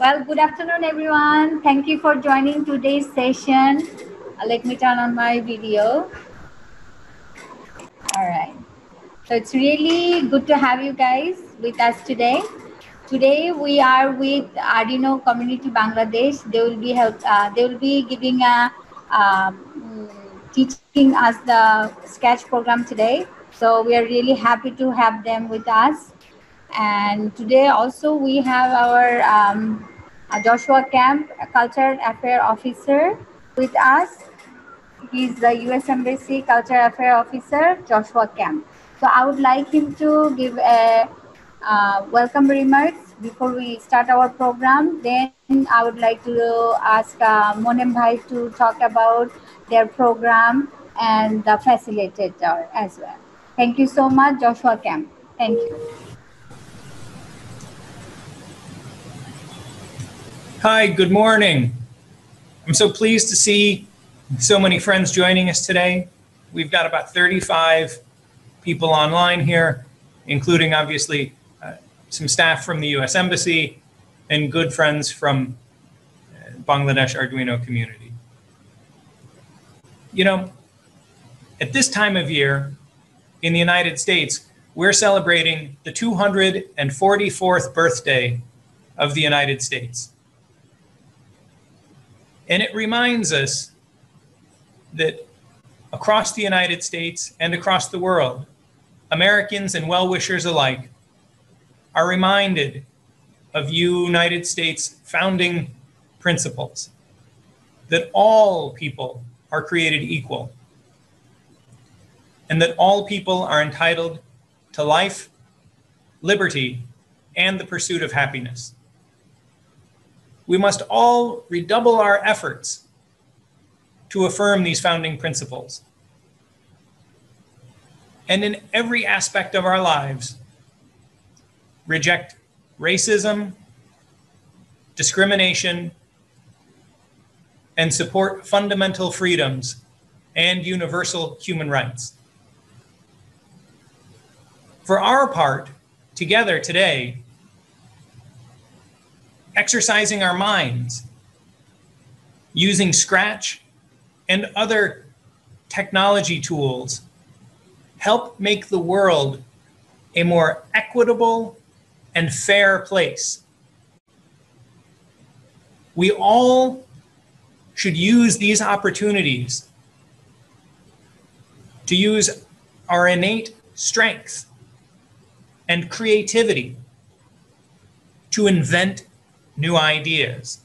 Well, good afternoon, everyone. Thank you for joining today's session. Let me turn on my video. All right. So it's really good to have you guys with us today. Today we are with Arduino Community Bangladesh. They will be giving teaching us the Sketch program today. So we are really happy to have them with us. And today also we have our Joshua Camp, a Cultural Affairs Officer, with us. He's the U.S. Embassy Cultural Affairs Officer, Joshua Camp. So I would like him to give a welcome remarks before we start our program. Then I would like to ask Monem Bhai to talk about their program and the facilitator as well. Thank you so much, Joshua Camp. Thank you. Hi, good morning. I'm so pleased to see so many friends joining us today. We've got about 35 people online here, including obviously some staff from the U.S. Embassy and good friends from Bangladesh Arduino community. You know, at this time of year in the United States, we're celebrating the 244th birthday of the United States. And it reminds us that across the United States and across the world, Americans and well-wishers alike are reminded of United States founding principles, that all people are created equal, and that all people are entitled to life, liberty, and the pursuit of happiness. We must all redouble our efforts to affirm these founding principles. And in every aspect of our lives, reject racism, discrimination, and support fundamental freedoms and universal human rights. For our part, together today, exercising our minds, using Scratch and other technology tools help make the world a more equitable and fair place. We all should use these opportunities to use our innate strength and creativity to invent new ideas,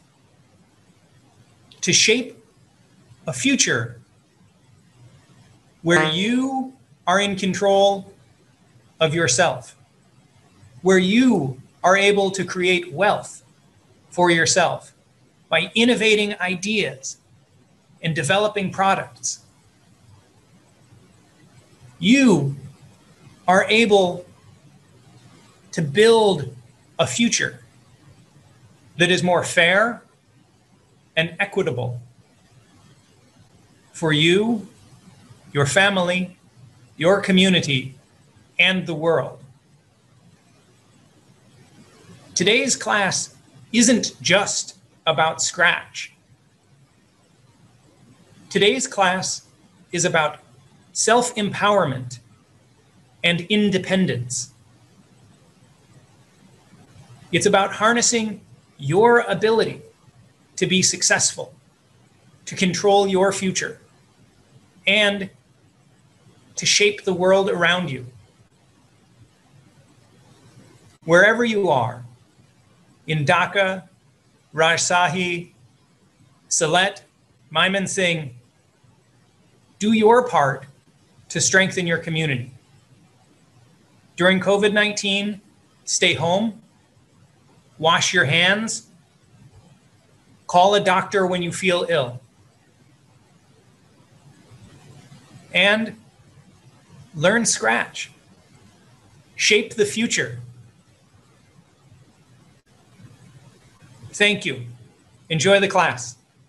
to shape a future where you are in control of yourself, where you are able to create wealth for yourself by innovating ideas and developing products. You are able to build a future that is more fair and equitable for you, your family, your community, and the world. Today's class isn't just about Scratch. Today's class is about self-empowerment and independence. It's about harnessing your ability to be successful, to control your future, and to shape the world around you. Wherever you are, in Dhaka, Rajshahi, Sylhet, Mymensingh, do your part to strengthen your community. During COVID-19, stay home, wash your hands, call a doctor when you feel ill, and learn Scratch. Shape the future. Thank you. Enjoy the class.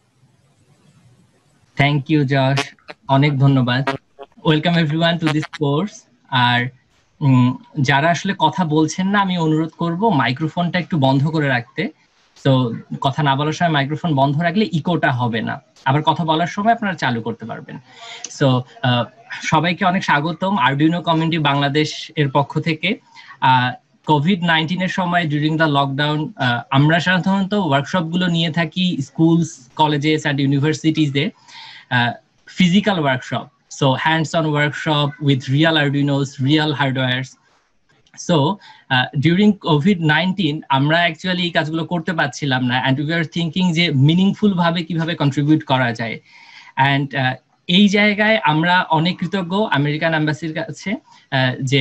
Thank you, Josh. অনেক ধন্যবাদ। Welcome everyone to this course. আর যারা আসলে কথা বলছেন না, আমি অনুরোধ করব মাইক্রোফোনটা একটু বন্ধ করে রাখতে, সো কথা না বলার সময় মাইক্রোফোন বন্ধ রাখলে ইকোটা হবে না, আবার কথা বলার সময় আপনারা চালু করতে পারবেন। সো সবাইকে অনেক স্বাগতম আরডুইনো কমিউনিটি বাংলাদেশ এর পক্ষ থেকে। কোভিড-19 এর সময় ডিউরিং দ্য লকডাউন আমরা সাধারণত ওয়ার্কশপগুলো নিয়ে থাকি স্কুলস, কলেজেস অ্যান্ড ইউনিভার্সিটিজে, physical workshop, so hands-on workshop with real Arduinos, real hardwares. So during COVID-19 আমরা অ্যাকচুয়ালি এই কাজগুলো করতে পারছিলাম না, and we were thinking যে মিনিংফুল ভাবে কিভাবে কন্ট্রিবিউট করা যায়। অ্যান্ড এই জায়গায় আমরা অনেক কৃতজ্ঞ আমেরিকান এম্বাসির কাছে যে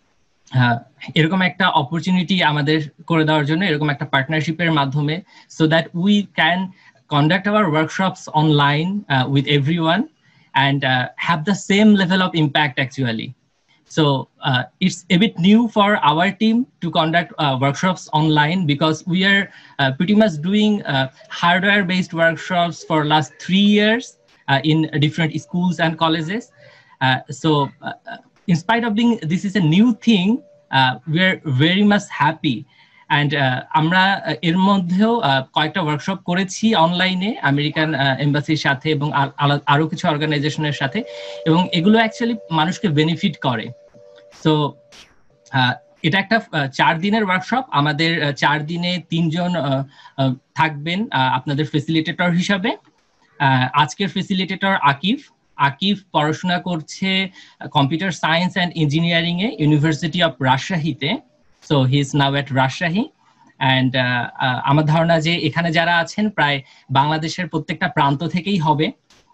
এরকম একটা অপরচুনিটি আমাদের করে দেওয়ার জন্য, এরকম একটা পার্টনারশিপের মাধ্যমে, so that we can conduct our workshops online with everyone and have the same level of impact actually. So it's a bit new for our team to conduct workshops online, because we are pretty much doing hardware-based workshops for last 3 years in different schools and colleges. So in spite of being this is a new thing, we are very much happy. And আমরা এর মধ্যেও কয়েকটা workshop করেছি অনলাইনে American এম্বাসির সাথে এবং আরো কিছু অর্গানাইজেশনের সাথে, এবং এগুলো অ্যাকচুয়ালি মানুষকে বেনিফিট করে। সো এটা একটা 4 দিনের ওয়ার্কশপ। আমাদের 4 দিনে 3 জন থাকবেন আপনাদের ফেসিলিটেটর হিসাবে। আজকের ফেসিলিটেটর আকিফ পড়াশোনা করছে কম্পিউটার সায়েন্স অ্যান্ড ইঞ্জিনিয়ারিং এ ইউনিভার্সিটি অফ রাজশাহীতে। So he is now at Rajshahi, and আমার ধারণা যে এখানে যারা আছেন প্রায় বাংলাদেশের প্রত্যেকটা প্রান্ত থেকেই হবে।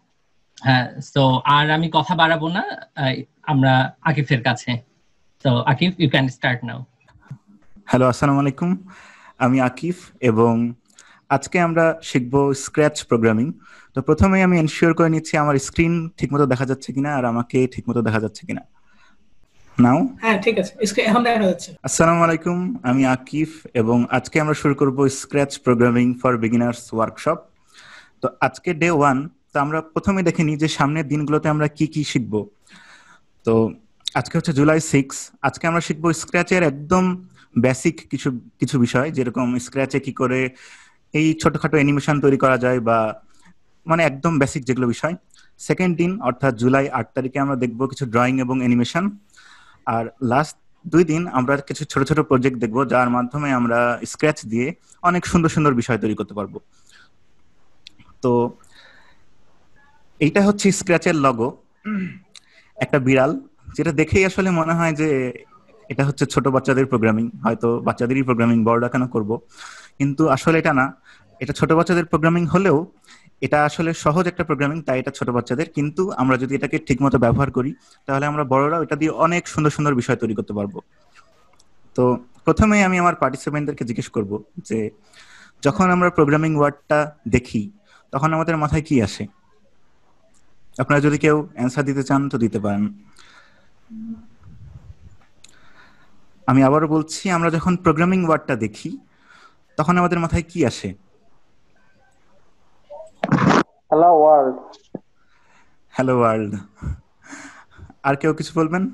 সো আর আমি কথা বাড়াবো না, আমরা আকিফের কাছে। So Akif, you can start now. Hello, আসসালামু আলাইকুম, আমি আকিফ এবং আজকে আমরা শিখবো স্ক্র্যাচ প্রোগ্রামিং। তো প্রথমেই আমি এনশিওর করে নিচ্ছি আমার স্ক্রিন ঠিকমতো দেখা যাচ্ছে কিনা আর আমাকে ঠিকমতো দেখা যাচ্ছে কিনা। নাও হ্যাঁ, ঠিক আছে, এখন দেখা যাচ্ছে। আসসালামু আলাইকুম, আমি আকিফ এবং আজকে আমরা শুরু করব scratch programming for beginners workshop. তো আজকে ডে 1। তো আমরা প্রথমে দেখে নিই যে সামনের দিনগুলোতে আমরা কি কি শিখবো। তো আজকে হচ্ছে জুলাই 6। আজকে আমরা শিখবো স্ক্র্যাচের একদম বেসিক কিছু বিষয়, যেরকম স্ক্র্যাচে কি করে এই ছোটখাটো অ্যানিমেশন তৈরি করা যায়, বা মানে একদম বেসিক যেগুলো বিষয়। সেকেন্ড দিন অর্থাৎ জুলাই 8 তারিখে আমরা দেখবো কিছু ড্রয়িং এবং অ্যানিমেশন। আর লাস্ট 2 দিন আমরা কিছু ছোট ছোট প্রজেক্ট দেখবো, যার মাধ্যমে আমরা স্ক্র্যাচ দিয়ে অনেক সুন্দর সুন্দর বিষয় তৈরি করতে পারবো। তো এইটা হচ্ছে স্ক্র্যাচের লগো, একটা বিড়াল, যেটা দেখেই আসলে মনে হয় যে এটা হচ্ছে ছোট বাচ্চাদের প্রোগ্রামিং, হয়তো বাচ্চাদেরই প্রোগ্রামিং, বড়রা কেন করবো, কিন্তু আসলে এটা না। এটা ছোট বাচ্চাদের প্রোগ্রামিং হলেও এটা আসলে সহজ একটা প্রোগ্রামিং, তাই এটা ছোট বাচ্চাদের। কিন্তু আমরা যদি এটাকে ঠিকমতো ব্যবহার করি তাহলে আমরা বড়রাও এটা দিয়ে অনেক সুন্দর সুন্দর বিষয় তৈরি করতে পারবো। তো প্রথমেই আমি আমার পার্টিসিপেন্টদেরকে জিজ্ঞেস করব যে যখন আমরা প্রোগ্রামিং ওয়ার্ডটা দেখি তখন আমাদের মাথায় কি আসে। আপনারা যদি কেউ অ্যান্সার দিতে চান তো দিতে পারেন। আমি আবারও বলছি, আমরা যখন প্রোগ্রামিং ওয়ার্ডটা দেখি তখন আমাদের মাথায় কি আসে? Hello world. Hello world. আর কেউ কিছু বলবেন?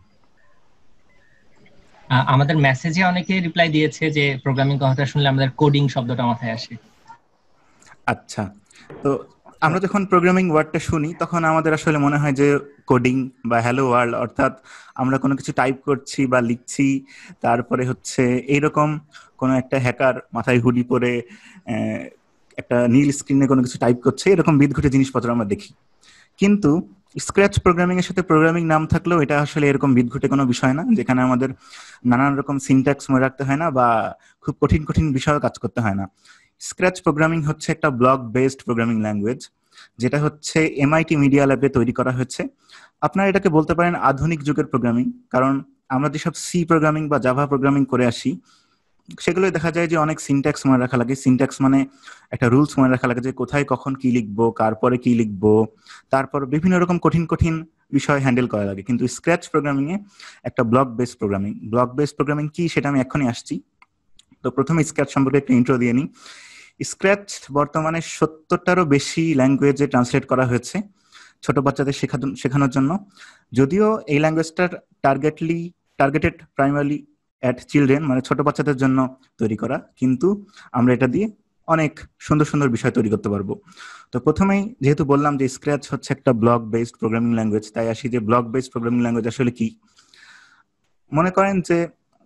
আমাদের মেসেজে অনেকে রিপ্লাই দিয়েছে যে প্রোগ্রামিং কথাটা শুনলে আমাদের কোডিং শব্দটা মাথায় আসে। আচ্ছা, তো আমরা যখন প্রোগ্রামিং ওয়ার্ডটা শুনি তখন আমাদের আসলে মনে হয় যে কোডিং বা হ্যালো ওয়ার্ল্ড, অর্থাৎ আমরা কোনো কিছু টাইপ করছি বা লিখছি, তারপরে হচ্ছে এইরকম কোনো একটা হ্যাকার মাথায় হুডি পরে একটা নীল স্ক্রিনে কোনো কিছু টাইপ করছে, এরকম বিদঘুটে জিনিসপত্র আমরা দেখি। কিন্তু স্ক্র্যাচ প্রোগ্রামিং এর সাথে প্রোগ্রামিং নাম থাকলেও এটা আসলে এরকম বিদঘুটে কোনো বিষয় না, যেখানে আমাদের নানান রকম সিনট্যাক্স মনে রাখতে হয় না বা খুব কঠিন কঠিন বিষয়ও কাজ করতে হয় না। স্ক্র্যাচ প্রোগ্রামিং হচ্ছে একটা ব্লক বেসড প্রোগ্রামিং ল্যাঙ্গুয়েজ, যেটা হচ্ছে MIT মিডিয়া ল্যাবে তৈরি করা হয়েছে। আপনারা এটাকে বলতে পারেন আধুনিক যুগের প্রোগ্রামিং, কারণ আমরা যেসব সি প্রোগ্রামিং বা জাভা প্রোগ্রামিং করে আসি সেগুলোই দেখা যায় যে অনেক সিনট্যাক্স মনে রাখা লাগে। সিনট্যাক্স মানে একটা রুলস মনে রাখা লাগে যে কোথায় কখন কি লিখবো, কার পরে কি লিখবো, তারপর বিভিন্ন রকম কঠিন কঠিন বিষয় হ্যান্ডেল করা লাগে। কিন্তু স্ক্র্যাচ প্রোগ্রামিং এ একটা ব্লক বেসড প্রোগ্রামিং কি সেটা আমি এখনই আসছি। তো প্রথমে স্ক্র্যাচ সম্পর্কে একটা ইন্ট্রো দিয়ে নিই। স্ক্র্যাচ বর্তমানে 70টারও বেশি ল্যাঙ্গুয়েজে ট্রান্সলেট করা হয়েছে ছোট বাচ্চাদের শেখানোর জন্য। যদিও এই ল্যাঙ্গুয়েজটার টার্গেটেড প্রাইমারলি অ্যাট চিলড্রেন, মানে ছোট বাচ্চাদের জন্য তৈরি করা, কিন্তু আমরা এটা দিয়ে অনেক সুন্দর সুন্দর বিষয় তৈরি করতে পারবো। তো প্রথমেই যেহেতু বললাম যে স্ক্র্যাচ হচ্ছে একটা ব্লক বেসড প্রোগ্রামিং ল্যাঙ্গুয়েজ, তাই আসি যে ব্লক বেসড প্রোগ্রামিং ল্যাঙ্গুয়েজ আসলে কি। মনে করেন যে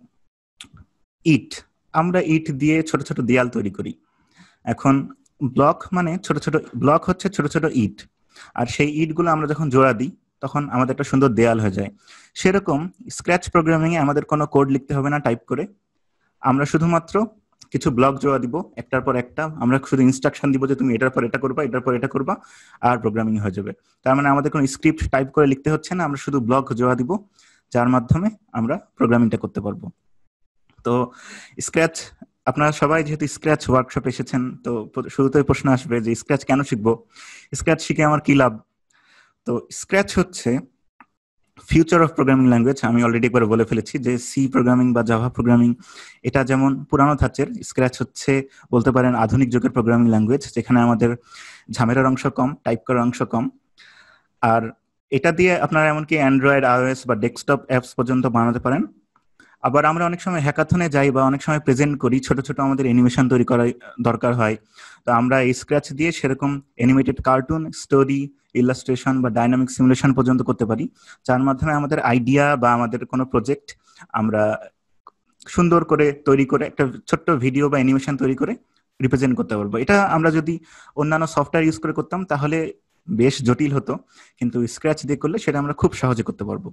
আমরা ইট দিয়ে ছোট ছোট দেয়াল তৈরি করি। এখন ব্লক মানে ব্লক হচ্ছে ছোট ছোট ইট, আর সেই ইটগুলো আমরা যখন জোড়া দিই তখন আমাদের একটা সুন্দর দেয়াল হয়ে যায়। সেরকম স্ক্র্যাচ প্রোগ্রামিং এ আমাদের কোনো কোড লিখতে হবে না টাইপ করে, আমরা শুধুমাত্র কিছু ব্লক জোড়া দিব একটার পর একটা, আমরা শুধু ইনস্ট্রাকশন দিব যে তুমি এটার পর এটা করবা, এটার পর এটা করবা, আর প্রোগ্রামিং হয়ে যাবে। তার মানে আমাদের কোনো স্ক্রিপ্ট টাইপ করে লিখতে হচ্ছে না, আমরা শুধু ব্লক জোড়া দিব যার মাধ্যমে আমরা প্রোগ্রামিংটা করতে পারবো। তো স্ক্র্যাচ, আপনারা সবাই যেহেতু স্ক্র্যাচ ওয়ার্কশপ এসেছেন, তো শুরুতেই প্রশ্ন আসবে যে স্ক্র্যাচ কেন শিখবো, স্ক্র্যাচ শিখে আমার কি লাভ। তো স্ক্র্যাচ হচ্ছে ফিউচার অফ প্রোগ্রামিং ল্যাঙ্গুয়েজ। আমি অলরেডি একবার বলে ফেলেছি যে সি প্রোগ্রামিং বা জাভা প্রোগ্রামিং এটা যেমন পুরানো ধাঁচের, স্ক্র্যাচ হচ্ছে বলতে পারেন আধুনিক যুগের প্রোগ্রামিং ল্যাঙ্গুয়েজ, যেখানে আমাদের ঝামেলার অংশ কম, টাইপ করার অংশ কম। আর এটা দিয়ে আপনারা এমনকি অ্যান্ড্রয়েড, আইওএস বা ডেস্কটপ অ্যাপস পর্যন্ত বানাতে পারেন। আবার আমরা অনেক সময় হ্যাকাথনে যাই বা অনেক সময় প্রেজেন্ট করি, ছোট ছোট আমাদের অ্যানিমেশন তৈরি করার দরকার হয়। তো আমরা এই স্ক্র্যাচ দিয়ে সেরকম অ্যানিমেটেড কার্টুন, স্টোরি, ইলাস্ট্রেশন বা ডাইনামিক সিমুলেশন পর্যন্ত করতে পারি, যার মাধ্যমে আমাদের আইডিয়া বা আমাদের কোনো প্রজেক্ট আমরা সুন্দর করে তৈরি করে একটা ছোট্ট ভিডিও বা অ্যানিমেশন তৈরি করে রিপ্রেজেন্ট করতে পারবো। এটা আমরা যদি অন্যান্য সফটওয়্যার ইউজ করে করতাম তাহলে বেশ জটিল হতো, কিন্তু স্ক্র্যাচ দিয়ে করলে সেটা আমরা খুব সহজে করতে পারবো।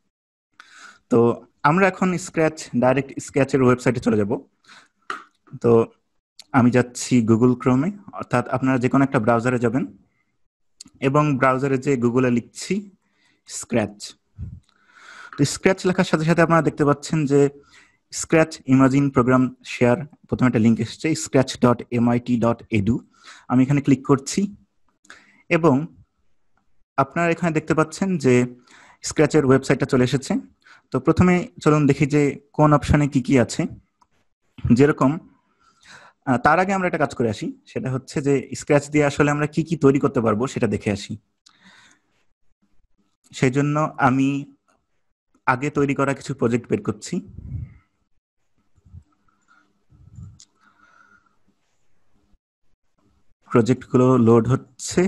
তো আমরা এখন ডাইরেক্ট স্ক্র্যাচের ওয়েবসাইটে চলে যাব। তো আমি যাচ্ছি গুগল ক্রোমে, অর্থাৎ আপনারা যে কোনো একটা ব্রাউজারে যাবেন এবং ব্রাউজারে যে গুগলে লিখছি স্ক্র্যাচ। তো স্ক্র্যাচ লেখার সাথে সাথে আপনারা দেখতে পাচ্ছেন যে স্ক্র্যাচ ইমাজিন প্রোগ্রাম শেয়ার, প্রথমে একটা লিঙ্ক এসেছে scratch.mit.edu। আমি এখানে ক্লিক করছি এবং আপনারা এখানে দেখতে পাচ্ছেন যে স্ক্র্যাচের ওয়েবসাইটটা চলে এসেছে। তো প্রথমে চলুন দেখি যে কোন অপশনে কি কি আছে। যেরকম তার আগে আমরা একটা কাজ করে আসি, সেটা হচ্ছে যে স্ক্র্যাচ দিয়ে আসলে আমরা কি কি তৈরি করতে পারবো সেটা দেখে আসি। সেই জন্য আমি আগে তৈরি করা কিছু প্রজেক্ট বের করছি। প্রজেক্টগুলো লোড হচ্ছে,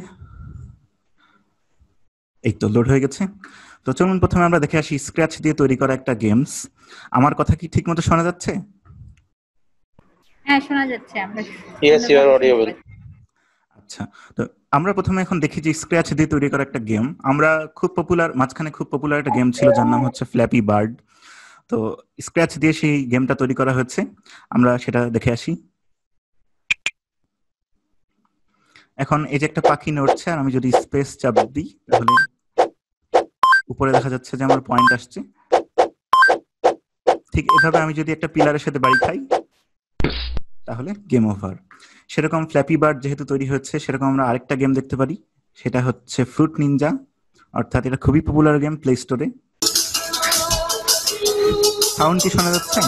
এই তো লোড হয়ে গেছে। তো চলুন প্রথমে আমরা দেখে আসি স্ক্র্যাচ দিয়ে তৈরি করা একটা গেমস। আমার কথা কি ঠিক মতো শোনা যাচ্ছে? হ্যাঁ, শোনা যাচ্ছে। Yes, you are audible. আচ্ছা, তো আমরা প্রথমে এখন দেখি যে স্ক্র্যাচ দিয়ে তৈরি করা একটা গেম। আমরা মাঝখানে খুব পপুলার একটা গেম ছিল যার নাম হচ্ছে ফ্ল্যাপি বার্ড। তো স্ক্র্যাচ দিয়ে সেই গেমটা তৈরি করা হয়েছে, আমরা সেটা দেখে আসি। এখন এই যে একটা পাখি নড়ছে, আর আমি যদি স্পেস চাপ দিই তাহলে উপরে দেখা যাচ্ছে যে আমার পয়েন্ট আসছে। ঠিক এভাবে আমি যদি একটা পিলারের সাথে বাড়ি খাই তাহলে গেম ওভার। সেরকম ফ্ল্যাপি বার্ড যেহেতু তৈরি হচ্ছে, সেরকম আমরা আরেকটা গেম দেখতে পারি, সেটা হচ্ছে ফ্রুট নিনজা, অর্থাৎ এটা খুবই পপুলার গেম প্লে স্টোরে। সাউন্ড কি শোনা যাচ্ছে?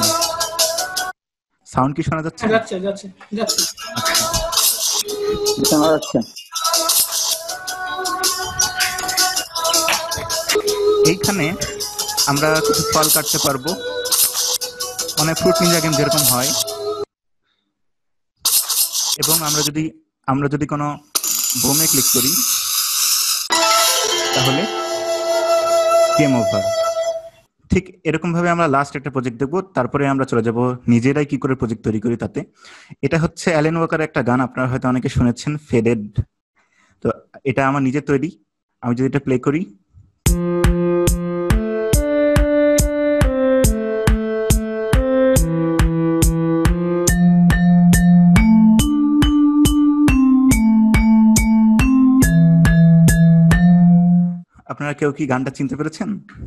যাচ্ছে যাচ্ছে যাচ্ছে। শোনা যাচ্ছে। এইখানে আমরা কিছু ফল কাটতে পারবো, অনেক ফ্রুট নিনজা গেম যেরকম হয়। এবং আমরা যদি কোনো বোমে ক্লিক করি তাহলে গেম ওভার। ঠিক এরকম ভাবে আমরা লাস্ট একটা প্রজেক্ট দেখবো, তারপরে আমরা চলে যাব নিজেরাই কি করে প্রজেক্ট তৈরি করি তাতে। এটা হচ্ছে অ্যালেন ওয়াকারের একটা গান, আপনারা হয়তো অনেকে শুনেছেন, ফেডেড। তো এটা আমার নিজের তৈরি। আমি যদি এটা প্লে করি, আপনারা কেউ কি গানটা চিনতে পেরেছেন?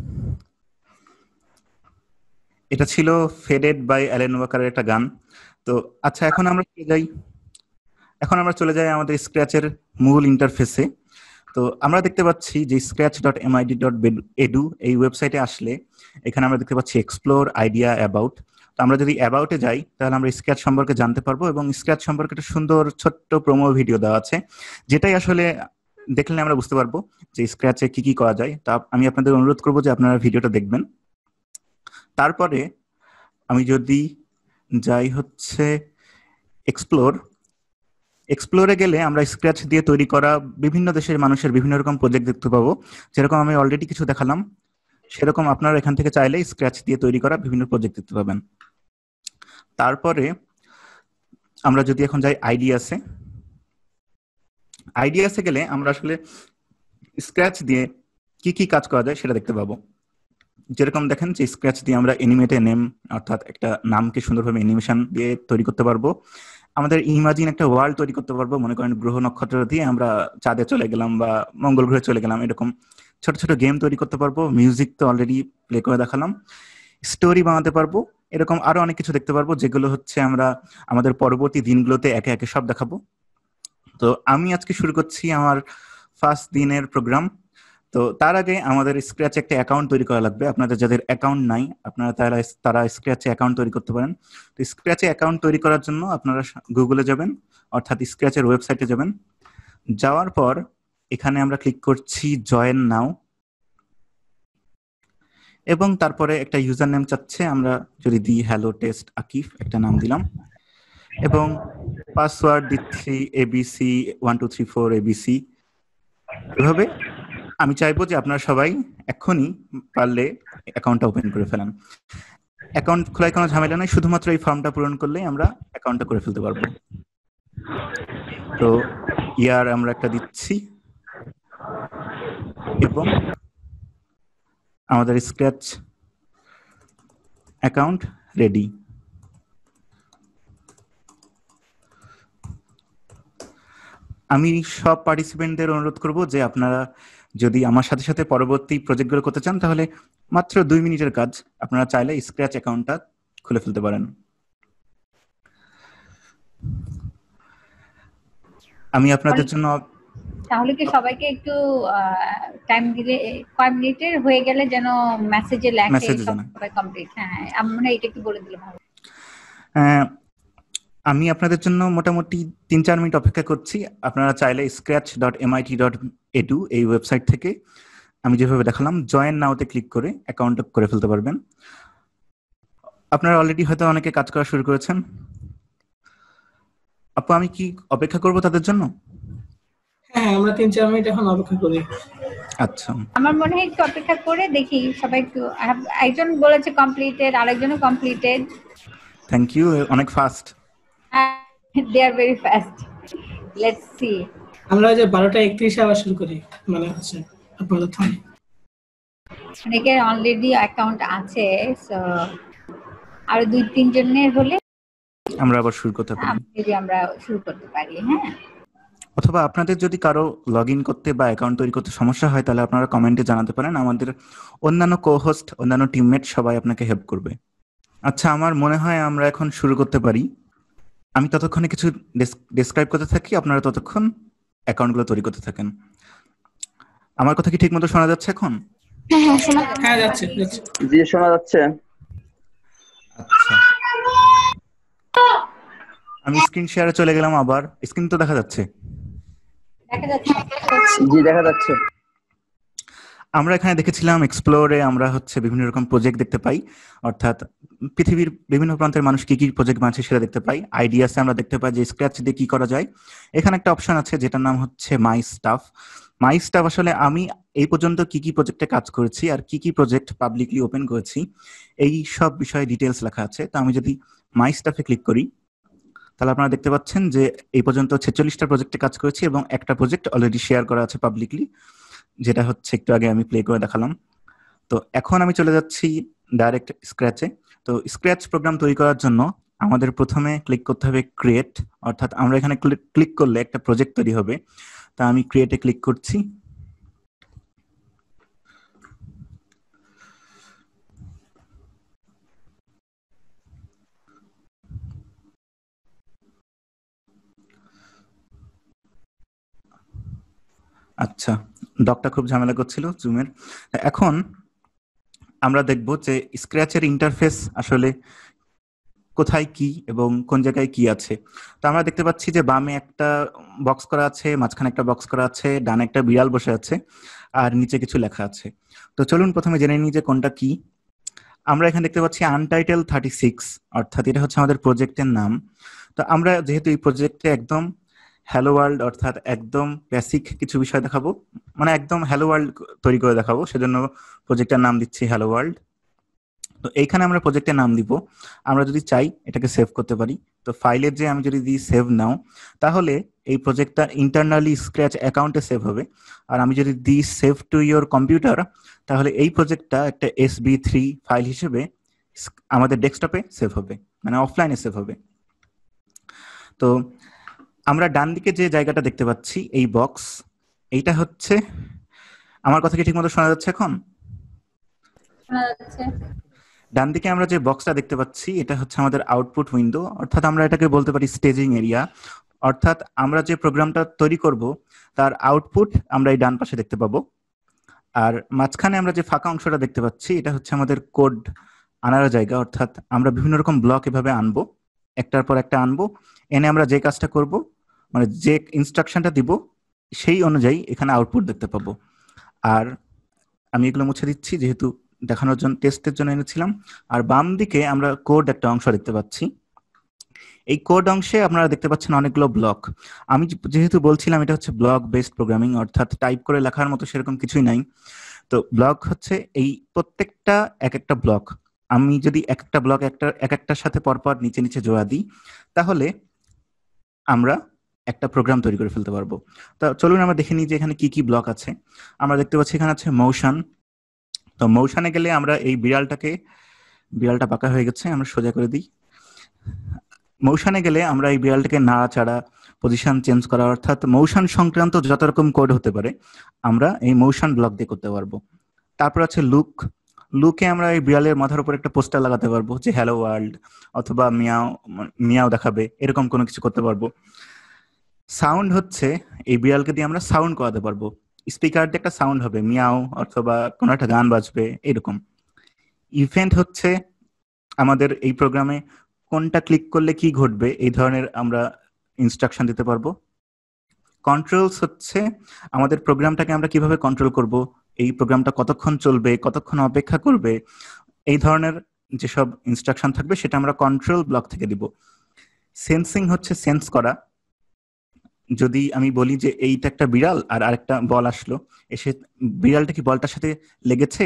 এটা ছিল ফেডেড বাই অ্যালেন ওয়াকারের একটা গান। তো আচ্ছা, এখন আমরা চলে যাই আমাদের স্ক্র্যাচের মূল ইন্টারফেসে। তো আমরা দেখতে পাচ্ছি যে scratch.mit.edu এই ওয়েবসাইটে আসলে এখানে আমরা দেখতে পাচ্ছি এক্সপ্লোর, আইডিয়া, অ্যাবাউট। তো আমরা যদি অ্যাবাউটে যাই তাহলে আমরা স্ক্র্যাচ সম্পর্কে জানতে পারবো, এবং স্ক্র্যাচ সম্পর্কে একটা সুন্দর ছোট্ট প্রোমো ভিডিও দেওয়া আছে, যেটাই আসলে দেখলে আমরা বুঝতে পারবো যে স্ক্র্যাচে কি কি করা যায়। তা আমি আপনাদের অনুরোধ করবো যে আপনারা ভিডিওটা দেখবেন। তারপরে আমি যদি যাই হচ্ছে এক্সপ্লোরে গেলে আমরা স্ক্র্যাচ দিয়ে তৈরি করা বিভিন্ন দেশের মানুষের বিভিন্ন রকম প্রজেক্ট দেখতে পাবো। যেরকম আমি অলরেডি কিছু দেখালাম, সেরকম আপনারা এখান থেকে চাইলে স্ক্র্যাচ দিয়ে তৈরি করা বিভিন্ন প্রজেক্ট দেখতে পাবেন। তারপরে আমরা যদি এখন যাই আইডিয়াসে গেলে আমরা আসলে স্ক্র্যাচ দিয়ে কি কি কাজ করা যায় সেটা দেখতে পাবো। যেরকম দেখেন যে স্ক্র্যাচ দিয়ে আমরা অ্যানিমেটে নেম অর্থাৎ একটা নামকে সুন্দরভাবে অ্যানিমেশন দিয়ে তৈরি করতে পারবো। আমাদের ইমাজিন একটা ওয়ার্ল্ড তৈরি করতে পারবো। মনে করেন গ্রহ নক্ষত্র দিয়ে আমরা চাঁদে চলে গেলাম বা মঙ্গল গ্রহে চলে গেলাম, এরকম ছোট ছোট গেম তৈরি করতে পারবো। মিউজিক তো অলরেডি প্লে করে দেখালাম। স্টোরি বানাতে পারবো। এরকম আরো অনেক কিছু দেখতে পারবো, যেগুলো হচ্ছে আমরা আমাদের পরবর্তী দিনগুলোতে একে একে সব দেখাবো। তো আমি আজকে শুরু করছি আমার ফার্স্ট দিনের প্রোগ্রাম। তো তার আগে আমাদের স্ক্র্যাচে একটা অ্যাকাউন্ট তৈরি করা লাগবে। আপনাদের যাদের অ্যাকাউন্ট নাই, আপনারা তারা স্ক্র্যাচে অ্যাকাউন্ট তৈরি করতে পারেন। তো স্ক্র্যাচে অ্যাকাউন্ট তৈরি করার জন্য আপনারা গুগলে যাবেন, অর্থাৎ স্ক্র্যাচের ওয়েবসাইটে যাবেন। যাওয়ার পর এখানে আমরা ক্লিক করছি জয়েন নাও, এবং তারপরে একটা ইউজার নেম চাচ্ছে। আমরা যদি দিই হ্যালো টেস্ট আকিফ, একটা নাম দিলাম, এবং পাসওয়ার্ড দিচ্ছি ABC 1234 ABC। এভাবে আমি চাইবো যে আপনারা সবাই এখনই পারলে অ্যাকাউন্টটা ওপেন করে ফেলেন। অ্যাকাউন্ট খোলায় কোনো ঝামেলা নেই, শুধুমাত্র এই ফর্মটা পূরণ করলেই আমরা অ্যাকাউন্টটা করে ফেলতে পারবো। তো ইয়ার আমরা একটা দিচ্ছি এবং আমাদের স্ক্র্যাচ অ্যাকাউন্ট রেডি। আমি সব পার্টিসিপেন্টদের অনুরোধ করব যে আপনারা যদি আমার সাথে সাথে পরবর্তী প্রজেক্টগুলো করতে চান, তাহলে মাত্র 2 মিনিটের কাজ, আপনারা চাইলে স্ক্র্যাচ অ্যাকাউন্টটা খুলে ফেলতে পারেন। আমি আপনাদের জন্য তাহলে কি সবাইকে একটু টাইম দিলে কয় মিনিটের হয়ে গেলে যেন মেসেজে লেখে সবাই কমপ্লিট? হ্যাঁ, আমরা এটা একটু বলে দিলে ভালো। আমি আপনাদের জন্য মোটামুটি 3-4 মিনিট অপেক্ষা করছি। আপনারা চাইলে scratch.mit.edu এই ওয়েবসাইট থেকে আমি যেভাবে দেখালাম জয়েন নাওতে ক্লিক করে অ্যাকাউন্টটা করে ফেলতে পারবেন। আপনারা অলরেডি হয়তো অনেকে কাজ করা শুরু করেছেন। আপু, আমি কি অপেক্ষা করব তাদের জন্য? হ্যাঁ, আমরা 3-4 মিনিট এখন অপেক্ষা করি। আচ্ছা, আমার মনে হয় একটু অপেক্ষা করে দেখি সবাই একটু। একজন বলেছে কমপ্লিটেড, আরেকজনও কমপ্লিটেড। থ্যাংক ইউ, অনেক fast. They are very fast. Let's see. আমরা যে 12:31 আবার শুরু করি মানে হচ্ছে আপাতত। অনেকের অলরেডি অ্যাকাউন্ট আছে, সো আর 2-3 জনের হলে আমরা আবার শুরু করতে পারি। আমরা শুরু করতে পারি। হ্যাঁ, অথবা আপনাদের যদি কারো লগ ইন করতে বা অ্যাকাউন্ট তৈরি করতে সমস্যা হয়, তাহলে আপনারা কমেন্টে জানাতে পারেন। আমাদের অন্যান্য কো-হোস্ট, অন্যান্য টিমমেট সবাই আপনাকে হেল্প করবে। আচ্ছা, আমার মনে হয় আমরা এখন শুরু করতে পারি। আমি ততক্ষণে কিছু ডেসক্রাইব করতে থাকি, আপনারা ততক্ষণ অ্যাকাউন্টগুলো তৈরি করতে থাকেন। আমার কথা কি ঠিক মতো শোনা যাচ্ছে এখন? হ্যাঁ, যাচ্ছে। জি, শোনা যাচ্ছে। আচ্ছা, আমি স্ক্রিন শেয়ারে চলে গেলাম। আবার স্ক্রিন তো দেখা যাচ্ছে? জি, দেখা যাচ্ছে। আমরা এখানে দেখেছিলাম এক্সপ্লোরে আমরা হচ্ছে বিভিন্ন রকম প্রজেক্ট দেখতে পাই, অর্থাৎ পৃথিবীর বিভিন্ন প্রান্তের মানুষ কি কি প্রজেক্ট বানাচ্ছে সেটা দেখতে পাই। আইডিয়াসে আমরা দেখতে পাই যে স্ক্র্যাচ দিয়ে কি করা যায়। এখানে একটা অপশন আছে যেটার নাম হচ্ছে মাই স্টাফ। আসলে আমি এই পর্যন্ত কি কি প্রজেক্টে কাজ করেছি আর কি কি প্রজেক্ট পাবলিকলি ওপেন করেছি এই সব বিষয়ে ডিটেলস লেখা আছে। তো আমি যদি মাই স্টাফে ক্লিক করি, তাহলে আপনারা দেখতে পাচ্ছেন যে এই পর্যন্ত 46টা প্রজেক্টে কাজ করেছি এবং একটা প্রজেক্ট অলরেডি শেয়ার করা আছে পাবলিকলি, যেটা হচ্ছে একটু আগে আমি প্লে করে দেখালাম। তো এখন আমি চলে যাচ্ছি ডাইরেক্ট স্ক্র্যাচে। তো স্ক্র্যাচ প্রোগ্রাম তৈরি করার জন্য আমাদের প্রথমে ক্লিক করতে হবে ক্রিয়েট, অর্থাৎ আমরা এখানে ক্লিক করলে একটা প্রজেক্ট তৈরি হবে। তা আমি ক্রিয়েটে ক্লিক করছি। আচ্ছা, ডকটা খুব ঝামেলা করছিল জুমের। এখন আমরা দেখব যে স্ক্র্যাচের ইন্টারফেস আসলে কোথায় কি এবং কোন জায়গায় কি আছে। তো আমরা দেখতে পাচ্ছি যে বামে একটা বক্স করা আছে, মাঝখানে একটা বক্স করা আছে, ডানে একটা বিড়াল বসে আছে আর নিচে কিছু লেখা আছে। তো চলুন প্রথমে জেনে নিই যে কোনটা কি। আমরা এখানে দেখতে পাচ্ছি আনটাইটেল 36, অর্থাৎ এটা হচ্ছে আমাদের প্রজেক্টের নাম। তো আমরা যেহেতু এই প্রজেক্টে একদম হ্যালো ওয়ার্ল্ড অর্থাৎ একদম বেসিক কিছু বিষয় দেখাবো, মানে একদম হ্যালো ওয়ার্ল্ড তৈরি করে দেখাবো, সেজন্য প্রজেক্টের নাম দিচ্ছি হ্যালো ওয়ার্ল্ড। তো এইখানে আমরা প্রজেক্টের নাম দিব। আমরা যদি চাই এটাকে সেভ করতে পারি। তো ফাইলের যে আমি যদি দিই সেভ নাও, তাহলে এই প্রজেক্টটা ইন্টারনালি স্ক্র্যাচ অ্যাকাউন্টে সেভ হবে। আর আমি যদি দিই সেভ টু ইয়োর কম্পিউটার, তাহলে এই প্রজেক্টটা একটা SB3 ফাইল হিসেবে আমাদের ডেস্কটপে সেভ হবে, মানে অফলাইনে সেভ হবে। তো আমরা ডান দিকে যে জায়গাটা দেখতে পাচ্ছি এই বক্স, এইটা হচ্ছে, আমার কথা কি ঠিকমতো শোনা যাচ্ছে এখন? শোনা যাচ্ছে। ডান দিকে আমরা যে বক্সটা দেখতে পাচ্ছি এটা হচ্ছে আমাদের আউটপুট উইন্ডো, অর্থাৎ আমরা এটাকে বলতে পারি স্টেজিং এরিয়া। অর্থাৎ আমরা যে প্রোগ্রামটা তৈরি করব তার আউটপুট আমরা এই ডান পাশে দেখতে পাবো। আর মাঝখানে আমরা যে ফাঁকা অংশটা দেখতে পাচ্ছি এটা হচ্ছে আমাদের কোড আনার জায়গা, অর্থাৎ আমরা বিভিন্ন রকম ব্লক এভাবে আনবো, একটার পর একটা আনবো, এনে আমরা যে কাজটা করব, মানে যে ইনস্ট্রাকশনটা দিব সেই অনুযায়ী এখানে আউটপুট দেখতে পাবো। আর আমি এগুলো মুছে দিচ্ছি যেহেতু দেখানোর জন্য, টেস্টের জন্য এনেছিলাম। আর বাম দিকে আমরা কোড একটা অংশ দেখতে পাচ্ছি। এই কোড অংশে আপনারা দেখতে পাচ্ছেন অনেকগুলো ব্লক। আমি যেহেতু বলছিলাম এটা হচ্ছে ব্লক বেসড প্রোগ্রামিং, অর্থাৎ টাইপ করে লেখার মতো সেরকম কিছুই নাই। তো ব্লক হচ্ছে এই প্রত্যেকটা এক একটা ব্লক। আমি যদি একটা ব্লক এক একটার সাথে পরপর নিচে নিচে জোড়া দিই, তাহলে আমরা একটা প্রোগ্রাম তৈরি করে ফেলতে পারবো। তো চলুন আমরা দেখে নিই যে এখানে কি কি ব্লক আছে। আমরা দেখতে পাচ্ছি এখানে আছে মোশন। তো মোশনে গেলে আমরা এই বিড়ালটা পাকা হয়ে গেছে, আমরা সোজা করে দিই। মোশনে গেলে আমরা এই বিড়ালটাকে নাড়াচাড়া, পজিশন চেঞ্জ করা, অর্থাৎ মোশন সংক্রান্ত যত রকম কোড হতে পারে আমরা এই মোশন ব্লক দিয়ে করতে পারবো। তারপর আছে লুকে আমরা এই বিড়ালের মাথার উপর একটা পোস্টার লাগাতে পারবো যে হ্যালো ওয়ার্ল্ড, অথবা মিয়াও দেখাবে, এরকম কোনো কিছু করতে পারবো। সাউন্ড হচ্ছে এই বিড়ালকে দিয়ে আমরা সাউন্ড করাতে পারবো, স্পিকার দিয়ে একটা সাউন্ড হবে মিয়াও, অথবা কোনো একটা গান বাজবে, এরকম। ইভেন্ট হচ্ছে আমাদের এই প্রোগ্রামে কোনটা ক্লিক করলে কি ঘটবে এই ধরনের আমরা ইনস্ট্রাকশন দিতে পারবো। কন্ট্রোলস হচ্ছে আমাদের প্রোগ্রামটাকে আমরা কিভাবে কন্ট্রোল করব, এই প্রোগ্রামটা কতক্ষণ চলবে, কতক্ষণ অপেক্ষা করবে, এই ধরনের যেসব ইনস্ট্রাকশন থাকবে সেটা আমরা কন্ট্রোল ব্লক থেকে দিব। সেন্সিং হচ্ছে সেন্স করা। যদি আমি বলি যে এইটা একটা বিড়াল আর আরেকটা বল আসলো, এসে বিড়ালটা কি বলটার সাথে লেগেছে,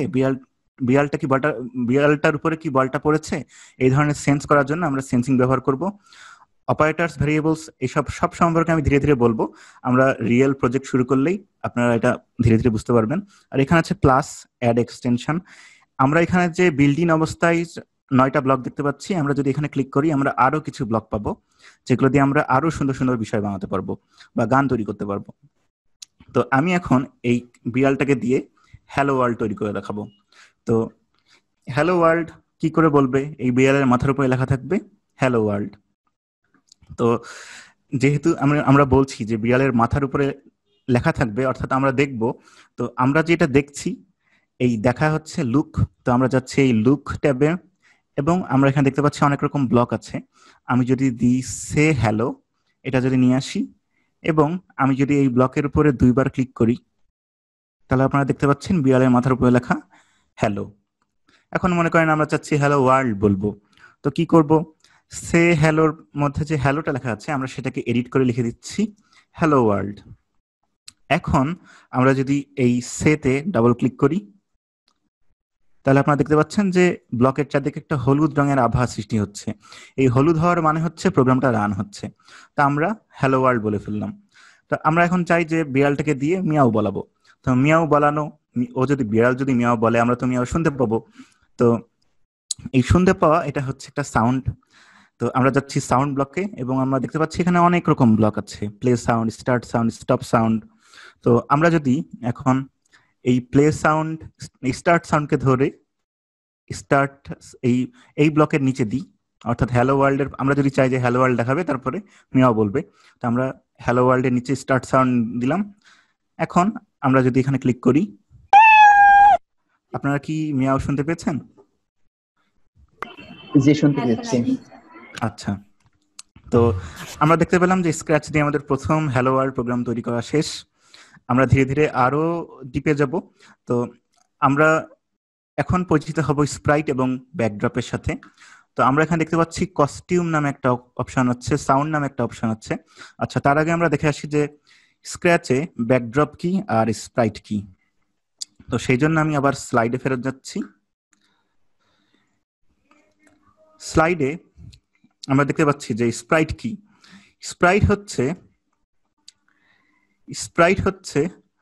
বিড়ালটার উপরে কি বলটা পড়েছে, এই ধরনের সেন্স করার জন্য আমরা সেন্সিং ব্যবহার করব। অপারেটরস, ভেরিয়েবলস, এইসব সব সম্পর্কে আমি ধীরে ধীরে বলবো। আমরা রিয়েল প্রজেক্ট শুরু করলেই আপনারা এটা ধীরে ধীরে বুঝতে পারবেন। আর এখানে আছে প্লাস, অ্যাড, এক্সটেনশন। আমরা এখানে যে বিল্ডিং অবস্থায় 9টা ব্লক দেখতে পাচ্ছি, আমরা যদি এখানে ক্লিক করি আমরা আরো কিছু ব্লক পাবো, যেগুলো দিয়ে আমরা আরো সুন্দর সুন্দর বিষয় বানাতে পারবো বা গান তৈরি করতে পারবো। তো আমি এখন এই বিড়ালটাকে দিয়ে হ্যালো ওয়ার্ল্ড তৈরি করে দেখাবো। তো হ্যালো ওয়ার্ল্ড কি করে বলবে, এই বিড়ালের মাথার উপরে লেখা থাকবে হ্যালো ওয়ার্ল্ড। তো যেহেতু আমরা বলছি যে বিড়ালের মাথার উপরে লেখা থাকবে, অর্থাৎ আমরা দেখব, তো আমরা যেটা দেখছি এই দেখা হচ্ছে লুক। তো আমরা যাচ্ছি এই লুক ট্যাবে, এবং আমরা এখানে দেখতে পাচ্ছি অনেক রকম ব্লক আছে। আমি যদি দিই সে হ্যালো, এটা যদি নিয়ে আসি এবং আমি যদি এই ব্লকের উপরে 2বার ক্লিক করি, তাহলে আপনারা দেখতে পাচ্ছেন বিড়ালের মাথার উপরে লেখা হ্যালো। এখন মনে করেন আমরা চাচ্ছি হ্যালো ওয়ার্ল্ড বলবো, তো কি করব, সে হ্যালোর মধ্যে যে হ্যালোটা লেখা আছে আমরা সেটাকে এডিট করে লিখে দিচ্ছি হ্যালো ওয়ার্ল্ড। এখন আমরা যদি এই সেতে ডাবল ক্লিক করি, তাহলে আপনারা দেখতে পাচ্ছেন যে ব্লকের চারদিকে একটা হলুদ রঙের আভা সৃষ্টি হচ্ছে। এই হলুদ হওয়ার মানে হচ্ছে প্রোগ্রামটা রান হচ্ছে। তা আমরা হ্যালো ওয়ার্ল্ড বলে ফেললাম। তো আমরা এখন চাই যে বিড়ালটাকে দিয়ে মিয়াও বলাবো। তো মিয়াও বলানো, বিড়াল যদি মিয়াও বলে আমরা তো মিয়াও শুনতে পাবো। তো এই শুনতে পাওয়া এটা হচ্ছে একটা সাউন্ড। তো আমরা যাচ্ছি সাউন্ড ব্লকে, এবং আমরা দেখতে পাচ্ছি এখানে অনেক রকম ব্লক আছে, play sound, start sound, stop sound. তো আমরা যদি এখন এই প্লে সাউন্ড, স্টার্ট সাউন্ডকে ধরে স্টার্ট এই ব্লকের নিচে দিই, অর্থাৎ হ্যালো ওয়ার্ল্ডের, আমরা যদি চাই যে হ্যালো ওয়ার্ল্ড দেখাবে তারপরে মিয়াও বলবে, তো আমরা হ্যালো ওয়ার্ল্ডের নিচে স্টার্ট সাউন্ড দিলাম। এখন আমরা যদি এখানে ক্লিক করি, আপনারা কি মিয়াও শুনতে পেয়েছেন? জি, শুনতে পেয়েছি। আচ্ছা, তো আমরা দেখতে পেলাম যে স্ক্র্যাচ দিয়ে আমাদের প্রথম হ্যালো ওয়ার্ল্ড প্রোগ্রাম তৈরি করা শেষ। আমরা ধীরে ধীরে আরো ডিপে যাব। তো আমরা এখন পরিচিত হব স্প্রাইট এবং ব্যাকড্রপের সাথে। তো আমরা এখানে দেখতে পাচ্ছি কস্টিউম নামে একটা অপশন আছে, সাউন্ড নামে একটা অপশন আছে। আচ্ছা, তার আগে আমরা দেখে আসি যে স্ক্র্যাচে ব্যাকড্রপ কি আর স্প্রাইট কি। তো সেই জন্য আমি আবার স্লাইডে ফেরত যাচ্ছি। স্লাইডে আমরা দেখতে পাচ্ছি যে স্প্রাইট কি। স্প্রাইট হচ্ছে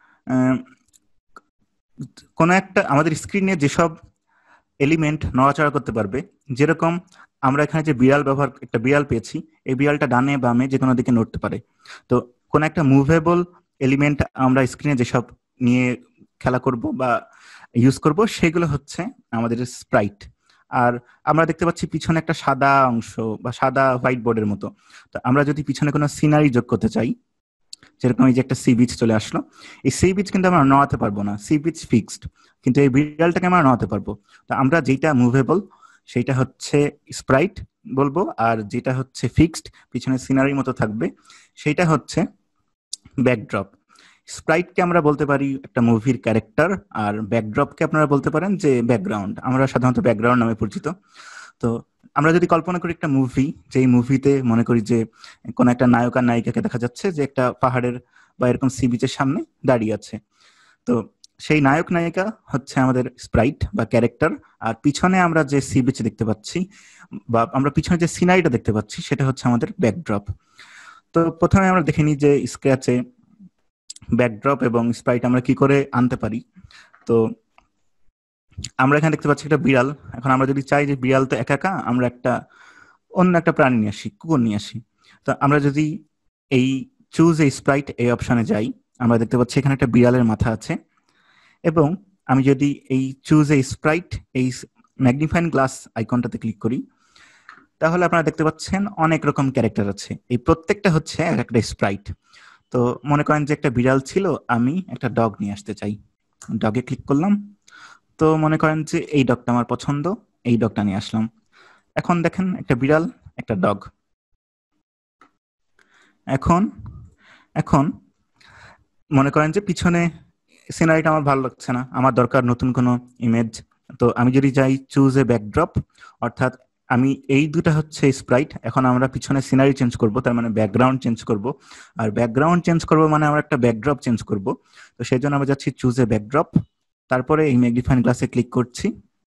কোনো একটা আমাদের স্ক্রিনে যেসব এলিমেন্ট নড়াচড়া করতে পারবে, যেরকম আমরা এখানে যে একটা বিড়াল পেয়েছি, এই বিড়ালটা ডানে বামে যে কোনো দিকে নড়তে পারে। তো কোন একটা মুভেবল এলিমেন্ট আমরা স্ক্রিনে যেসব নিয়ে খেলা করব বা ইউজ করব, সেগুলো হচ্ছে আমাদের স্প্রাইট। আর আমরা দেখতে পাচ্ছি পিছনে একটা সাদা অংশ বা সাদা হোয়াইট বোর্ডের মতো। তো আমরা যদি পিছনে কোনো সিনারি যোগ করতে চাই, যেরকম এই যে একটা সি বিচ চলে আসলো, এই সি বিচ কিন্তু আমরা নড়াতে পারবো না, সি বিচ ফিক্সড, কিন্তু এই বিড়ালটাকে আমরা নড়াতে পারবো। তো আমরা যেটা মুভেবল সেইটা হচ্ছে স্প্রাইট বলবো, আর যেটা হচ্ছে ফিক্সড পিছনে সিনারির মতো থাকবে সেইটা হচ্ছে ব্যাকড্রপ। স্প্রাইটকে আমরা বলতে পারি একটা মুভির ক্যারেক্টার, আর ব্যাকড্রপকে আপনারা বলতে পারেন যে ব্যাকগ্রাউন্ড। আমরা সাধারণত ব্যাকগ্রাউন্ড নামে পরিচিত। তো আমরা যদি কল্পনা করি একটা মুভি, যেই মুভিতে মনে করি যে কোন একটা নায়ক আর নায়িকাকে দেখা যাচ্ছে যে একটা পাহাড়ের বা এরকম সি বিচের সামনে দাঁড়িয়ে আছে, তো সেই নায়ক নায়িকা হচ্ছে আমাদের স্প্রাইট বা ক্যারেক্টার। আর পিছনে আমরা যে সি বিচ দেখতে পাচ্ছি বা আমরা পিছনে যে সিনারিটা দেখতে পাচ্ছি সেটা হচ্ছে আমাদের ব্যাকড্রপ। তো প্রথমে আমরা দেখে নিই যে স্ক্র্যাচে ব্যাকড্রপ এবং স্প্রাইট আমরা কি করে আনতে পারি। তো আমরা এখানে দেখতে পাচ্ছি একটা বিড়াল। এখন আমরা যদি চাই যে বিড়াল তো একা একা, আমরা অন্য একটা প্রাণী নিয়ে আসি, কুকুর নিয়ে আসি। তো আমরা যদি এই চুজ এ স্প্রাইট এই অপশনে যাই, আমরা দেখতে পাচ্ছি এখানে একটা বিড়ালের মাথা আছে, এবং আমি যদি এই চুজ এ স্প্রাইট এই ম্যাগনিফাইং গ্লাস আইকনটাতে ক্লিক করি, তাহলে আপনারা দেখতে পাচ্ছেন অনেক রকম ক্যারেক্টার আছে। এই প্রত্যেকটা হচ্ছে একটা স্প্রাইট। তো মনে করেন যে একটা বিড়াল ছিল, আমি একটা ডগ নিয়ে আসতে চাই, ডগে ক্লিক করলাম। তো মনে করেন যে এই ডগটা আমার পছন্দ, এই ডগটা নিয়ে আসলাম। এখন দেখেন একটা বিড়াল, একটা ডগ। এখন মনে করেন যে পিছনে সিনারিটা আমার ভালো লাগছে না, আমার দরকার নতুন কোনো ইমেজ। তো আমি যদি যাই চুজ এ ব্যাকড্রপ, অর্থাৎ আমি এই দুটা হচ্ছে স্প্রাইট, এখন আমরা পিছনে সিনারি চেঞ্জ করব, তার মানে ব্যাকগ্রাউন্ড চেঞ্জ করব। আর ব্যাকগ্রাউন্ড চেঞ্জ করব মানে আমরা একটা ব্যাকড্রপ চেঞ্জ করব। তো সেই জন্য আমরা যাচ্ছি চুজ এ ব্যাকড্রপ, তারপরে এই ম্যাগনিফাইং গ্লাসে ক্লিক করছি,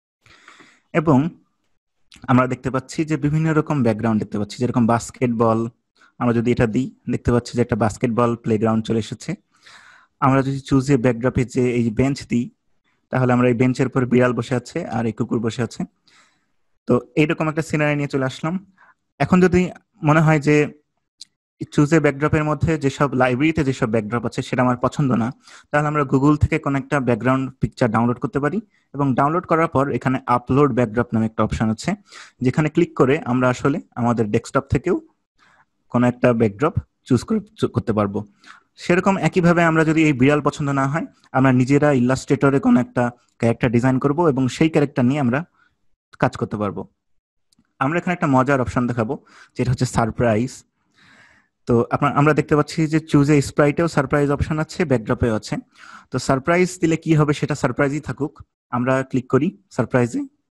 এবং আমরা দেখতে পাচ্ছি যে বিভিন্ন রকম ব্যাকগ্রাউন্ড দেখতে পাচ্ছি। যেরকম বাস্কেটবল, আমরা যদি এটা দিই দেখতে পাচ্ছি যে একটা বাস্কেটবল প্লেগ্রাউন্ড চলে এসেছে। আমরা যদি চুজ এ ব্যাকড্রপে যে এই বেঞ্চ দিই, তাহলে আমরা এই বেঞ্চের উপর বিড়াল বসে আছে আর এই কুকুর বসে আছে। তো এইরকম একটা সিনারি নিয়ে চলে আসলাম। এখন যদি মনে হয় যে চুজ এ ব্যাকড্রপের মধ্যে যেসব লাইব্রেরিতে যেসব ব্যাকড্রপ আছে সেটা আমার পছন্দ না, তাহলে আমরা গুগল থেকে কোন একটা ব্যাকগ্রাউন্ড পিকচার ডাউনলোড করতে পারি, এবং ডাউনলোড করার পর এখানে আপলোড ব্যাকড্রপ নামে একটা অপশন আছে, যেখানে ক্লিক করে আমরা আসলে আমাদের ডেস্কটপ থেকেও কোনো একটা ব্যাকড্রপ চুজ করতে পারবো। সেরকম একইভাবে আমরা যদি এই বিড়াল পছন্দ না হয়, আমরা নিজেরা ইলাস্ট্রেটরে কোনো একটা ক্যারেক্টার ডিজাইন করব এবং সেই ক্যারেক্টার নিয়ে আমরা কাজ করতে পারবো। আমরা এখানে একটা মজার অপশন দেখাবো, যেটা হচ্ছে সারপ্রাইজ। তো আমরা দেখতে পাচ্ছি যে চুজ এ স্প্রাইটেও সারপ্রাইজ অপশন আছে, ব্যাকড্রপেও আছে। তো সারপ্রাইজ দিলে কি হবে, সেটা সারপ্রাইজই থাকুক। আমরা ক্লিক করি সারপ্রাইজে,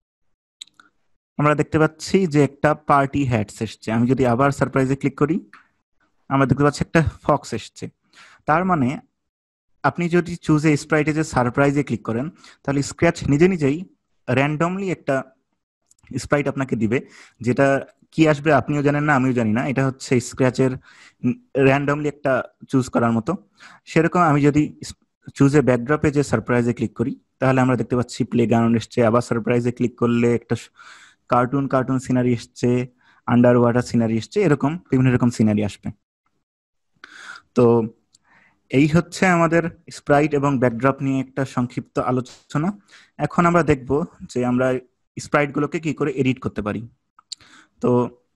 আমরা দেখতে পাচ্ছি যে একটা পার্টি হ্যাটস এসছে। আমি যদি আবার সারপ্রাইজে ক্লিক করি, আমরা দেখতে পাচ্ছি একটা ফক্স এসছে। তার মানে আপনি যদি চুজ এ স্প্রাইটে যে সারপ্রাইজে ক্লিক করেন, তাহলে স্ক্র্যাচ নিজে নিজেই র্যান্ডমলি একটা স্প্রাইট আপনাকে দিবে, যেটা কি আসবে আপনিও জানেন না, আমিও জানি না। এটা হচ্ছে স্ক্র্যাচের র্যান্ডমলি একটা চুজ করার মতো। সেরকম আমি যদি চুজ এ ব্যাকড্রপে যে সারপ্রাইজে ক্লিক করি, তাহলে আমরা দেখতে পাচ্ছি প্লেগ্রাউন্ড এসছে। আবার সারপ্রাইজে ক্লিক করলে একটা কার্টুন সিনারি এসছে, আন্ডার ওয়াটার সিনারি এসছে, এরকম বিভিন্ন রকম সিনারি আসবে। তো এই হচ্ছে আমাদের স্প্রাইট এবং ব্যাকড্রপ নিয়ে একটা সংক্ষিপ্ত আলোচনা। এখন আমরা দেখব যে আমরা স্প্রাইট গুলোকে কি করে এডিট করতে পারি। তো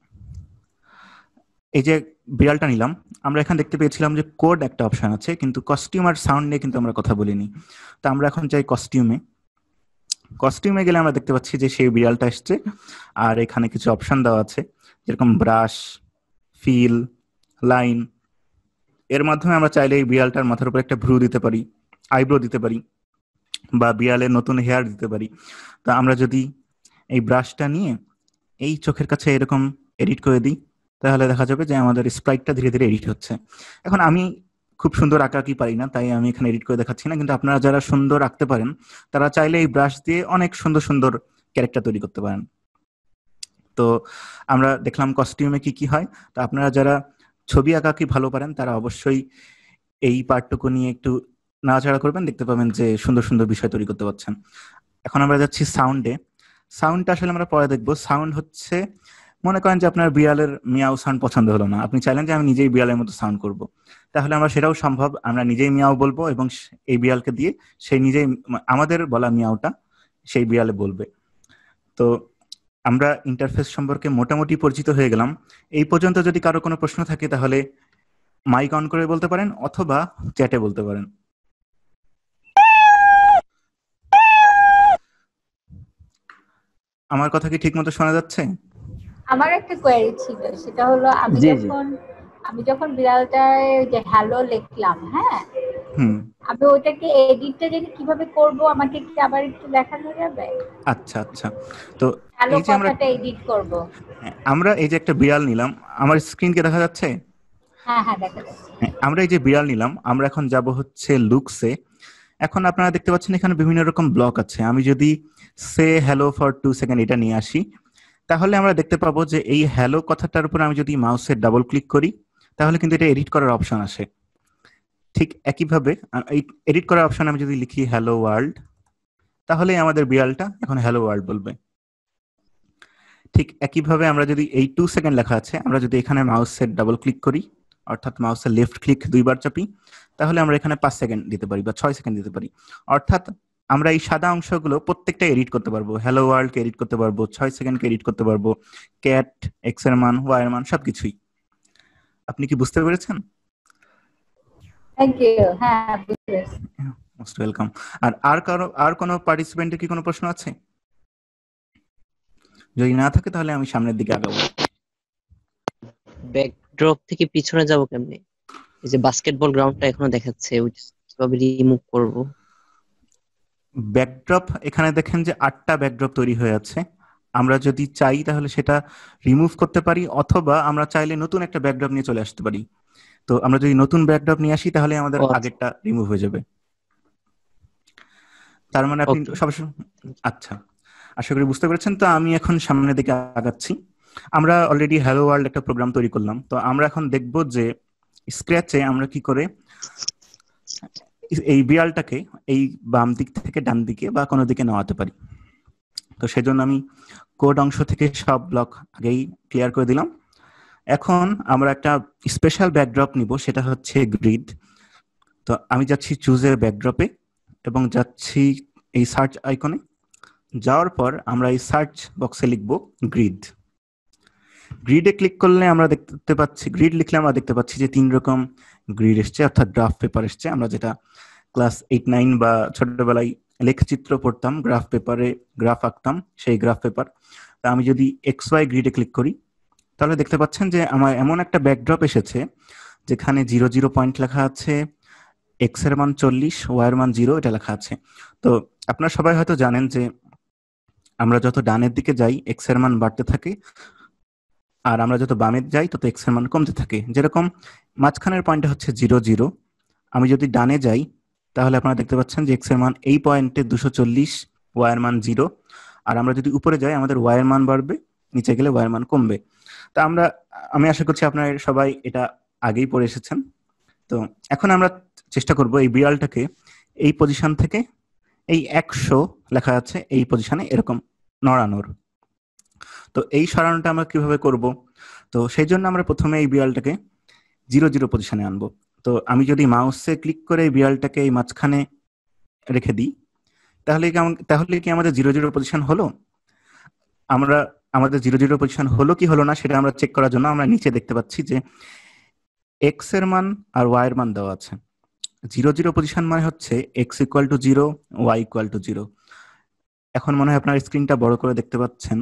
এই যে বিড়ালটা নিলাম, আমরা এখানে দেখতে পেয়েছিলাম যে কোড একটা অপশন আছে, কিন্তু কস্টিউম আর সাউন্ড নিয়ে কিন্তু আমরা কথা বলিনি। তো আমরা এখন যাই কস্টিউমে গেলে আমরা দেখতে পাচ্ছি যে সেই বিড়ালটা এসছে, আর এখানে কিছু অপশন দেওয়া আছে, যেরকম ব্রাশ, ফিল, লাইন। এর মাধ্যমে আমরা চাইলে এই বিড়ালটার মাথার উপর একটা ভ্রু দিতে পারি, আইব্রো দিতে পারি, বা বিড়ালের নতুন হেয়ার দিতে পারি। তো আমরা যদি এই ব্রাশটা নিয়ে এই চোখের কাছে এরকম এডিট করে দিই, তাহলে দেখা যাবে যে আমাদের স্প্রাইটটা ধীরে ধীরে এডিট হচ্ছে। এখন আমি খুব সুন্দর আঁকাকি পারি না, তাই আমি এখানে এডিট করে দেখাচ্ছি না, কিন্তু আপনারা যারা সুন্দর আঁকতে পারেন তারা চাইলে এই ব্রাশ দিয়ে অনেক সুন্দর সুন্দর ক্যারেক্টার তৈরি করতে পারেন। তো আমরা দেখলাম কস্টিউমে কি কি হয়। তো আপনারা যারা ছবি আঁকাকি ভালো পারেন তারা অবশ্যই এই পার্টটুকু নিয়ে একটু নাড়াচাড়া করবেন, দেখতে পাবেন যে সুন্দর সুন্দর বিষয় তৈরি করতে পারছেন। এখন আমরা যাচ্ছি সাউন্ডে। সাউন্ডটা আসলে আমরা পরে দেখবো। সাউন্ড হচ্ছে, মনে করেন যে আপনার বিড়ালের মিয়াও সাউন্ড পছন্দ হলো না, আপনি চাইলেন যে আমি নিজেই বিড়ালের মতো সাউন্ড করব, তাহলে আমরা সেটাও সম্ভব। আমরা নিজেই মিয়াও বলবো এবং এই বিড়ালকে দিয়ে সেই নিজেই আমাদের বলা মিয়াওটা সেই বিড়ালে বলবে। তো আমরা ইন্টারফেস সম্পর্কে মোটামুটি পরিচিত হয়ে গেলাম। এই পর্যন্ত যদি কারো কোনো প্রশ্ন থাকে তাহলে মাইক অন করে বলতে পারেন অথবা চ্যাটে বলতে পারেন। আমার কথা কি ঠিক মতো শোনা যাচ্ছে? আমার একটা কোয়েরি ছিল, সেটা হলো জি জি আমি যখন বিড়ালটায় যে হ্যালো লিখলাম, হ্যাঁ, আমি ওইটাকে এডিটটা যদি কিভাবে করব আমাকে কি আবার একটু দেখানো যাবে? আচ্ছা আচ্ছা। তো হ্যালো এই যে কথাটা এডিট করব। আমরা এই যে একটা বিড়াল নিলাম, আমার স্ক্রিনকে দেখা যাচ্ছে? হ্যাঁ হ্যাঁ, দেখা যাচ্ছে। আমরা এই যে বিড়াল নিলাম, আমরা এখন যাব হচ্ছে লুকসে। এখন আপনারা দেখতে পাচ্ছেন এখানে বিভিন্ন রকম ব্লক আছে। আমি যদি সে হ্যালো ফর 2 সেকেন্ড এটা নিয়ে আসি, তাহলে আমরা দেখতে পাবো যে এই হ্যালো কথাটার উপর আমি যদি মাউসের ডাবল ক্লিক করি তাহলে কিন্তু এটা এডিট করার অপশন আসে। ঠিক একইভাবে এই এডিট করার অপশন আমি যদি লিখি হ্যালো ওয়ার্ল্ড, তাহলে আমাদের বিড়ালটা এখন হ্যালো ওয়ার্ল্ড বলবে। ঠিক একইভাবে আমরা যদি এই 2 সেকেন্ড লেখা আছে, আমরা যদি এখানে মাউসের ডাবল ক্লিক করি, অর্থাৎ মাউসের লেফট ক্লিক 2 বার চাপি, তাহলে আমরা এখানে 5 সেকেন্ড দিতে পারি বা 6 সেকেন্ড দিতে পারি। অর্থাৎ আমরা এই সাদা অংশগুলো প্রত্যেকটা এডিট করতে পারবো। হ্যালো ওয়ার্ল্ডকে এডিট করতে পারবো, 6 সেকেন্ডকে এডিট করতে পারবো, ক্যাট, এক্স এর মান, ওয়াই এর মান, সবকিছুই। আপনি কি বুঝতে পেরেছেন? Thank you. হ্যাঁ, বুঝতে পেরেছি। Most welcome. আর কোনো পার্টিসিপেন্টের কি কোনো প্রশ্ন আছে? যদি না থাকে তাহলে আমি সামনের দিকে আগাবো। ব্যাকড্রপ থেকে পিছনে যাব কেমনে? এই যে বাস্কেটবল গ্রাউন্ডটা এখনো দেখাচ্ছে, ওইটা কিভাবে রিমুভ করব? ব্যাকড্রপ, এখানে দেখেন যে 8টা ব্যাকড্রপ তৈরি হয়ে আছে। আমরা যদি চাই তাহলে সেটা রিমুভ করতে পারি, অথবা আমরা চাইলে নতুন একটা ব্যাকড্রপ নিয়ে চলে আসতে পারি। তো আমরা যদি নতুন ব্যাকড্রপ নিয়ে আসি তাহলে আমাদের আগেরটা রিমুভ হয়ে যাবে। তার মানে আপনি সবসময়, আচ্ছা, আশা করি বুঝতে পেরেছেন। তো আমি এখন সামনের দিকে আগাচ্ছি। আমরা অলরেডি হ্যালো ওয়ার্ল্ড একটা প্রোগ্রাম তৈরি করলাম। তো আমরা এখন দেখব যে স্ক্র্যাচে আমরা কি করে এই বিড়ালটাকে এই বাম দিক থেকে ডান দিকে বা কোনো দিকে নেওয়াতে পারি। তো সেজন্য আমি কোড অংশ থেকে সব ব্লক আগেই ক্লিয়ার করে দিলাম। এখন আমরা একটা স্পেশাল ব্যাকড্রপ নিব, সেটা হচ্ছে গ্রিড। তো আমি যাচ্ছি চুজের ব্যাকড্রপে এবং যাচ্ছি এই সার্চ আইকনে। যাওয়ার পর আমরা এই সার্চ বক্সে লিখব গ্রিড। গ্রিডে ক্লিক করলে আমরা দেখতে পাচ্ছি, গ্রিড লিখলে আমরা দেখতে পাচ্ছি যে 3 রকম গ্রিড এসছে, অর্থাৎ গ্রাফ পেপার এসছে। আমরা যেটা ক্লাস 8-9 বা ছোটবেলায় লেখচিত্র পড়তাম, গ্রাফ পেপারে গ্রাফ আঁকতাম, সেই গ্রাফ পেপার। তা আমি যদি XY গ্রিডে ক্লিক করি তাহলে দেখতে পাচ্ছেন যে আমার এমন একটা ব্যাকড্রপ এসেছে যেখানে 0 পয়েন্ট লেখা আছে, এক্স এর মান 40, ওয়াই এর মান 0 এটা লেখা আছে। তো আপনারা সবাই হয়তো জানেন যে আমরা যত ডানের দিকে যাই এক্স এর মান বাড়তে থাকে, আর আমরা যত বামে যাই তত এক্স এর মান কমতে থাকে। যেরকম মাঝখানের পয়েন্টটা হচ্ছে 0 আমি যদি ডানে যাই তাহলে আপনারা দেখতে পাচ্ছেন যে এক্স এর মান এই পয়েন্টে 240, ওয়াই এর মান 0। আর আমরা যদি উপরে যাই আমাদের ওয়াই এর মান বাড়বে, নিচে গেলে ওয়াই এর মান কমবে। তা আমি আশা করছি আপনারা সবাই এটা আগেই পড়ে এসেছেন। তো এখন আমরা চেষ্টা করব এই বিড়ালটাকে এই পজিশন থেকে এই 100 লেখা আছে এই পজিশনে এরকম নড়ানোর। তো এই সরানোটা আমরা কিভাবে করব? তো সেই জন্য আমরা প্রথমে এই বিড়ালটাকে 0 পজিশনে আনবো। তো আমি যদি মাউসে ক্লিক করে এই বিড়ালটাকে এই মাঝখানে রেখে দিই তাহলে কি আমাদের 0 পজিশন হলো? আমাদের 0 পজিশন হলো কি হলো না সেটা আমরা চেক করার জন্য আমরা নিচে দেখতে পাচ্ছি যে এক্স এর মান আর ওয়াই এর মান দেওয়া আছে। 0 পজিশন মানে হচ্ছে x = 0, y = 0। এখন মনে হয় আপনার স্ক্রিনটা বড় করে দেখতে পাচ্ছেন।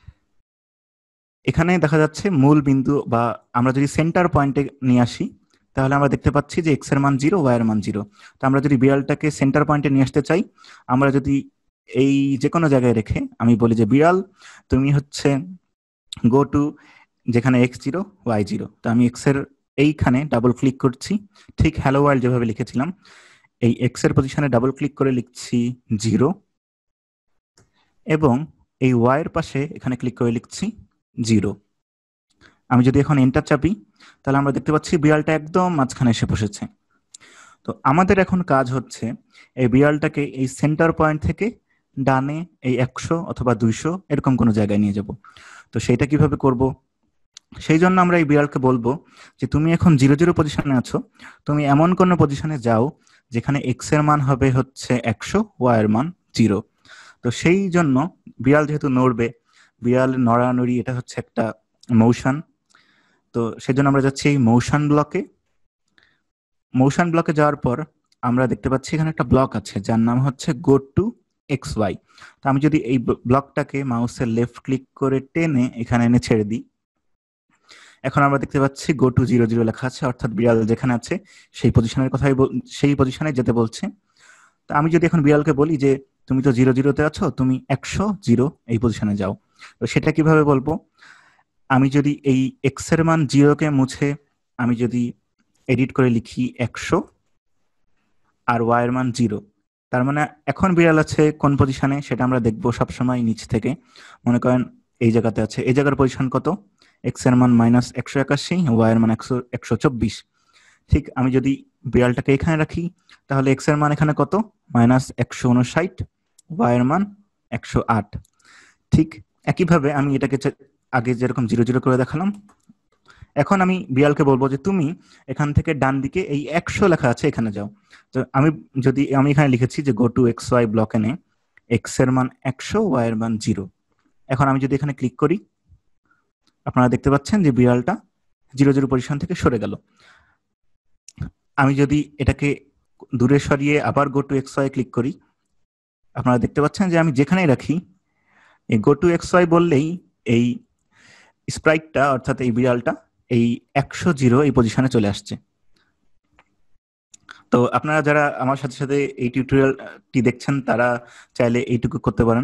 এখানে দেখা যাচ্ছে মূল বিন্দু, বা আমরা যদি সেন্টার পয়েন্টে নিয়ে আসি তাহলে আমরা দেখতে পাচ্ছি যে এক্স এর মান 0, ওয়াই এর মান 0। তো আমরা যদি বিড়ালটাকে সেন্টার পয়েন্টে নিয়ে আসতে চাই, আমরা যদি এই যে কোনো জায়গায় রেখে আমি বলি যে বিড়াল তুমি হচ্ছে গো টু যেখানে x0 y0, তো আমি x এর এইখানে ডাবল ক্লিক করছি, ঠিক হ্যালো ওয়ার্ল্ড যেভাবে লিখেছিলাম এই x এর পজিশনে ডাবল ক্লিক করে লিখছি 0, এবং এই y এর পাশে এখানে ক্লিক করে লিখছি 0। আমি যদি এখন এন্টার চাপি তাহলে আমরা দেখতে পাচ্ছি বিড়ালটা একদম মাঝখানে এসে বসেছে। তো আমাদের এখন কাজ হচ্ছে এই বিড়ালটাকে এই সেন্টার পয়েন্ট থেকে ডানে এই 100 অথবা 200 এরকম কোনো জায়গায় নিয়ে যাব। তো সেইটা কিভাবে করব? সেই জন্য আমরা এই বিড়ালকে বলবো যে তুমি এখন 0 পজিশনে আছো, তুমি এমন কোনো পজিশনে যাও যেখানে এক্স এর মান হবে হচ্ছে 100, ওয়াই এর মান 0। তো সেই জন্য বিড়াল যেহেতু নড়বে, বিড়াল নড়ানড়ি এটা হচ্ছে একটা মোশন, তো সেই জন্য আমরা যাচ্ছি এই মোশন ব্লকে। মোশন ব্লকে যাওয়ার পর আমরা দেখতে পাচ্ছি এখানে একটা ব্লক আছে যার নাম হচ্ছে গো টু এক্স ওয়াই। তো আমি যদি এই ব্লকটাকে মাউসের লেফট ক্লিক করে টেনে এখানে এনে ছেড়ে দিই, এখন আমরা দেখতে পাচ্ছি গো টু 0 লেখা আছে, অর্থাৎ বিড়াল যেখানে আছে সেই পজিশনের কথাই সেই পজিশনে যেতে বলছে। তো আমি যদি এখন বিড়ালকে বলি যে তুমি তো 0 আছো, তুমি 100 এই পজিশনে যাও, তো সেটা কিভাবে বলবো? আমি যদি এই এক্স এর মান 0কে মুছে আমি যদি এডিট করে লিখি 100 আর ওয়াই এর মান 0, তার মানে এখন বিড়াল আছে কোন পজিশনে সেটা আমরা দেখবো সবসময় নিচ থেকে। মনে করেন এই জায়গাতে আছে, এই জায়গার পজিশন কত? এক্স এর মান -181, ওয়াই এর মান 124। ঠিক আমি যদি বিড়ালটাকে এখানে রাখি তাহলে এক্স এর মান এখানে কত? -159, ওয়াই এর মান 108। ঠিক একইভাবে আমি এটাকে আগে যেরকম 0 করে দেখালাম, এখন আমি বিড়ালকে বলবো যে তুমি এখান থেকে ডান দিকে এই 100 লেখা আছে এখানে যাও। তো আমি এখানে লিখেছি যে go to X Y block এনে এক্স এর মান 100, ওয়াই এর মান 0। এখন আমি যদি এখানে ক্লিক করি আপনারা দেখতে পাচ্ছেন যে বিড়ালটা 0 পজিশন থেকে সরে গেল। আমি যদি এটাকে দূরে সরিয়ে আবার go to X Y click করি, আপনারা দেখতে পাচ্ছেন যে আমি যেখানেই রাখি এই গো টু এক্স ওয়াই বললেই এই স্প্রাইটটা অর্থাৎ এই বিড়ালটা এই 100 এই পজিশনে চলে আসছে। তো আপনারা যারা আমার সাথে সাথে এই টিউটোরিয়ালটি দেখছেন তারা চাইলে এইটুকু করতে পারেন।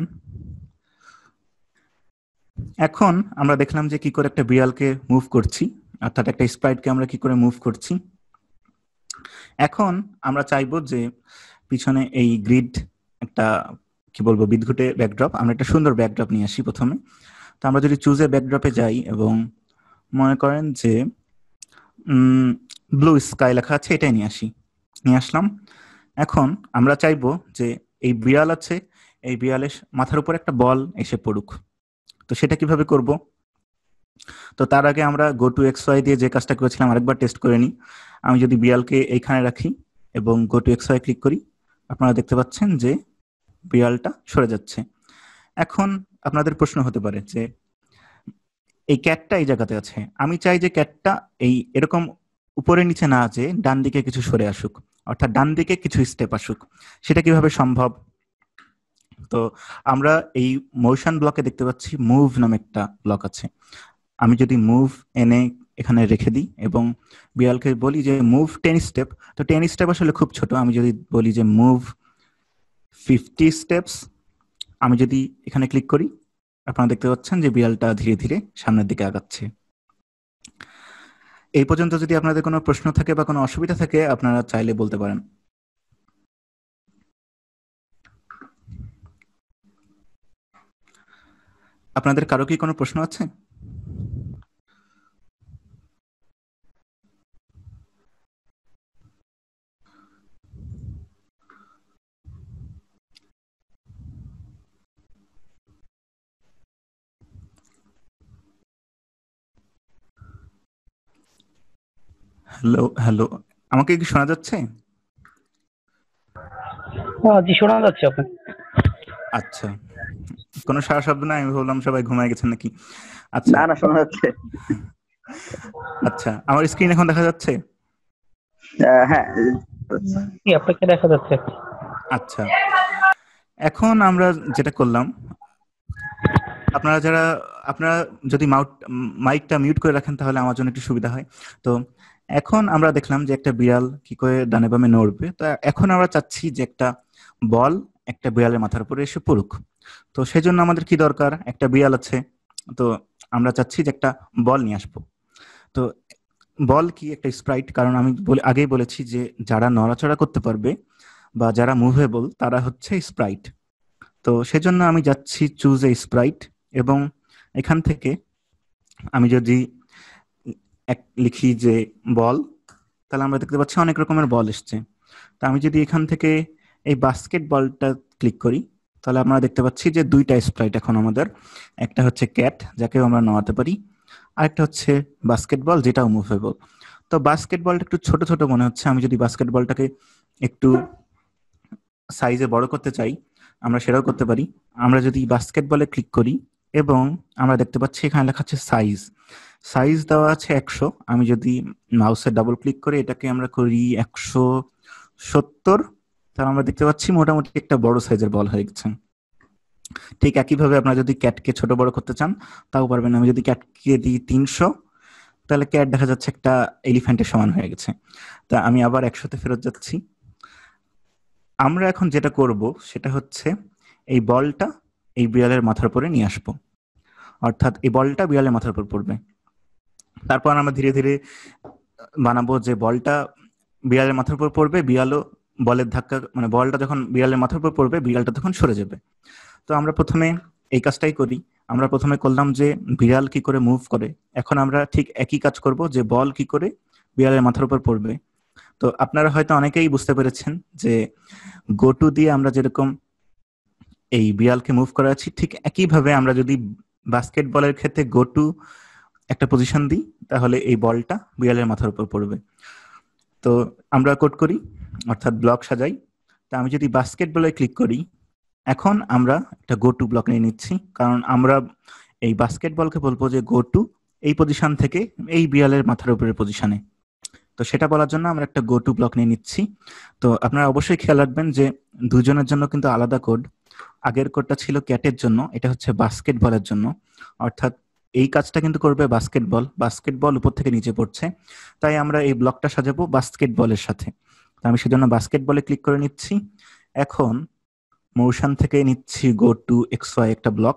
এখন আমরা দেখলাম যে কি করে একটা বিড়ালকে মুভ করছি, অর্থাৎ একটা স্প্রাইটকে আমরা কি করে মুভ করছি। এখন আমরা চাইবো যে পিছনে এই গ্রিড একটা কি বলবো বিদঘুটে ব্যাকড্রপ, আমরা একটা সুন্দর ব্যাকড্রপ নিয়ে আসি প্রথমে। তো আমরা যদি চুজে ব্যাকড্রপে যাই এবং মনে করেন যে ব্লু স্কাই লেখা আছে এটাই নিয়ে আসলাম। এখন আমরা চাইবো যে এই বিড়াল আছে, এই বিড়ালের মাথার উপর একটা বল এসে পড়ুক। তো সেটা কিভাবে করব? তো তার আগে আমরা গো টু এক্স ওয়াই দিয়ে যে কাজটা করেছিলাম আরেকবার টেস্ট করে নিই। আমি যদি বিড়ালকে এইখানে রাখি এবং go to X Y click করি, আপনারা দেখতে পাচ্ছেন যে বিড়ালটা সরে যাচ্ছে। এখন আপনাদের প্রশ্ন হতে পারে যে এই ক্যাটটা এই জায়গাতে আছে, আমি চাই যে ক্যাটটা এই এরকম উপরে নিচে না যে ডান দিকে কিছু সরে আসুক, অর্থাৎ ডান দিকে কিছু স্টেপ আসুক। সেটা কিভাবে সম্ভব? তো আমরা এই মোশন ব্লকে দেখতে পাচ্ছি মুভ নামে একটা ব্লক আছে। আমি যদি মুভ এনে এখানে রেখে দিই এবং বিড়ালকে বলি যে মুভ 10 স্টেপ, তো 10 স্টেপ আসলে খুব ছোট। আমি যদি বলি যে মুভ 50 স্টেপস, আমি যদি এখানে ক্লিক করি আপনারা দেখতে পাচ্ছেন যে বিড়ালটা ধীরে ধীরে সামনের দিকে আগাচ্ছে। এই পর্যন্ত যদি আপনাদের কোনো প্রশ্ন থাকে বা কোনো অসুবিধা থাকে আপনারা চাইলে বলতে পারেন। আপনাদের কারো কি কোনো প্রশ্ন আছে? হ্যালো হ্যালো, আমাকে কি শোনা যাচ্ছে? জি শোনা যাচ্ছে আপনাকে। আচ্ছা, কোনো সারা শব্দ না, আমি ভাবলাম সবাই ঘুমায় গেছেন নাকি। আচ্ছা না শোনা যাচ্ছে। আচ্ছা, আমার স্ক্রিন এখন দেখা যাচ্ছে? হ্যাঁ আপনাকে দেখা যাচ্ছে। আচ্ছা, এখন আমরা যেটা করলাম, আপনারা যদি মাইকটা মিউট করে রাখেন তাহলে আমার জন্য একটু সুবিধা হয়। তো এখন আমরা দেখলাম যে একটা বিড়াল কি করে ডানে বামে নড়বে। তো এখন আমরা চাচ্ছি যে একটা বল একটা বিড়ালের মাথার উপরে এসে পড়ুক। তো সেজন্য আমাদের কি দরকার, একটা বিড়াল আছে, তো আমরা চাচ্ছি যে একটা বল নিয়ে আসবো। তো বল কি একটা স্প্রাইট, কারণ আমি আগেই বলেছি যে যারা নড়াচড়া করতে পারবে বা যারা মুভেবল তারা হচ্ছে স্প্রাইট। তো সেজন্য আমি যাচ্ছি চুজ এ স্প্রাইট, এবং এখান থেকে আমি যদি লিখি যে বল, তাহলে আমরা দেখতে পাচ্ছি অনেক রকমের বল এসছে। তো আমি যদি এখান থেকে এই বাস্কেট বলটা ক্লিক করি, তাহলে আমরা দেখতে পাচ্ছি যে দুইটা স্প্রাইট এখন আমাদের, একটা হচ্ছে ক্যাট যাকেও আমরা নামাতে পারি, আরেকটা হচ্ছে বাস্কেটবল যেটাও মুভেবল। তো বাস্কেটবলটা একটু ছোট ছোট মনে হচ্ছে, আমি যদি বাস্কেটবলটাকে একটু সাইজে বড় করতে চাই আমরা সেটাও করতে পারি। আমরা যদি বাস্কেটবলে ক্লিক করি এবং আমরা দেখতে পাচ্ছি এখানে লেখা আছে সাইজ দেওয়া আছে 100। আমি যদি মাউসের ডাবল ক্লিক করে এটাকে আমরা করি 170, তাহলে আমরা দেখতে পাচ্ছি মোটামুটি একটা বড় সাইজের বল হয়ে গেছে। ঠিক একইভাবে আপনারা যদি ক্যাটকে ছোট বড় করতে চান তাও পারবেন। আমি যদি ক্যাটকে দিই 300, তাহলে ক্যাট দেখা যাচ্ছে একটা এলিফ্যান্টের সমান হয়ে গেছে। তা আমি আবার 100-তে ফেরত যাচ্ছি। আমরা এখন যেটা করব সেটা হচ্ছে এই বলটা এই বিড়ালের মাথার উপরে নিয়ে আসবো, অর্থাৎ এই বলটা বিড়ালের মাথার উপর পড়বে। তারপর আমরা ধীরে ধীরে বানাবো যে বলটা বিড়ালের মাথার উপর পড়বে, বিড়ালও বলের ধাক্কা, মানে বলটা যখন বিড়ালের মাথার উপর পড়বে বিড়ালটা তখন সরে যাবে। তো আমরা প্রথমে এই কাজটাই করি। আমরা প্রথমে করলাম যে বিড়াল কি করে মুভ করে, এখন আমরা ঠিক একই কাজ করব যে বল কি করে বিড়ালের মাথার উপর পড়বে। তো আপনারা হয়তো অনেকেই বুঝতে পেরেছেন যে গো টু দিয়ে আমরা যেরকম এই বিড়ালকে মুভ করাচ্ছি, ঠিক একইভাবে আমরা যদি বাস্কেটবলের ক্ষেত্রে গো টু একটা পজিশন দিই তাহলে এই বলটা বিড়ালের মাথার উপর পড়বে। তো আমরা কোড করি, অর্থাৎ ব্লক সাজাই। তা আমি যদি বাস্কেটবলে ক্লিক করি, এখন আমরা একটা গো টু ব্লক নিয়ে নিচ্ছি, কারণ আমরা এই বাস্কেটবলকে বলবো যে গো টু এই পজিশন থেকে এই বিড়ালের মাথার উপরের পজিশনে। তো সেটা বলার জন্য আমরা একটা গো টু ব্লক নিয়ে নিচ্ছি। তো আপনারা অবশ্যই খেয়াল রাখবেন যে দুজনের জন্য কিন্তু আলাদা কোড। আগের কোডটা ছিল ক্যাটের জন্য, এটা হচ্ছে বাস্কেটবলের জন্য, অর্থাৎ এই কাজটা কিন্তু করবে বাস্কেটবল উপর থেকে নিচে পড়ছে, তাই আমরা এই ব্লকটা সাজাবো বাস্কেটবলের সাথে। তো আমি সেজন্য বাস্কেটবলে ক্লিক করে নিচ্ছি। এখন মোশন থেকে নিচ্ছি গো টু XY একটা ব্লক।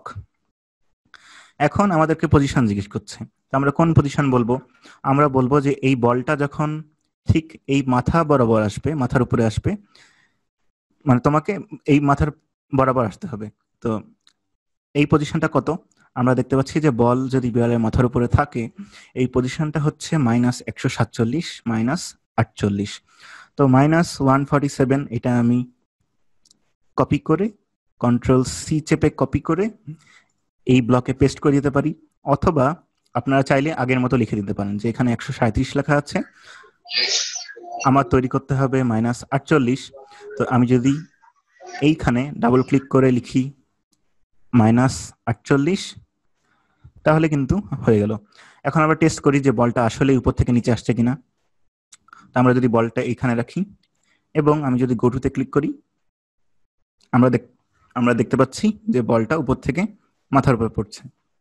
এখন আমাদেরকে পজিশন জিজ্ঞেস করছে, তো আমরা কোন পজিশন বলবো? আমরা বলবো যে এই বলটা যখন ঠিক এই মাথা বরাবর আসবে, মাথার উপরে আসবে, মানে তোমাকে এই মাথার বরাবর আসতে হবে। তো এই পজিশনটা কত? আমরা দেখতে পাচ্ছি যে বল যদি বিড়ালের মাথার উপরে থাকে এই পজিশনটা হচ্ছে -147 -48। তো -147 এটা আমি কপি করে Ctrl+C চেপে কপি করে এই ব্লকে পেস্ট করে দিতে পারি, অথবা আপনারা চাইলে আগের মতো লিখে দিতে পারেন যে এখানে 137 লেখা আছে, আমার তৈরি করতে হবে -48। তো আমি যদি এইখানে ডাবল ক্লিক করে লিখি -48, তাহলে কিন্তু হয়ে গেল। এখন আমরা টেস্ট করি যে বলটা আসলে উপর থেকে নিচে আসছে কিনা। তো আমরা যদি বলটা এইখানে রাখি এবং আমি যদি গো টুতে ক্লিক করি, আমরা দেখতে পাচ্ছি যে বলটা উপর থেকে মাথার উপর পড়ছে।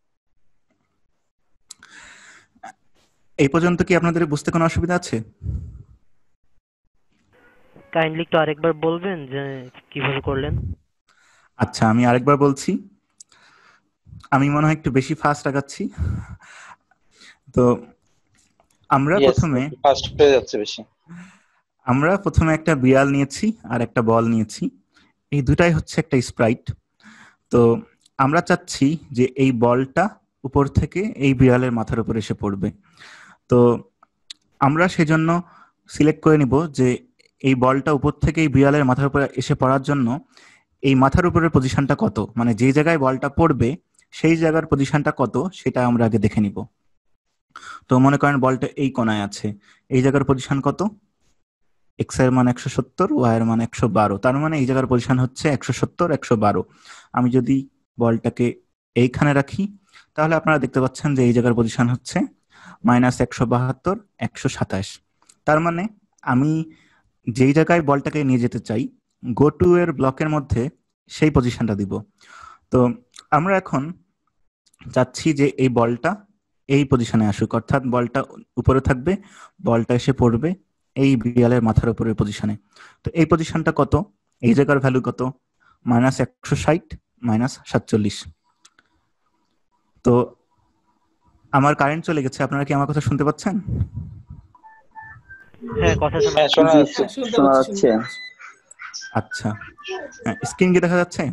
এই পর্যন্ত কি আপনাদের বুঝতে কোনো অসুবিধা আছে? কাইন্ডলি একটু আরেকবার বলবেন যে কিভাবে করলেন? আচ্ছা, আমি আরেকবার বলছি। আমি মনে হয় একটু বেশি ফাস্ট আগাচ্ছি। তো আমরা প্রথমে একটা বিড়াল নিয়েছি আর একটা বল নিয়েছি, এই দুটাই হচ্ছে একটা স্প্রাইট। তো আমরা চাচ্ছি যে এই বলটা উপর থেকে এই বিড়ালের মাথার উপর এসে পড়বে। তো আমরা সেজন্য সিলেক্ট করে নিব যে এই বলটা উপর থেকে এই বিড়ালের মাথার উপরে এসে পড়ার জন্য এই মাথার উপরের পজিশনটা কত, মানে যে জায়গায় বলটা পড়বে সেই জায়গার পজিশনটা কত সেটা আমরা আগে দেখে নিব। তো মনে করেন বলটা এই কোণায় আছে, এই জায়গার পজিশন কত? x এর মান 170, y এর মান 112, তার মানে এই জায়গার পজিশন হচ্ছে 170 112। আমি যদি বলটাকে এইখানে রাখি তাহলে আপনারা দেখতে পাচ্ছেন যে এই জায়গার পজিশন হচ্ছে -172 127। তার মানে আমি যেই জায়গায় বলটাকে নিয়ে যেতে চাই গো টু এর ব্লকের মধ্যে সেই পজিশনটা দিব। তো আমরা এখন চাচ্ছি যে এই বলটা এই পজিশনে আসুক, অর্থাৎ বলটা উপরে থাকবে, বলটা এসে পড়বে এই বিড়ালের মাথার উপরের পজিশনে। তো এই পজিশনটা কত, এই জায়গার ভ্যালু কত, -160 -47। তো আমার কারেন্ট চলে গেছে, আপনারা কি আমার কথা শুনতে পাচ্ছেন? হ্যাঁ, কথা শোনা জি, শোনা যাচ্ছে। আচ্ছা, স্ক্রিন কি দেখা যাচ্ছে?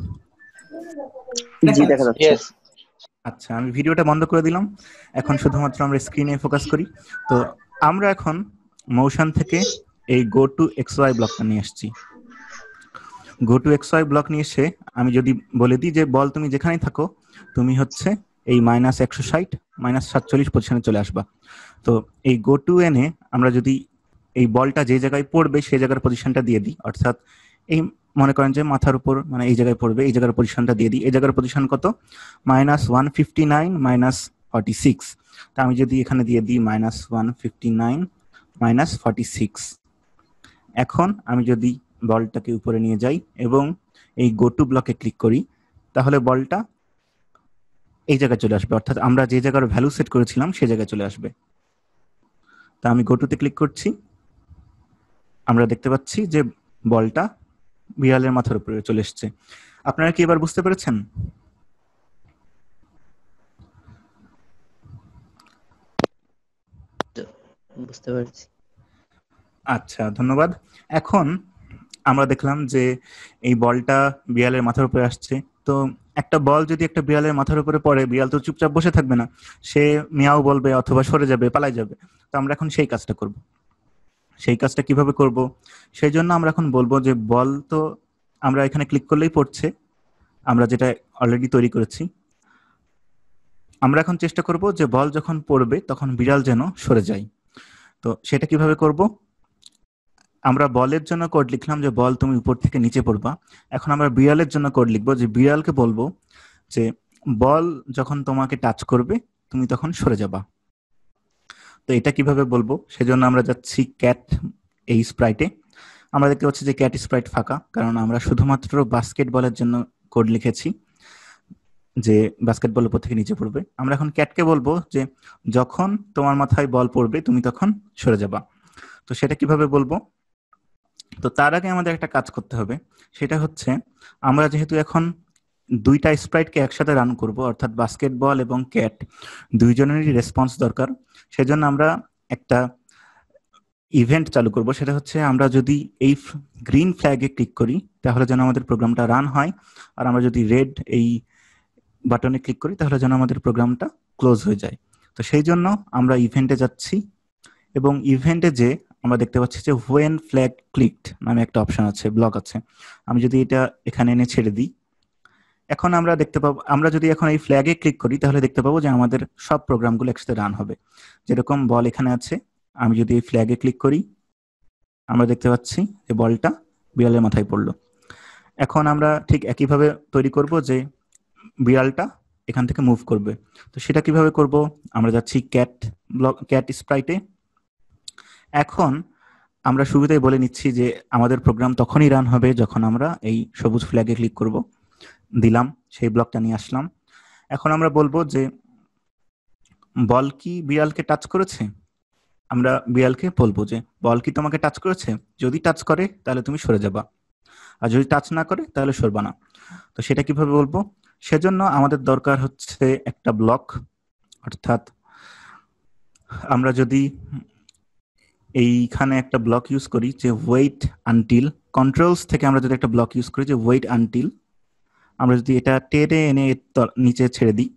জি দেখা যাচ্ছে। আচ্ছা, আমি ভিডিওটা বন্ধ করে দিলাম, এখন শুধুমাত্র আমরা স্ক্রিনে ফোকাস করি। তো আমরা এখন মোশন থেকে এই গো টু XY ব্লকটা নিয়ে আসছি। গো টু XY ব্লক নিয়ে এসে আমি যদি বলে দিই যে বল তুমি যেখানেই থাকো, তুমি হচ্ছে এই -160 -47 পজিশনে চলে আসবা। তো এই গো টু এনে আমরা যদি এই বলটা যে জায়গায় পড়বে সেই জায়গার পজিশনটা দিয়ে দিই, অর্থাৎ এই মনে করেন যে মাথার উপর মানে এই জায়গায় পড়বে, এই জায়গার পজিশনটা দিয়ে দিই। এই জায়গার পজিশন কত, -159 -46। তা আমি যদি এখানে দিয়ে দিই -159 -46, এখন আমি যদি বলটাকে উপরে নিয়ে যাই এবং এই গো টু ব্লকে ক্লিক করি, তাহলে বলটা এই জায়গায় চলে আসবে, অর্থাৎ আমরা যে জায়গার ভ্যালু সেট করেছিলাম সেই জায়গায় চলে আসবে। তা আমি গো টুতে ক্লিক করছি, আমরা দেখতে পাচ্ছি যে বলটা বিড়ালের মাথার উপরে চলে এসছে। আপনারা কি এবার বুঝতে পেরেছেন? বুঝতে পারছি। আচ্ছা, ধন্যবাদ। এখন আমরা দেখলাম যে এই বলটা বিড়ালের মাথার উপরে আসছে। তো একটা বল যদি একটা বিড়ালের মাথার উপরে পড়ে, বিড়াল তো চুপচাপ বসে থাকবে না, সে মিয়াও বলবে অথবা সরে যাবে, পালাই যাবে। তো আমরা এখন সেই কাজটা করব। সেই কাজটা কিভাবে করব? সেই জন্য আমরা এখন বলবো যে বল তো আমরা এখানে ক্লিক করলেই পড়ছে, আমরা যেটা অলরেডি তৈরি করেছি। আমরা এখন চেষ্টা করব যে বল যখন পড়বে তখন বিড়াল যেন সরে যায়। তো সেটা কিভাবে করব? আমরা বলের জন্য কোড লিখলাম যে বল তুমি উপর থেকে নিচে পড়বা। এখন আমরা বিড়ালের জন্য কোড লিখবো যে বিড়ালকে বলবো যে বল যখন তোমাকে টাচ করবে তুমি তখন সরে যাবা। তো এটা কিভাবে বলবো? সেজন্য আমরা যাচ্ছি ক্যাট এই স্প্রাইটে। আমরা দেখতে পাচ্ছি যে ক্যাট স্প্রাইট ফাঁকা, কারণ আমরা শুধুমাত্র বাস্কেটবলের জন্য কোড লিখেছি যে বাস্কেটবল উপর থেকে নিচে পড়বে। আমরা এখন ক্যাটকে বলবো যে যখন তোমার মাথায় বল পড়বে তুমি তখন সরে যাবা। তো সেটা কিভাবে বলবো? তো তার আগে আমাদের একটা কাজ করতে হবে, সেটা হচ্ছে আমরা যেহেতু এখন দুইটা স্প্রাইটকে একসাথে রান করব, অর্থাৎ বাস্কেটবল এবং ক্যাট দুইজনেরই রেসপন্স দরকার। সেজন্য আমরা একটা ইভেন্ট চালু করব, সেটা হচ্ছে আমরা যদি এই গ্রিন ফ্ল্যাগে ক্লিক করি তাহলে যেন আমাদের প্রোগ্রামটা রান হয়, আর আমরা যদি রেড এই বাটনে ক্লিক করি তাহলে যেন আমাদের প্রোগ্রামটা ক্লোজ হয়ে যায়। তো সেই জন্য আমরা ইভেন্টে যাচ্ছি এবং ইভেন্টে যে আমরা দেখতে পাচ্ছি যে হোয়েন ফ্ল্যাগ ক্লিকড নামে একটা অপশন আছে, ব্লক আছে। আমি যদি এটা এখানে এনে ছেড়ে দিই, এখন আমরা দেখতে পাবো, আমরা যদি এখন এই ফ্ল্যাগে ক্লিক করি তাহলে দেখতে পাবো যে আমাদের সব প্রোগ্রামগুলো একসাথে রান হবে। যেরকম বল এখানে আছে, আমি যদি এই ফ্ল্যাগে ক্লিক করি আমরা দেখতে পাচ্ছি যে বলটা বিড়ালের মাথায় পড়লো। এখন আমরা ঠিক একইভাবে তৈরি করব যে বিড়ালটা এখান থেকে মুভ করবে। তো সেটা কিভাবে করব? আমরা যাচ্ছি ক্যাট স্প্রাইটে। এখন আমরা শুরুতেই বলে নিচ্ছি যে আমাদের প্রোগ্রাম তখনই রান হবে যখন আমরা এই সবুজ ফ্ল্যাগে ক্লিক করব। দিলাম, সেই ব্লকটা নিয়ে আসলাম। এখন আমরা বলবো যে বল কি বিড়ালকে টাচ করেছে? আমরা বিড়ালকে বলবো যে বল কি তোমাকে টাচ করেছে? যদি টাচ করে তাহলে তুমি সরে যাবা, আর যদি টাচ না করে তাহলে সরবা না। তো সেটা কিভাবে বলবো? সেজন্য আমাদের দরকার হচ্ছে একটা ব্লক, অর্থাৎ আমরা যদি এইখানে একটা ব্লক ইউজ করি যে ওয়েট আনটিল, কন্ট্রোলস থেকে আমরা যদি একটা ব্লক ইউজ করি যে ওয়েট আনটিল, আমরা যদি এটা টেনে এনে নিচে ছেড়ে দিই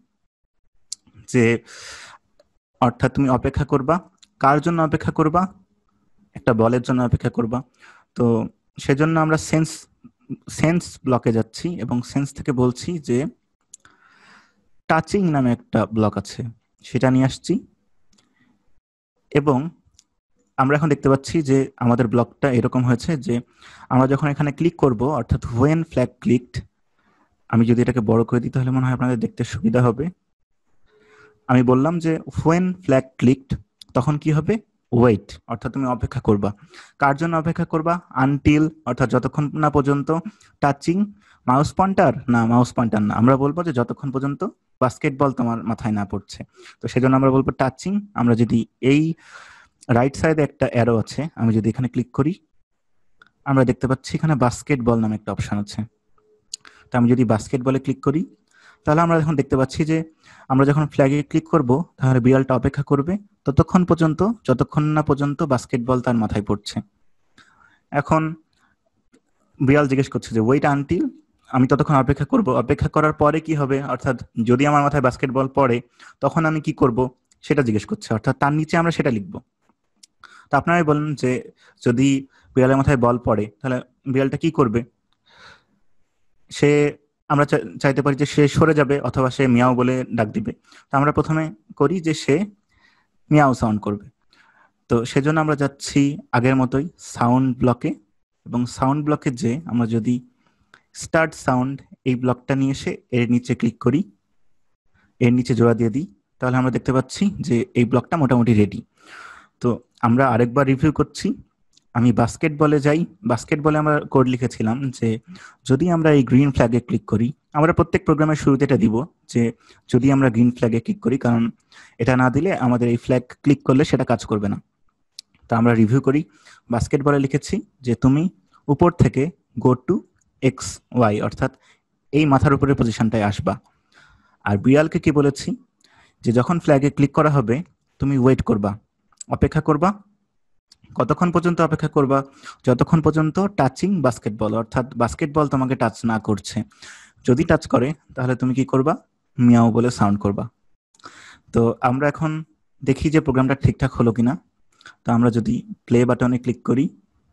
যে অর্থাৎ তুমি অপেক্ষা করবা, কার জন্য অপেক্ষা করবা? একটা বলের জন্য অপেক্ষা করবা। তো সেজন্য আমরা সেন্স ব্লকে যাচ্ছি এবং সেন্স থেকে বলছি যে টাচিং নামে একটা ব্লক আছে, সেটা নিয়ে আসছি। এবং আমরা এখন দেখতে পাচ্ছি যে আমাদের ব্লকটা এরকম হয়েছে যে আমরা যখন এখানে ক্লিক করব, অর্থাৎ হোয়েন ফ্ল্যাগ ক্লিকড, আমি যদি এটাকে বড় করে দিই তাহলে মনে হয় আপনাদের দেখতে সুবিধা হবে। আমি বললাম যে হোয়েন ফ্ল্যাগ ক্লিকড তখন কি হবে? ওয়েট, অর্থাৎ তুমি অপেক্ষা করবা। কার জন্য অপেক্ষা করবা? আনটিল, অর্থাৎ যতক্ষণ না পর্যন্ত টাচিং মাউস পয়েন্টার না, মাউস পয়েন্টার না, আমরা বলবো যে যতক্ষণ পর্যন্ত বাস্কেটবল তোমার মাথায় না পড়ছে। তো সেজন্য আমরা বলবো টাচিং। আমরা যদি এই রাইট সাইডে একটা অ্যারো আছে, আমি যদি এখানে ক্লিক করি, আমরা দেখতে পাচ্ছি এখানে বাস্কেটবল নামে একটা অপশন আছে। তো আমি যদি বাস্কেটবলে ক্লিক করি, তাহলে আমরা এখন দেখতে পাচ্ছি যে আমরা যখন ফ্ল্যাগে ক্লিক করব, তাহলে বিড়ালটা অপেক্ষা করবে ততক্ষণ পর্যন্ত যতক্ষণ না পর্যন্ত বাস্কেটবল তার মাথায় পড়ছে। এখন বিড়াল জিজ্ঞেস করছে যে ওয়েট আনটিল, আমি ততক্ষণ অপেক্ষা করব। অপেক্ষা করার পরে কি হবে, অর্থাৎ যদি আমার মাথায় বাস্কেটবল পড়ে তখন আমি কি করব সেটা জিজ্ঞেস করছে, অর্থাৎ তার নিচে আমরা সেটা লিখব। তো আপনারাই বলেন যে যদি বিড়ালের মাথায় বল পড়ে তাহলে বিড়ালটা কি করবে? সে আমরা চাইতে পারি যে সে সরে যাবে অথবা সে মিয়াও বলে ডাক দিবে। তো আমরা প্রথমে করি যে সে মিয়াও সাউন্ড করবে। তো সেজন্য আমরা যাচ্ছি আগের মতোই সাউন্ড ব্লকে, এবং সাউন্ড ব্লকে যে আমরা যদি স্টার্ট সাউন্ড এই ব্লকটা নিয়ে এসে এর নিচে ক্লিক করি, এর নিচে জোড়া দিয়ে দিই, তাহলে আমরা দেখতে পাচ্ছি যে এই ব্লকটা মোটামুটি রেডি। তো আমরা আরেকবার রিভিউ করছি। আমি বাস্কেটবলে যাই। বাস্কেটবলে আমরা কোড লিখেছিলাম যে যদি আমরা এই গ্রিন ফ্ল্যাগে ক্লিক করি, আমরা প্রত্যেক প্রোগ্রামের শুরুতে এটা দিব যে যদি আমরা গ্রিন ফ্ল্যাগে ক্লিক করি, কারণ এটা না দিলে আমাদের এই ফ্ল্যাগ ক্লিক করলে সেটা কাজ করবে না। তো আমরা রিভিউ করি। বাস্কেটবলে লিখেছি যে তুমি উপর থেকে গো টু এক্স ওয়াই, অর্থাৎ এই মাথার উপরের পজিশনটায় আসবা। আর বিড়ালকে কি বলেছি যে যখন ফ্ল্যাগে ক্লিক করা হবে তুমি ওয়েট করবা, অপেক্ষা করবা। কতক্ষণ পর্যন্ত অপেক্ষা করবা? যতক্ষণ পর্যন্ত টাচিং বাস্কেটবল, অর্থাৎ বাস্কেটবল তোমাকে টাচ না করছে। যদি টাচ করে তাহলে তুমি কি করবা? মিয়াও বলে সাউন্ড করবা। তো আমরা এখন দেখি যে প্রোগ্রামটা ঠিকঠাক হলো কিনা। তো আমরা যদি প্লে বাটনে ক্লিক করি,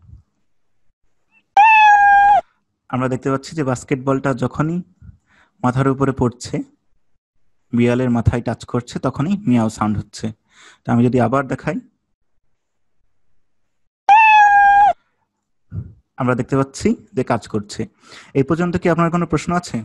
আমরা দেখতে পাচ্ছি যে বাস্কেটবলটা যখনই মাথার উপরে পড়ছে, বিড়ালের মাথায় টাচ করছে, তখনই মিয়াও সাউন্ড হচ্ছে। তো আমি যদি আবার দেখাই, আমরা দেখতে পাচ্ছি যে কাজ করছে। এই পর্যন্ত কি আপনার কোনো প্রশ্ন আছে?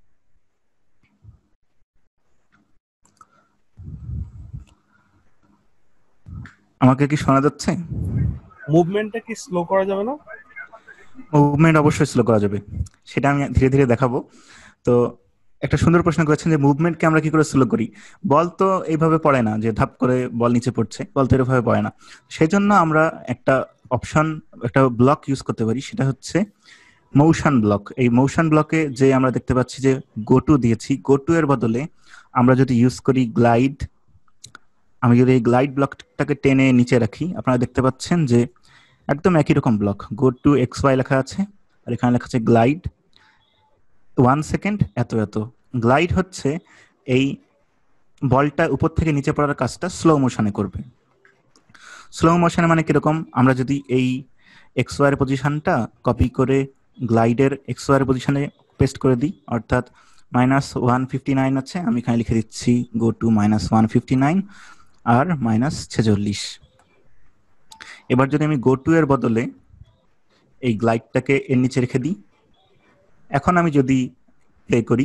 আমাকে কি শোনা যাচ্ছে? মুভমেন্টটা কি স্লো করা যাবে না? মুভমেন্ট অবশ্যই স্লো করা যাবে, সেটা আমি ধীরে ধীরে দেখাবো। তো একটা সুন্দর প্রশ্ন করেছেন যে মুভমেন্টকে আমরা কি করে স্লো করি। বল তো এইভাবে পড়ে না যে ধাপ করে বল নিচে পড়ছে, বল তো এরভাবে পড়ে না। সেই জন্য আমরা একটা অপশন, একটা ব্লক ইউজ করতে পারি, সেটা হচ্ছে মোশন ব্লক। এই মোশন ব্লকে যে আমরা দেখতে পাচ্ছি যে গো টু দিয়েছি, গো টু এর বদলে আমরা যদি ইউজ করি গ্লাইড, আমি যদি এই গ্লাইড ব্লকটাকে টেনে নিচে রাখি, আপনারা দেখতে পাচ্ছেন যে একদম একই রকম block, go to X Y লেখা আছে, আর এখানে লেখা আছে গ্লাইড 1 সেকেন্ড এত এত। গ্লাইড হচ্ছে এই বলটা উপর থেকে নিচে পড়ার কাজটা স্লো মোশনে করবে। স্লো মোশনে মানে কিরকম, আমরা যদি এই এক্স ওয়াই এর পজিশনটা কপি করে গ্লাইডের এক্স ওয়াই এর পজিশনে পেস্ট করে দিই, অর্থাৎ -159 আছে, আমি এখানে লিখে দিচ্ছি গো টু -159 আর -46। এবার যদি আমি গো টু এর বদলে এই গ্লাইডটাকে এর নিচে রেখে দিই, এখন আমি যদি প্লে করি,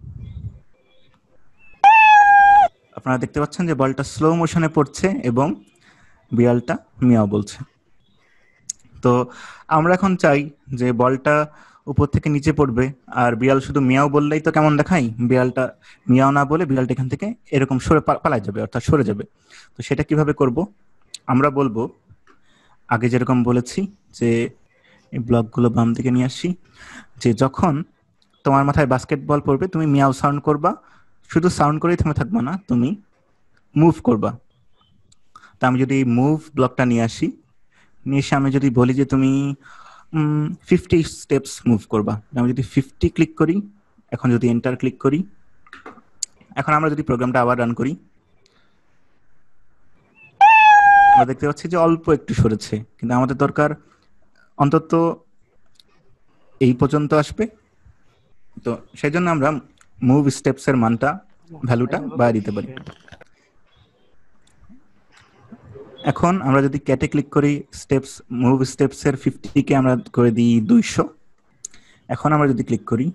আপনারা দেখতে পাচ্ছেন যে বলটা স্লো মোশনে পড়ছে এবং বিড়ালটা মিয়াও বলছে। তো আমরা এখন চাই যে বলটা উপর থেকে নিচে পড়বে আর বিড়াল শুধু মিয়াও বললেই তো কেমন দেখাই, বিড়ালটা মিয়াও না বলে বিড়ালটা এখান থেকে এরকম সরে পালায় যাবে, অর্থাৎ সরে যাবে। তো সেটা কিভাবে করব? আমরা বলবো আগে যেরকম বলেছি যে এই ব্লকগুলো বাম দিকে নিয়ে আসি, যে যখন তোমার মাথায় বাস্কেটবল পড়বে তুমি মিয়াও সাউন্ড করবা, শুধু সাউন্ড করেই থেমে থাকবা না, তুমি মুভ করবা। তা আমি যদি মুভ ব্লকটা নিয়ে আসি, নিয়ে এসে আমি যদি বলি যে তুমি 50 স্টেপস মুভ করবা, আমি যদি 50 ক্লিক করি, এখন যদি এন্টার ক্লিক করি, এখন আমরা যদি প্রোগ্রামটা আবার রান করি, আমরা দেখতে পাচ্ছি যে অল্প একটু সরেছে, কিন্তু আমাদের দরকার অন্তত এই পর্যন্ত আসবে। তো সেই জন্য আমরা মুভ স্টেপস এর মানটা, ভ্যালুটা বাড়িয়ে দিতে পারি। এখন আমরা যদি ক্যাটে ক্লিক করি, স্টেপস মুভ স্টেপস এর 50 কে আমরা করে দিই 200। এখন আমরা যদি ক্লিক করি,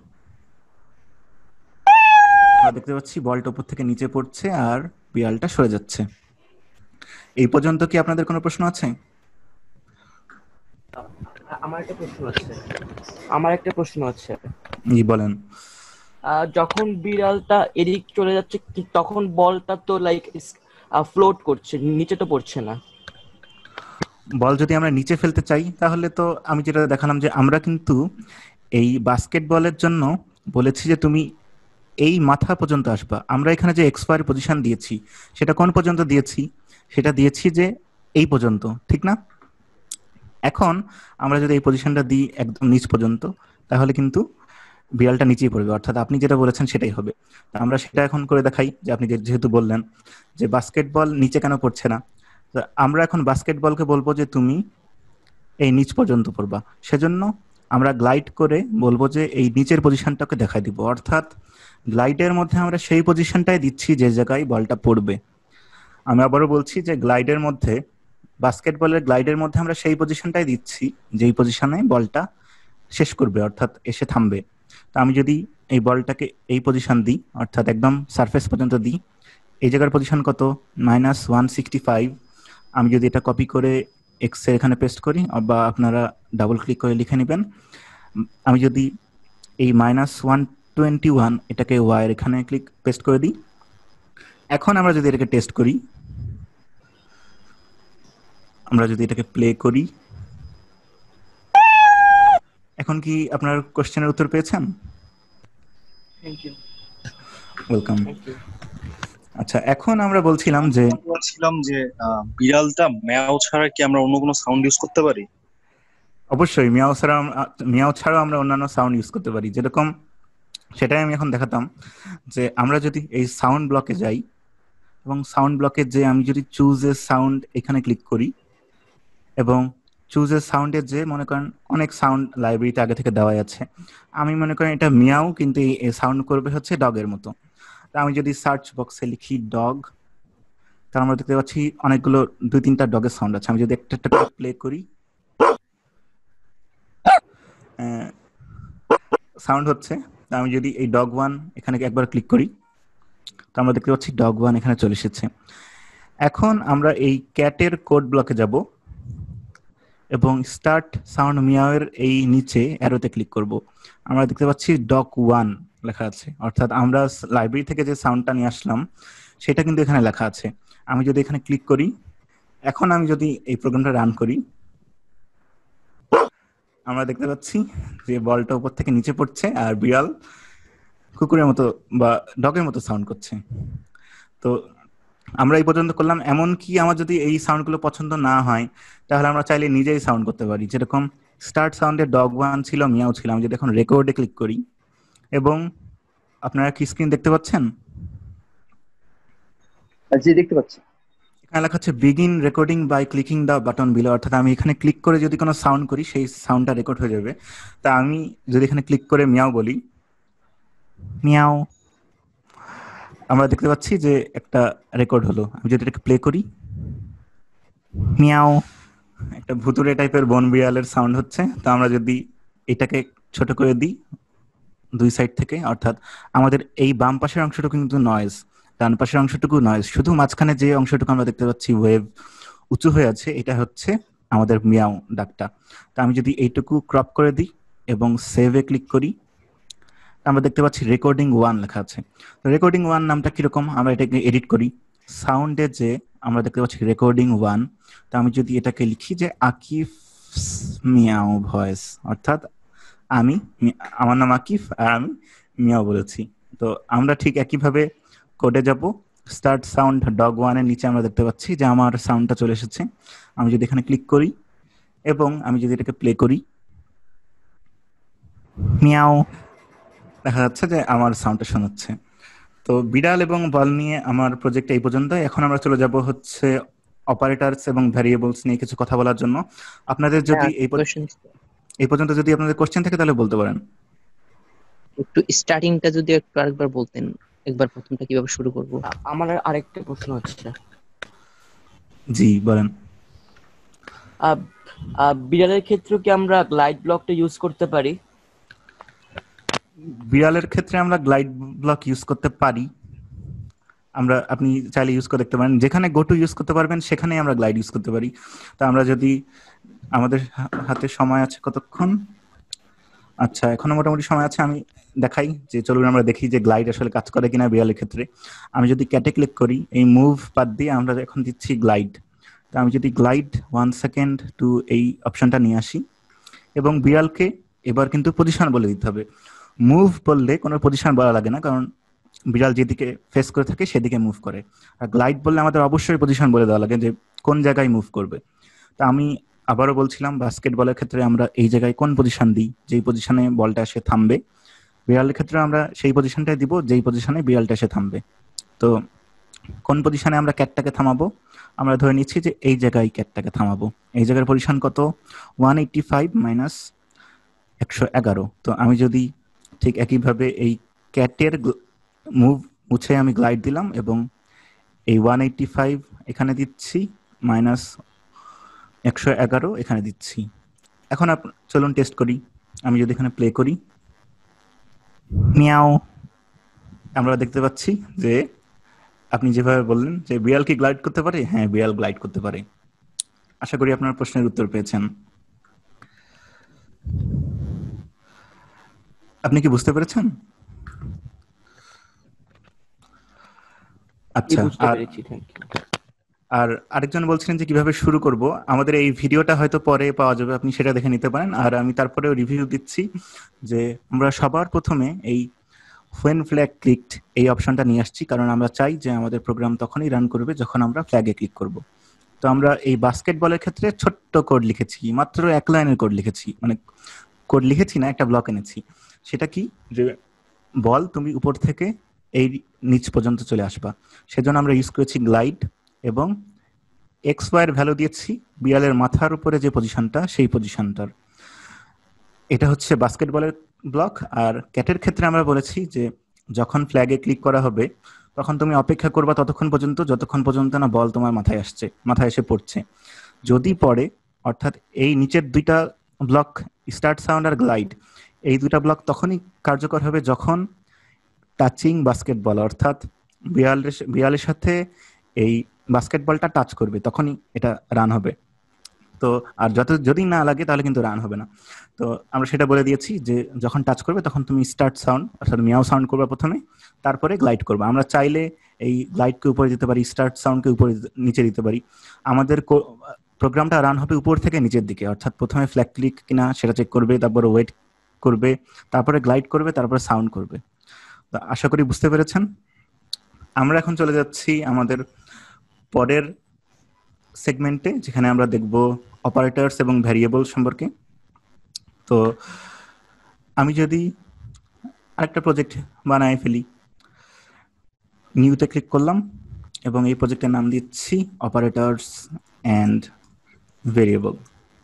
আমরা দেখতে পাচ্ছি বলটা উপর থেকে নিচে পড়ছে আর বিড়ালটা সরে যাচ্ছে। এই পর্যন্ত কি আপনাদের কোনো প্রশ্ন আছে? আমার একটা প্রশ্ন আছে। জি বলেন। যখন বিড়ালটা এদিক চলে যাচ্ছে তখন বলটা তো লাইক ফ্লোট করছে, নিচে তো পড়ছে না। বল যদি আমরা নিচে ফেলতে চাই তাহলে তো আমি যেটা দেখালাম যে আমরা কিন্তু এই বাস্কেটবলের জন্য বলেছি যে তুমি এই মাথা পর্যন্ত আসবা। আমরা এখানে যে এক্সপায়ার পজিশন দিয়েছি সেটা কোন পর্যন্ত দিয়েছি? সেটা দিয়েছি যে এই পর্যন্ত, ঠিক না? এখন আমরা যদি এই পজিশনটা দিই একদম নিচ পর্যন্ত তাহলে কিন্তু বিড়ালটা নিচেই পড়বে, অর্থাৎ আপনি যেটা বলেছেন সেটাই হবে। তো আমরা সেটা এখন করে দেখাই যে আপনি যেহেতু বললেন যে বাস্কেটবল নিচে কেন পড়ছে না, তো আমরা এখন বাস্কেটবলকে বলবো যে তুমি এই নিচ পর্যন্ত পড়বা। সেজন্য আমরা গ্লাইড করে বলবো যে এই নিচের পজিশনটাকে দেখাই দিব, অর্থাৎ গ্লাইডের মধ্যে আমরা সেই পজিশনটাই দিচ্ছি যে জায়গায় বলটা পড়বে। আমি আবারও বলছি যে গ্লাইডের মধ্যে, বাস্কেটবলের গ্লাইডের মধ্যে আমরা সেই পজিশনটাই দিচ্ছি যেই পজিশনে বলটা শেষ করবে, অর্থাৎ এসে থামবে। তো আমি যদি এই বলটাকে এই পজিশন দিই, অর্থাৎ একদম সারফেস পর্যন্ত দিই, এই জায়গার পজিশন কত? -165। আমি যদি এটা কপি করে এক্স এর এখানে পেস্ট করি বা আপনারা ডাবল ক্লিক করে লিখে নেবেন, আমি যদি এই -121 এটাকে ওয়াই এর এখানে ক্লিক পেস্ট করে দিই, এখন আমরা যদি এটাকে টেস্ট করি, আমরা যদি এটাকে প্লে করি, এখন কি আপনার কোশ্চেনের উত্তর পেয়েছেন? Thank you. ওয়েলকাম। আচ্ছা, এখন আমরা বলছিলাম যে বিড়ালটা ম্যাও ছাড়া কি আমরা অন্য কোনো সাউন্ড ইউজ করতে পারি? অবশ্যই মিয়াও ছাড়াও আমরা অন্যান্য সাউন্ড ইউজ করতে পারি, যেরকম সেটাই আমি এখন দেখাতাম। যে আমরা যদি এই সাউন্ড ব্লকে যাই এবং সাউন্ড ব্লকে যে আমি যদি চুজ এ সাউন্ড এখানে ক্লিক করি এবং চুজ এ সাউন্ডের যে মনে করেন অনেক সাউন্ড লাইব্রেরিতে আগে থেকে দেওয়া আছে, আমি মনে করেন এটা মিয়াও, কিন্তু এই সাউন্ড করবে হচ্ছে ডগের মতো। তা আমি যদি সার্চ বক্সে লিখি ডগ, তার আমরা দেখতে পাচ্ছি অনেকগুলো 2-3টা ডগের সাউন্ড আছে। আমি যদি একটা একটা প্লে করি, সাউন্ড হচ্ছে। আমি যদি এই ডগ ওয়ান এখানে একবার ক্লিক করি, তো আমরা দেখতে পাচ্ছি ডগ ওয়ান এখানে চলে এসেছে। এখন আমরা এই ক্যাটের কোড ব্লকে যাব এবং স্টার্ট সাউন্ড মিয়াওয়ের এই নিচে অ্যারোতে ক্লিক করব। আমরা দেখতে পাচ্ছি ডগ ওয়ান লেখা আছে, অর্থাৎ আমরা লাইব্রেরি থেকে যে সাউন্ডটা নিয়ে আসলাম সেটা কিন্তু এখানে লেখা আছে। আমি যদি এখানে ক্লিক করি, এখন আমি যদি এই প্রোগ্রামটা রান করি, আমরা দেখতে পাচ্ছি যে বলটা উপর থেকে নিচে পড়ছে আর বিড়াল কুকুরের মতো বা ডগের মতো সাউন্ড করছে। তো আমরা এই পর্যন্ত করলাম। এমনকি আমার যদি এই সাউন্ডগুলো পছন্দ না হয় তাহলে আমরা চাইলে নিজেই সাউন্ড করতে পারি, যেরকম স্টার্ট সাউন্ডে ডগ ওয়ান ছিল, মিয়াও ছিল। আমি যদি এখন রেকর্ডে ক্লিক করি, এবং আপনারা কি স্ক্রিন দেখতে পাচ্ছেন? জি দেখতে পাচ্ছি। এখানে লেখা আছে begin recording by clicking the button below, অর্থাৎ আমি এখানে ক্লিক করে যদি কোনো সাউন্ড করি সেই সাউন্ডটা রেকর্ড হয়ে যাবে। তা আমি যদি এখানে ক্লিক করে মিয়াও বলি, মিয়াও, আমরা দেখতে পাচ্ছি যে একটা রেকর্ড হলো। আমি যদি এটাকে প্লে করি, মিয়াও, একটা ভুতুরে টাইপের বন বিড়ালের সাউন্ড হচ্ছে। তো আমরা যদি এটাকে ছোট করে দিই দুই সাইড থেকে, অর্থাৎ আমাদের এই বাম পাশের অংশটুকু কিন্তু নয়েজ, ডান পাশের অংশটুকু নয়েজ, শুধু মাঝখানে যে অংশটুকু আমরা দেখতে পাচ্ছি ওয়েভ উঁচু হয়ে আছে, এটা হচ্ছে আমাদের মিয়াও ডাকটা। তো আমি যদি এইটুকু ক্রপ করে দিই এবং সেভে ক্লিক করি, আমরা দেখতে পাচ্ছি রেকর্ডিং ওয়ান লেখা আছে। তো রেকর্ডিং ওয়ান নামটা কিরকম, আমরা এটাকে এডিট করি সাউন্ডে, যে আমরা দেখতে পাচ্ছি রেকর্ডিং ওয়ান। তো আমি যদি এটাকে লিখি যে আকিফ মিয়াও ভয়েস, অর্থাৎ আমার নাম আকিফ আর আমি মিয়াও বলেছি। তো আমরা ঠিক একইভাবে কোডে যাব। স্টার্ট সাউন্ড ডগ ওয়ানের নিচে আমরা দেখতে পাচ্ছি যে আমার সাউন্ডটা চলে এসেছে। আমি যদি এখানে ক্লিক করি এবং আমি যদি এটাকে প্লে করি, মিয়াও, দেখা যাচ্ছে যে আমার সাউন্ডটা শোনাচ্ছে। তো বিড়াল এবং বল নিয়ে আমার প্রজেক্ট এই পর্যন্ত। এখন আমরা চলে যাব হচ্ছে অপারেটরস এবং ভ্যারিয়েবলস নিয়ে কিছু কথা বলার জন্য। আপনাদের যদি এই পর্যন্ত যদি আপনাদের কোশ্চেন থাকে তাহলে বলতে পারেন। একটু স্টার্টিংটা যদি একটু আরেকবার বলতেন, একবার প্রথমটা কিভাবে শুরু করব। আমার আরেকটা প্রশ্ন আছে। জি বলেন। বিড়ালের ক্ষেত্রে কি আমরা গ্লাইড ব্লকটা ইউজ করতে পারি? বিড়ালের ক্ষেত্রে আমরা গ্লাইড ব্লক ইউজ করতে পারি। আপনি চাইলে ইউজ করে দেখতে পারেন। যেখানে গো টু ইউজ করতে পারবেন সেখানেই আমরা গ্লাইড ইউজ করতে পারি। তা আমরা যদি, আমাদের হাতে সময় আছে কতক্ষণ, আচ্ছা, এখনো মোটামুটি সময় আছে। আমি দেখাই যে চলুন আমরা দেখি যে গ্লাইড আসলে কাজ করে কিনা বিড়ালের ক্ষেত্রে। আমি যদি ক্যাটে ক্লিক করি, এই মুভ বাদ দিয়ে আমরা এখন দিচ্ছি গ্লাইড। তো আমি যদি গ্লাইড 1 সেকেন্ড টু এই অপশনটা নিয়ে আসি এবং বিড়ালকে এবার কিন্তু পজিশন বলে দিতে হবে। মুভ বললে কোনো পজিশন বলা লাগে না, কারণ বিড়াল যেদিকে ফেস করে থাকে সেদিকে মুভ করে। আর গ্লাইড বললে আমাদের অবশ্যই পজিশন বলে দেওয়া লাগে যে কোন জায়গায় মুভ করবে। তা আমি আবারও বলছিলাম, বাস্কেটবলের ক্ষেত্রে আমরা এই জায়গায় কোন পজিশন দিই, যেই পজিশনে বলটা এসে থামবে। বিড়ালের ক্ষেত্রে আমরা সেই পজিশনটাই দিব যেই পজিশনে বিড়ালটা এসে থামবে। তো কোন পজিশনে আমরা ক্যাটটাকে থামাবো? আমরা ধরে নিচ্ছি যে এই জায়গায় ক্যাটটাকে থামাবো। এই জায়গার পজিশন কত? 185 মাইনাস 111। তো আমি যদি ঠিক একইভাবে এই ক্যাটের মুভ মুছে আমি গ্লাইড দিলাম এবং এই 185 এখানে দিচ্ছি মাইনাস 111 এখানে দিচ্ছি। এখন চলুন টেস্ট করি। আমি যদি এখানে প্লে করি, মিয়াও, আমরা দেখতে পাচ্ছি যে আপনি যেভাবে বললেন যে বিড়াল কি গ্লাইড করতে পারে? হ্যাঁ, বিড়াল গ্লাইড করতে পারে। আশা করি আপনার প্রশ্নের উত্তর পেয়েছেন। আপনি কি বুঝতে পেরেছেন? আচ্ছা, আর আরেকজন বলছিলেন যে কিভাবে শুরু করব। আমাদের এই ভিডিওটা হয়তো পরে পাওয়া যাবে, আপনি সেটা দেখে নিতে পারেন। আর আমি তারপরেও রিভিউ দিচ্ছি যে আমরা সবার প্রথমে এই when flag clicked এই অপশনটা নিয়ে আসছি, কারণ আমরা চাই যে আমাদের প্রোগ্রাম তখনই রান করবে যখন আমরা ফ্ল্যাগে ক্লিক করব। তো আমরা এই বাস্কেটবলের ক্ষেত্রে ছোট্ট কোড লিখেছি, মাত্র 1 লাইনের কোড লিখেছি, মানে কোড লিখেছি না, একটা ব্লক এনেছি। সেটা কি, যে বল তুমি উপর থেকে এই নিচ পর্যন্ত চলে আসবা। সেজন্য আমরা ইউজ করেছি গ্লাইড এবং এক্স ওয়াই এর ভ্যালু দিয়েছি বিড়ালের মাথার উপরে যে পজিশনটা, সেই পজিশনটার। এটা হচ্ছে বাস্কেটবলের ব্লক। আর ক্যাটের ক্ষেত্রে আমরা বলেছি যে যখন ফ্ল্যাগে ক্লিক করা হবে তখন তুমি অপেক্ষা করবা ততক্ষণ পর্যন্ত যতক্ষণ পর্যন্ত না বল তোমার মাথায় এসে পড়ছে। যদি পড়ে, অর্থাৎ এই নিচের দুইটা ব্লক স্টার্ট সাউন্ড আর গ্লাইড, এই দুইটা ব্লক তখনই কার্যকর হবে যখন টাচিং বাস্কেটবল, অর্থাৎ বিড়ালের সাথে এই বাস্কেটবলটা টাচ করবে, তখনই এটা রান হবে। তো আর যদি না লাগে তাহলে কিন্তু রান হবে না। তো আমরা সেটা বলে দিয়েছি যে যখন টাচ করবে তখন তুমি স্টার্ট সাউন্ড অর্থাৎ মিয়াও সাউন্ড করবে প্রথমে, তারপরে গ্লাইড করবে। আমরা চাইলে এই গ্লাইডকে উপরে দিতে পারি, স্টার্ট সাউন্ডকে উপরে নিচে দিতে পারি। আমাদের প্রোগ্রামটা রান হবে উপর থেকে নিচের দিকে, অর্থাৎ প্রথমে ফ্ল্যাগ ক্লিক কিনা সেটা চেক করবে, তারপরে ওয়েট করবে, তারপরে গ্লাইড করবে, তারপরে সাউন্ড করবে। তো আশা করি বুঝতে পেরেছেন। আমরা এখন চলে যাচ্ছি আমাদের পরের সেগমেন্টে, যেখানে আমরা দেখব অপারেটরস এবং ভ্যারিয়েবল সম্পর্কে। তো আমি যদি আরেকটা প্রজেক্ট বানায় ফেলি, নিউতে ক্লিক করলাম এবং এই প্রজেক্টের নাম দিচ্ছি অপারেটরস অ্যান্ড ভ্যারিয়েবল।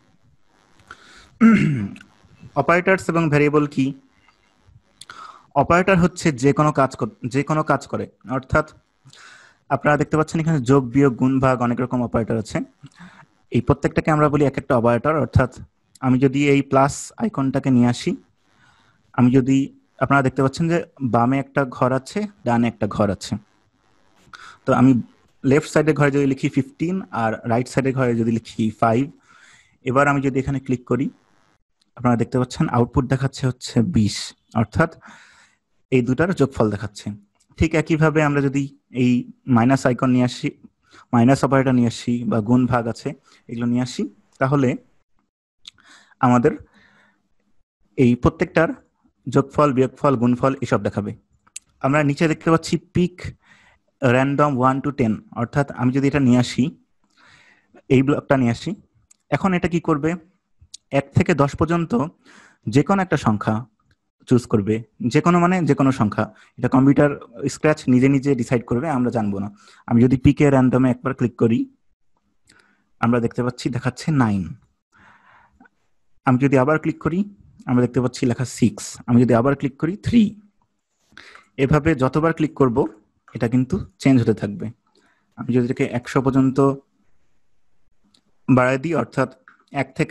অপারেটরস এবং ভ্যারিয়েবল কি? অপারেটর হচ্ছে যে কোনো কাজ করে, অর্থাৎ আপনারা দেখতে পাচ্ছেন এখানে যোগ, বিয়োগ, গুণ, ভাগ, অনেক রকম অপারেটর আছে। এই প্রত্যেকটাকে আমরা বলি এক একটা অপারেটর। অর্থাৎ আমি যদি এই প্লাস আইকনটাকে নিয়ে আসি, আমি যদি আপনারা দেখতে পাচ্ছেন যে বামে একটা ঘর আছে, ডানে একটা ঘর আছে। তো আমি লেফট সাইডের ঘরে যদি লিখি 15 আর রাইট সাইডের ঘরে যদি লিখি 5, এবার আমি যদি এখানে ক্লিক করি, আপনারা দেখতে পাচ্ছেন আউটপুট দেখাচ্ছে হচ্ছে 20, অর্থাৎ এই দুটার যোগফল দেখাচ্ছে। ঠিক একইভাবে আমরা যদি এই মাইনাস আইকন নিয়ে আসি, মাইনাস অপারেটর নিয়ে আসি, বা গুণ, ভাগ আছে এগুলো নিয়ে আসি, তাহলে আমাদের এই প্রত্যেকটার যোগফল, বিয়োগফল, গুণফল এসব দেখাবে। আমরা নিচে দেখতে পাচ্ছি পিক র্যান্ডম 1 to 10, অর্থাৎ আমি যদি এটা নিয়ে আসি, এই ব্লকটা নিয়ে আসি, এখন এটা কি করবে, 1 থেকে 10 পর্যন্ত যে কোনো একটা সংখ্যা চুজ করবে। যে কোনো সংখ্যা, এটা কম্পিউটার স্ক্র্যাচ নিজে নিজে ডিসাইড করবে, আমরা জানবো না। আমি যদি পিকে র্যান্ডমে একবার ক্লিক করি, আমরা দেখতে পাচ্ছি দেখাচ্ছে 9। আমি যদি আবার ক্লিক করি, আমরা দেখতে পাচ্ছি লেখা 6। আমি যদি আবার ক্লিক করি 3। এভাবে যতবার ক্লিক করব এটা কিন্তু চেঞ্জ হতে থাকবে। আমি যদি এটাকে 100 পর্যন্ত বাড়ায় দিই, অর্থাৎ 1 থেকে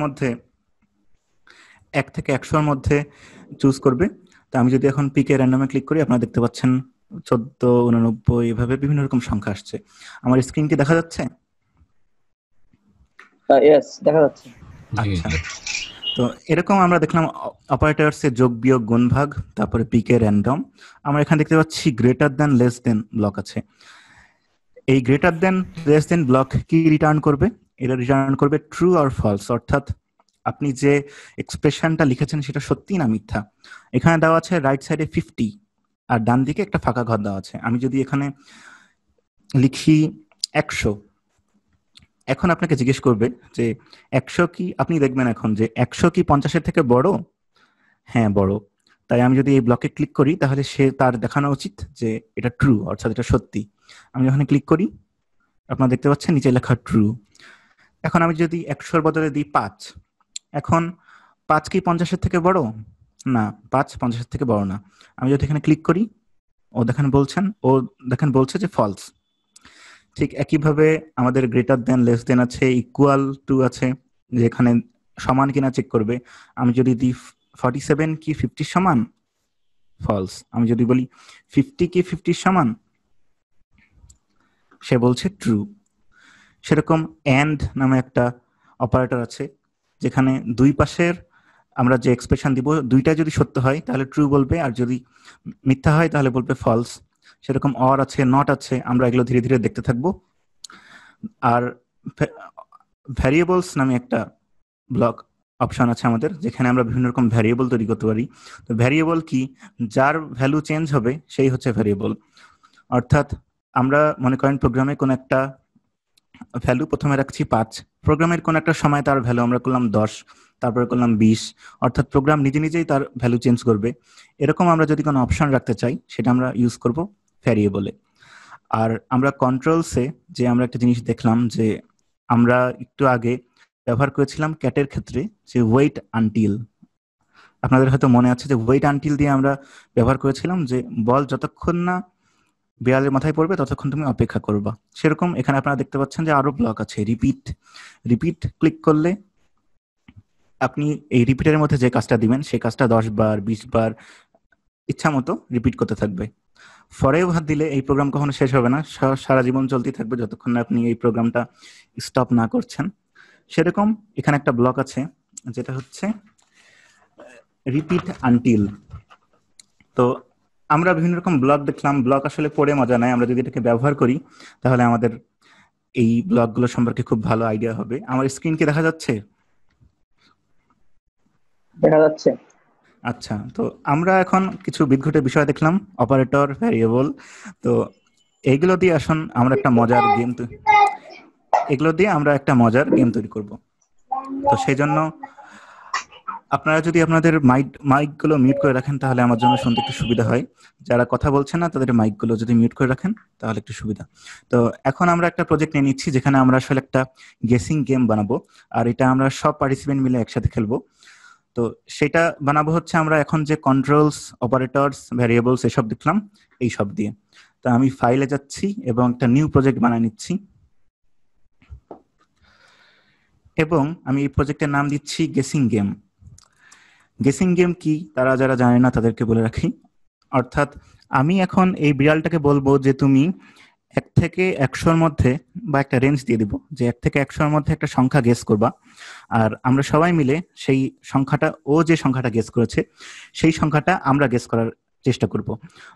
100 এর মধ্যে চুজ করবে। তো আমি যদি এখন পিকে র্যান্ডমে ক্লিক করি, আপনারা দেখতে পাচ্ছেন 14, 89 এভাবে বিভিন্ন রকম সংখ্যা আসছে। আমার স্ক্রিন কি দেখা যাচ্ছে? ইয়েস, দেখা যাচ্ছে। আচ্ছা, তো এরকম আমরা দেখলাম অপারেটরসে যোগ বিয়োগ গুণ ভাগ, তারপরে পিকে র্যান্ডম। আমরা এখানে দেখতে পাচ্ছি greater than less than block আছে। এই greater than less than block কি রিটার্ন করবে? এটা রিটার্ন করবে ট্রু আর ফলস, অর্থাৎ আপনি যে এক্সপ্রেশনটা লিখেছেন সেটা সত্যি না মিথ্যা। এখানে দেওয়া আছে রাইট সাইডে 50 আর ডান দিকে একটা ফাঁকা ঘর দেওয়া আছে। আমি যদি এখানে লিখি 100, এখন আপনাকে জিজ্ঞেস করবে যে 100 কি, আপনি দেখবেন এখন যে 100 কি 50-এর থেকে বড়? হ্যাঁ বড়। তাই আমি যদি এই ব্লকে ক্লিক করি তাহলে সে তার দেখানো উচিত যে এটা ট্রু, অর্থাৎ এটা সত্যি। আমি যখন ক্লিক করি আপনারা দেখতে পাচ্ছেন নিচে লেখা ট্রু। এখন আমি যদি 100-এর বদলে দিই 5, এখন 5 কি 50-এর থেকে বড়? না, 5 50-এর থেকে বড় না। আমি যদি এখানে ক্লিক করি ও দেখেন বলছে যে ফলস। ঠিক একইভাবে আমাদের গ্রেটার দেন লেস দেন আছে, ইকুয়াল টু আছে, যেখানে সমান কিনা চেক করবে। আমি যদি দিই 47 কি 50 সমান? ফলস। আমি যদি বলি 50 কি 50 সমান? সে বলছে ট্রু। সেরকম এন্ড নামে একটা অপারেটর আছে, যেখানে দুই পাশের আমরা যে এক্সপ্রেশন দিব দুইটা যদি সত্য হয় তাহলে ট্রু বলবে, আর যদি মিথ্যা হয় তাহলে বলবে ফলস। সেরকম অর আছে, নট আছে, আমরা এগুলো ধীরে ধীরে দেখতে থাকবো। আর ভ্যারিয়েবলস নামে একটা ব্লক অপশন আছে আমাদের, যেখানে আমরা বিভিন্ন রকম ভ্যারিয়েবল তৈরি করতে পারি। তো ভ্যারিয়েবল কি? যার ভ্যালু চেঞ্জ হবে সেই হচ্ছে ভ্যারিয়েবল। অর্থাৎ আমরা মনে করেন প্রোগ্রামে কোন একটা ভ্যালু প্রথমে রাখছি 5, প্রোগ্রামের কোন একটা সময় তার ভ্যালু আমরা করলাম 10, তারপরে করলাম 20, অর্থাৎ প্রোগ্রাম নিজে নিজেই তার ভ্যালু চেঞ্জ করবে। এরকম আমরা যদি কোনো অপশন রাখতে চাই সেটা আমরা ইউজ করব ভ্যারিয়েবলে। আর আমরা কন্ট্রোলসে যে আমরা একটা জিনিস দেখলাম যে আমরা একটু আগে ব্যবহার করেছিলাম ক্যাটের ক্ষেত্রে যে ওয়েট আনটিল। আপনাদের হয়তো মনে আছে যে ওয়েট আনটিল দিয়ে আমরা ব্যবহার করেছিলাম যে বল যতক্ষণ না বিড়ালের মাথায় পড়বে ততক্ষণ তুমি অপেক্ষা করবা। সেরকম এখানে আপনারা দেখতে পাচ্ছেন যে আরো ব্লক আছে। রিপিট ক্লিক করলে আপনি এই রিপিটের মধ্যে যে কাজটা দিবেন সেই কাজটা 10 বার 20 বার ইচ্ছা মতো রিপিট করতে থাকবে। ফরএভার দিলে এই প্রোগ্রাম কখনো শেষ হবে না, সারা জীবন চলতে থাকবে যতক্ষণ না আপনি এই প্রোগ্রামটা স্টপ না করছেন। সেরকম এখানে একটা ব্লক আছে যেটা হচ্ছে রিপিট আনটিল। তো আমরা বিভিন্ন রকম ব্লক দেখলাম। ব্লক আসলে পড়ে মজা নাই, আমরা যদি এটাকে ব্যবহার করি তাহলে আমাদের এই ব্লকগুলো সম্পর্কে খুব ভালো আইডিয়া হবে। আমার স্ক্রিন কি দেখা যাচ্ছে? দেখা যাচ্ছে। আচ্ছা, তো আমরা এখন কিছু বিদঘুটে বিষয় দেখলাম, অপারেটর, ভ্যারিয়েবল। তো এইগুলো দিয়ে আসুন আমরা একটা মজার গেম তৈরি করব। তো সেই জন্য আপনারা যদি আপনাদের মাইকগুলো মিউট করে রাখেন তাহলে আমার জন্য শুনতে একটু সুবিধা হয়। যারা কথা বলছেন না তাদের মাইকগুলো যদি মিউট করে রাখেন তাহলে একটু সুবিধা। তো এখন আমরা একটা প্রজেক্ট নিয়ে নিচ্ছি যেখানে আমরা আসলে একটা গেসিং গেম বানাবো, আর এটা আমরা সব পার্টিসিপেন্ট মিলে একসাথে খেলবো। তো সেটা বানাবো হচ্ছে আমরা এখন যে কন্ট্রোলস, অপারেটরস, ভ্যারিয়েবলস এসব দেখলাম এই সব দিয়ে। তো আমি ফাইলে যাচ্ছি এবং একটা নিউ প্রজেক্ট বানিয়ে নিচ্ছি এবং আমি এই প্রজেক্টের নাম দিচ্ছি গেসিং গেম। গেসিং গেম কি তারা যারা জানে না তাদেরকে বলে রাখি। অর্থাৎ আমি এখন এই বিড়ালটাকে বলবো যে তুমি 1 থেকে 100-এর মধ্যে, বা একটা রেঞ্জ দিয়ে দিব যে 1 থেকে 100-এর মধ্যে একটা সংখ্যা গেস করবা, আর আমরা সবাই মিলে সেই সংখ্যাটা, ও যে সংখ্যাটা গেস করেছে সেই সংখ্যাটা আমরা গেস করার চেষ্টা করব।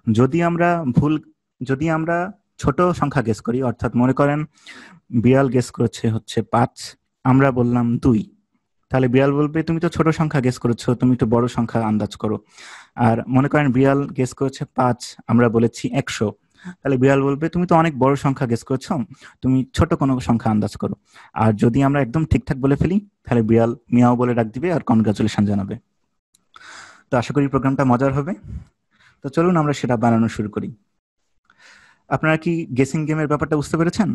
যদি আমরা ছোট সংখ্যা গেস করি, অর্থাৎ মনে করেন বিড়াল গেস করেছে হচ্ছে 5, আমরা বললাম 2, তাহলে বিড়াল বলবে তুমি তো ছোট সংখ্যা গেস করেছো, তুমি একটু বড় সংখ্যা আন্দাজ করো। আর মনে করেন বিড়াল গেস করেছে 5, আমরা বলেছি 100, তাহলে বিড়াল বলবে তুমি তো অনেক বড় সংখ্যা গেস করেছো, তুমি ছোট কোনো সংখ্যা আন্দাজ করো। আর যদি আমরা একদম ঠিকঠাক বলে ফেলি তাহলে বিড়াল মিয়াও বলে ডাক দিবে আর কনগ্রাচুলেশন জানাবে। তো আশা করি প্রোগ্রামটা মজার হবে। তো চলুন আমরা সেটা বানানো শুরু করি। আপনারা কি গেসিং গেমের ব্যাপারটা বুঝতে পেরেছেন?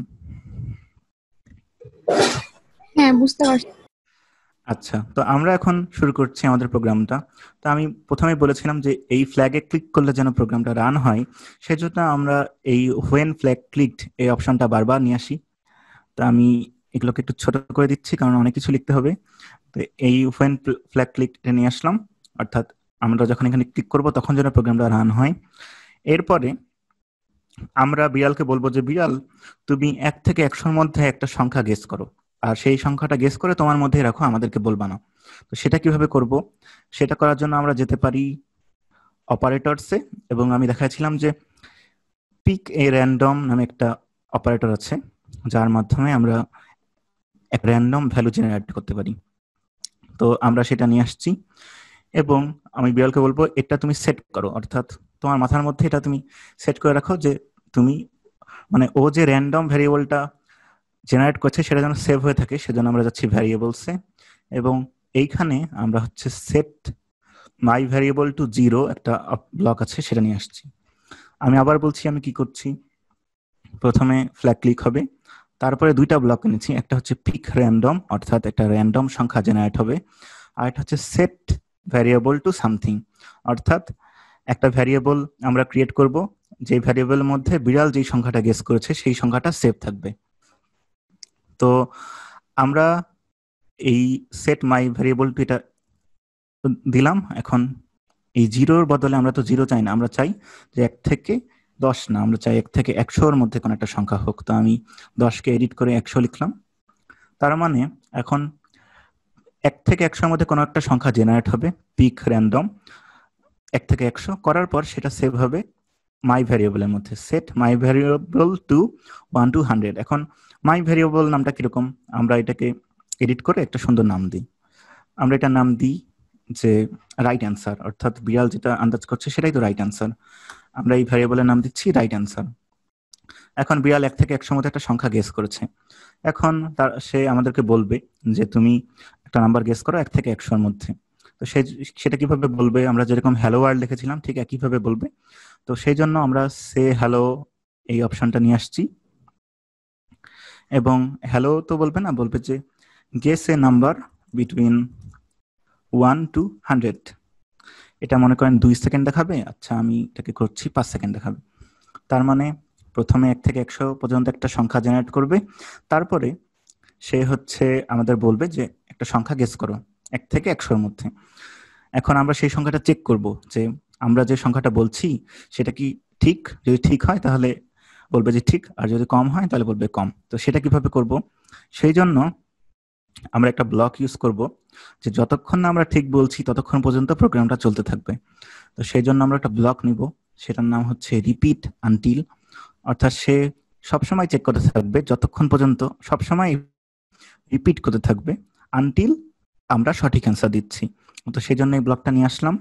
হ্যাঁ, বুঝতে পারছি। আচ্ছা, তো আমরা এখন শুরু করছি আমাদের প্রোগ্রামটা। তো আমি প্রথমে বলেছিলাম যে এই ফ্ল্যাগে ক্লিক করলে যেন প্রোগ্রামটা রান হয়, সেজন্য আমরা এই হোয়েন ফ্ল্যাগ ক্লিকড এই অপশনটা বারবার নিয়ে আসি। তো আমি এগুলোকে একটু ছোট করে দিচ্ছি কারণ অনেক কিছু লিখতে হবে। তো এই হোয়েন ফ্ল্যাগ ক্লিকড নিয়ে আসলাম, অর্থাৎ আমরা যখন এখানে ক্লিক করব তখন যেন প্রোগ্রামটা রান হয়। এরপরে আমরা বিড়ালকে বলবো যে বিড়াল তুমি 1 থেকে 100-এর মধ্যে একটা সংখ্যা গেস করো, আর সেই সংখ্যাটা গেস করে তোমার মধ্যেই রাখো, আমাদেরকে বলবা না। তো সেটা কিভাবে করব, সেটা করার জন্য আমরা যেতে পারি অপারেটরসে, এবং আমি দেখাচ্ছিলাম যে পিক এ র্যান্ডম নামে একটা অপারেটর আছে যার মাধ্যমে আমরা এক র্যান্ডম ভ্যালু জেনারেট করতে পারি। তো আমরা সেটা নিয়ে আসছি এবং আমি বিড়ালকে বলবো এটা তুমি সেট করো, অর্থাৎ তোমার মাথার মধ্যে এটা তুমি সেট করে রাখো যে তুমি মানে ও যে র্যান্ডম ভ্যারিয়েবলটা জেনারেট করছে সেটা যেন সেভ হয়ে থাকে, সেজন্য আমরা যাচ্ছি ভ্যারিয়েবলসে এবং এইখানে আমরা হচ্ছে সেট মাই ভ্যারিয়েবল টু 0 একটা ব্লক আছে সেটা নিয়ে আসছি। আমি আবার বলছি আমি কি করছি, প্রথমে ফ্ল্যাগ ক্লিক হবে, তারপরে দুইটা ব্লক এনেছি, একটা হচ্ছে পিক র্যান্ডম অর্থাৎ একটা র্যান্ডম সংখ্যা জেনারেট হবে, আর একটা হচ্ছে সেট ভ্যারিয়েবল টু সামথিং অর্থাৎ একটা ভ্যারিয়েবল আমরা ক্রিয়েট করব যে ভ্যারিয়েবলের মধ্যে বিড়াল যেই সংখ্যাটা গেস করেছে সেই সংখ্যাটা সেভ থাকবে। তো আমরা এই সেট মাই ভ্যারিয়েবল টু এটা দিলাম। এখন এই 0-র বদলে আমরা তো 0 চাই না, আমরা চাই যে 1 থেকে 10 না, আমরা চাই 1 থেকে 100-র মধ্যে কোনো একটা সংখ্যা হোক। তো আমি 10-কে এডিট করে 100 লিখলাম। তার মানে এখন 1 থেকে 100-র মধ্যে কোনো একটা সংখ্যা জেনারেট হবে পিক র্যান্ডম 1 থেকে 100 করার পর সেটা সেভ হবে মাই ভ্যারিয়েবলের মধ্যে, set my variable to 1 to 100। এখন মাই ভ্যারিয়েবল নামটা কিরকম, আমরা এটাকে এডিট করে একটা সুন্দর নাম দিই। আমরা এটার নাম দিই যে রাইট অ্যান্সার, অর্থাৎ বিড়াল যেটা আন্দাজ করছে সেটাই তো রাইট অ্যান্সার। আমরা এই ভ্যারিয়েবলের নাম দিচ্ছি রাইট অ্যান্সার। এখন বিড়াল 1 থেকে 100-র মধ্যে একটা সংখ্যা গেস করেছে। এখন সে আমাদেরকে বলবে যে তুমি একটা নাম্বার গেস করো 1 থেকে 100-র মধ্যে। তো সেটা কিভাবে বলবে, আমরা যেরকম হ্যালো ওয়ার্ল্ড লিখেছিলাম ঠিক একইভাবে বলবে। তো সেই জন্য আমরা সে হ্যালো এই অপশনটা নিয়ে আসছি এবং হ্যালো তো বলবে না, বলবে যে guess a number between 1 to 100। এটা মনে করেন 2 সেকেন্ড দেখাবে, আচ্ছা আমি এটাকে করছি 5 সেকেন্ড দেখাবে। তার মানে প্রথমে 1 থেকে 100 পর্যন্ত একটা সংখ্যা জেনারেট করবে, তারপরে সে হচ্ছে আমাদের বলবে যে একটা সংখ্যা গেস করো 1 থেকে 100-র মধ্যে। এখন আমরা সেই সংখ্যাটা চেক করব যে আমরা যে সংখ্যাটা বলছি সেটা কি ঠিক, যদি ঠিক হয় তাহলে বলবে যে ঠিক, আর যদি কম হয় তাহলে বলবে কম। তো সেটা কিভাবে করব, সেই জন্য আমরা একটা ব্লক ইউজ করব যে যতক্ষণ না আমরা ঠিক বলছি ততক্ষণ পর্যন্ত প্রোগ্রামটা চলতে থাকবে। তো সেই জন্য আমরা একটা ব্লক নিব, সেটার নাম হচ্ছে রিপিট আনটিল, অর্থাৎ সে সবসময় চেক করতে থাকবে যতক্ষণ পর্যন্ত, সবসময় রিপিট করতে থাকবে আনটিল আমরা সঠিক অ্যান্সার দিচ্ছি। তো সেই জন্য এই ব্লকটা নিয়ে আসলাম।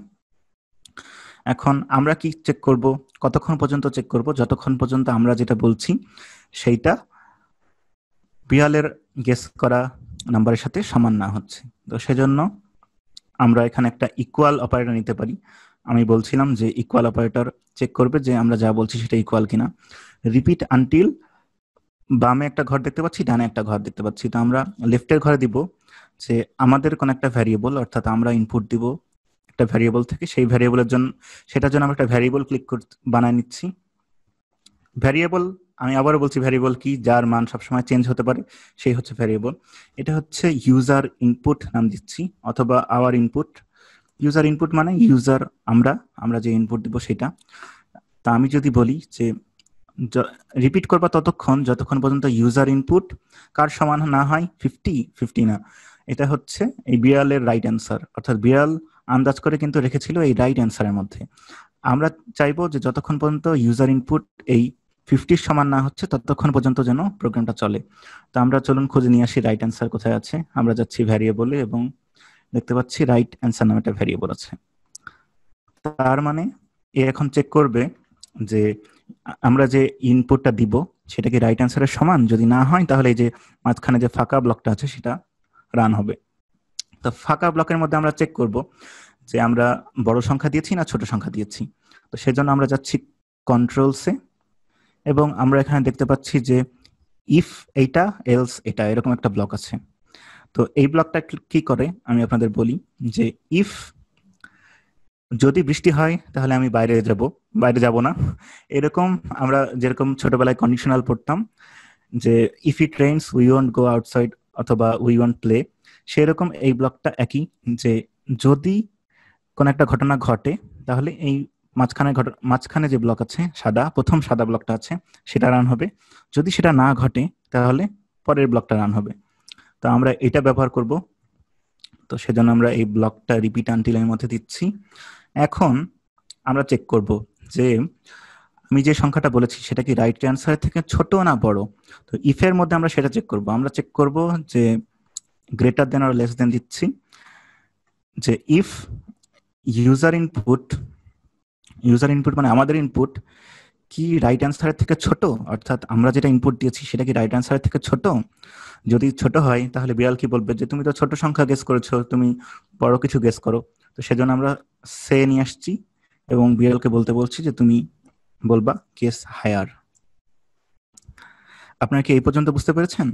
এখন আমরা কি চেক করব, কতক্ষণ পর্যন্ত চেক করব, যতক্ষণ পর্যন্ত আমরা যেটা বলছি সেইটা বিড়ালের গেস করা নাম্বারের সাথে সমান না হচ্ছে। তো সেজন্য আমরা এখানে একটা ইকুয়াল অপারেটর নিতে পারি। আমি বলছিলাম যে ইকুয়াল অপারেটর চেক করবে যে আমরা যা বলছি সেটা ইকুয়াল কিনা। রিপিট আনটিল বামে একটা ঘর দেখতে পাচ্ছি, ডানে একটা ঘর দেখতে পাচ্ছি। তো আমরা লেফটের ঘরে দিব যে আমাদের কোন একটা ভ্যারিয়েবল, অর্থাৎ আমরা ইনপুট দিব একটা ভ্যারিয়েবল থেকে, সেই ভ্যারিয়েবলের জন্য সেটার জন্য আমরা একটা ভ্যারিয়েবল ক্লিক করে বানায় নিচ্ছি। ভ্যারিয়েবল আমি আবারও বলছি ভ্যারিয়েবল কি, যার মান সবসময় চেঞ্জ হতে পারে সেই হচ্ছে ভ্যারিয়েবল। এটা হচ্ছে ইউজার ইনপুট নাম দিচ্ছি, অথবা আওয়ার ইনপুট। ইউজার ইনপুট মানে ইউজার আমরা যে ইনপুট দিব সেটা। তা আমি যদি বলি যে রিপিট করবা ততক্ষণ যতক্ষণ পর্যন্ত ইউজার ইনপুট কার সমান না হয় 50 না, এটা হচ্ছে এই বিড়ালের রাইট অ্যান্সার, অর্থাৎ বিড়াল আন্দাজ করে কিন্তু রেখেছিল এই রাইট অ্যান্সারের মধ্যে। আমরা চাইবো যে যতক্ষণ পর্যন্ত ইউজার ইনপুট এই 50 সমান না হচ্ছে ততক্ষণ পর্যন্ত যেন প্রোগ্রামটা চলে। তো আমরা চলুন খুঁজে নিয়ে আসি রাইট অ্যান্সার কোথায় আছে। আমরা যাচ্ছি ভ্যারিয়েবলে এবং দেখতে পাচ্ছি রাইট অ্যান্সার নামে একটা ভ্যারিয়েবল আছে। তার মানে এখন চেক করবে যে আমরা যে ইনপুটটা দিব সেটা কি রাইট অ্যান্সারের সমান, যদি না হয় তাহলে এই যে মাঝখানে যে ফাঁকা ব্লকটা আছে সেটা রান হবে। তো ফাঁকা ব্লকের মধ্যে আমরা চেক করব যে আমরা বড় সংখ্যা দিয়েছি না ছোট সংখ্যা দিয়েছি। তো সেজন্য আমরা যাচ্ছি কন্ট্রোলসে এবং আমরা এখানে দেখতে পাচ্ছি যে ইফ এইটা এলস এটা এরকম একটা ব্লক আছে। তো এই ব্লকটা কি করে আমি আপনাদের বলি যে ইফ যদি বৃষ্টি হয় তাহলে আমি বাইরে যাব না, এরকম আমরা যেরকম ছোটবেলায় কন্ডিশনাল পড়তাম যে if it rains we won't go outside অথবা উই ওয়ন্ট প্লে, সেরকম এই ব্লকটা একই, যে যদি কোন একটা ঘটনা ঘটে তাহলে এই মাঝখানে যে ব্লক আছে প্রথম সাদা ব্লকটা আছে সেটা রান হবে, যদি সেটা না ঘটে তাহলে পরের ব্লকটা রান হবে। তো আমরা এটা ব্যবহার করব। তো সেজন্য আমরা এই ব্লকটা রিপিট আনটিল এর মধ্যে দিচ্ছি। এখন আমরা চেক করব যে আমি যে সংখ্যাটা বলেছি সেটা কি রাইট অ্যান্সারের থেকে ছোট না বড়। তো ইফ এর মধ্যে আমরা সেটা চেক করব। আমরা চেক করব যে greater than or less than দিচ্ছি, যে ইফ ইউজার ইনপুট মানে আমাদের ইনপুট কি রাইট অ্যান্সারের থেকে ছোট, অর্থাৎ আমরা যেটা ইনপুট দিয়েছি সেটা কি রাইট অ্যান্সারের থেকে ছোট। যদি ছোট হয় তাহলে বিড়াল কি বলবে যে তুমি তো ছোট সংখ্যা গেস করেছো, তুমি বড় কিছু গেস করো। তো সেজন্য আমরা সে নিয়ে আসছি এবং বিড়ালকে বলতে বলছি যে তুমি বলবা গেস হায়ার। আপনারা কি এই পর্যন্ত বুঝতে পেরেছেন?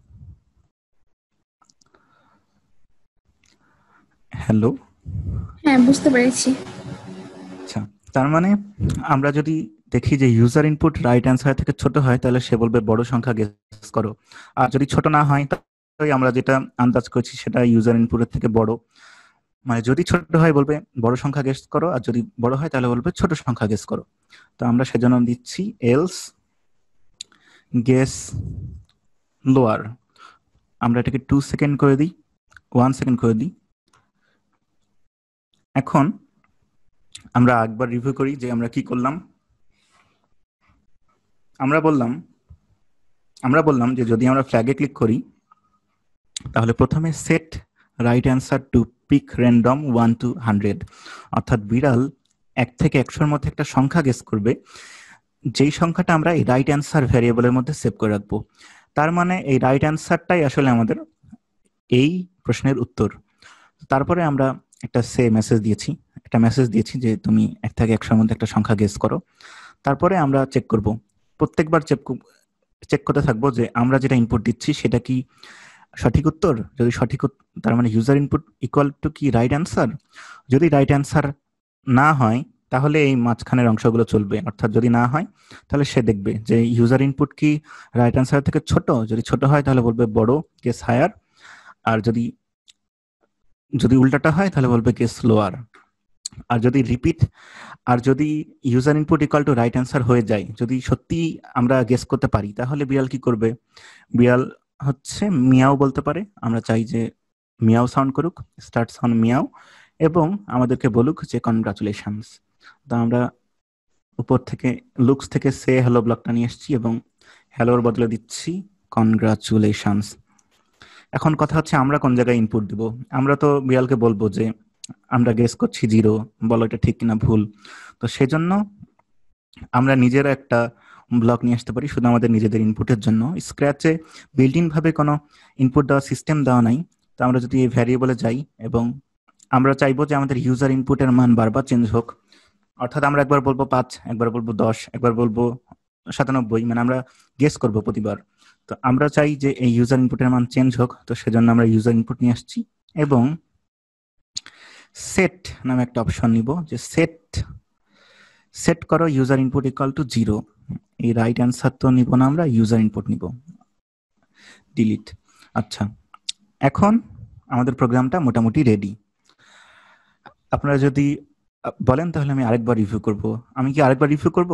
হ্যালো, হ্যাঁ বুঝতে পেরেছি। আচ্ছা, তার মানে আমরা যদি দেখি যে ইউজার ইনপুট রাইট অ্যান্সার থেকে ছোট হয় তাহলে সে বলবে বড় সংখ্যা গেস করো, আর যদি ছোট না হয় তাহলে আমরা যেটা আন্দাজ করছি সেটা ইউজার ইনপুটের থেকে বড়, মানে যদি ছোট হয় বলবে বড় সংখ্যা গেস করো, আর যদি বড় হয় তাহলে বলবে ছোট সংখ্যা গেস করো। তো আমরা সেজন্য দিচ্ছি এলস গেস লোয়ার। আমরা এটাকে 2 সেকেন্ড করে দিই, 1 সেকেন্ড করে দিই। এখন আমরা একবার রিভিউ করি যে আমরা কি করলাম। আমরা বললাম যে যদি আমরা ফ্ল্যাগে ক্লিক করি তাহলে প্রথমে set right answer to pick random 1 to 100, অর্থাৎ বিড়াল 1 থেকে 100 এর মধ্যে একটা সংখ্যা গেস করবে, যেই সংখ্যাটা আমরা এই রাইট অ্যান্সার ভ্যারিয়েবলের মধ্যে সেভ করে রাখবো। তার মানে এই রাইট অ্যান্সারটাই আসলে আমাদের এই প্রশ্নের উত্তর। তারপরে আমরা একটা মেসেজ দিয়েছি যে তুমি 1 থেকে 100 এর মধ্যে একটা সংখ্যা গেস করো। তারপরে আমরা চেক করব, প্রত্যেকবার চেক করতে থাকবো যে আমরা যেটা ইনপুট দিচ্ছি সেটা কি সঠিক উত্তর। যদি সঠিক, তার মানে ইউজার ইনপুট ইকুয়াল টু কি রাইট অ্যান্সার। যদি রাইট অ্যান্সার না হয় তাহলে এই মাঝখানের অংশগুলো চলবে, অর্থাৎ যদি না হয় তাহলে সে দেখবে যে ইউজার ইনপুট কি রাইট অ্যান্সার থেকে ছোট। যদি ছোট হয় তাহলে বলবে বড় গেস হায়ার, আর যদি উল্টাটা হয় তাহলে বলবে গেস লোয়ার। আর যদি user input equal to right answer হয়ে যায়, যদি সত্যি আমরা গেস করতে পারি, তাহলে বিড়াল কি করবে, বিড়াল হচ্ছে মিয়াও বলতে পারে। আমরা চাই যে মিয়াও সাউন্ড করুক, স্টার্ট সাউন্ড মিয়াও, এবং আমাদেরকে বলুক যে কনগ্রাচুলেশনস। তো আমরা উপর থেকে লুকস থেকে সে হ্যালো ব্লকটা নিয়ে এসেছি এবং হ্যালোর বদলে দিচ্ছি কনগ্রাচুলেশনস। এখন কথা হচ্ছে আমরা কোন জায়গায় ইনপুট দিব। আমরা তো বিড়ালকে বলবো যে আমরা গেস করছি 0, বলো এটা ঠিক কিনা ভুল। তো সেজন্য আমরা নিজেরা একটা ব্লক নিয়ে আসতে পারি শুধু আমাদের নিজেদের ইনপুটের জন্য। স্ক্র্যাচে বিল্ট ইন ভাবে কোনো ইনপুট দেওয়া সিস্টেম দেওয়া নাই। তো আমরা যদি এই ভ্যারিয়েবলে যাই এবং আমরা চাইবো যে আমাদের ইউজার ইনপুটের মান বারবার চেঞ্জ হোক, অর্থাৎ আমরা একবার বলবো 5, একবার বলবো 10, একবার বলবো 97, মানে আমরা গেস করব প্রতিবার। তো আমরা চাই যে এই ইউজার ইনপুটের মান চেঞ্জ হোক। তো সেজন্য আমরা ইউজার ইনপুট নিয়ে আসছি এবং সেট নামে একটা অপশন নিব, যে সেট করো ইউজার ইনপুট ইকুয়াল টু 0। এই রাইট অ্যান্সার তো নিব না, আমরা ইউজার ইনপুট নিব, ডিলিট। আচ্ছা, এখন আমাদের প্রোগ্রামটা মোটামুটি রেডি। আপনারা যদি বলেন তাহলে আমি আরেকবার রিভিউ করব। আমি কি আরেকবার রিভিউ করব?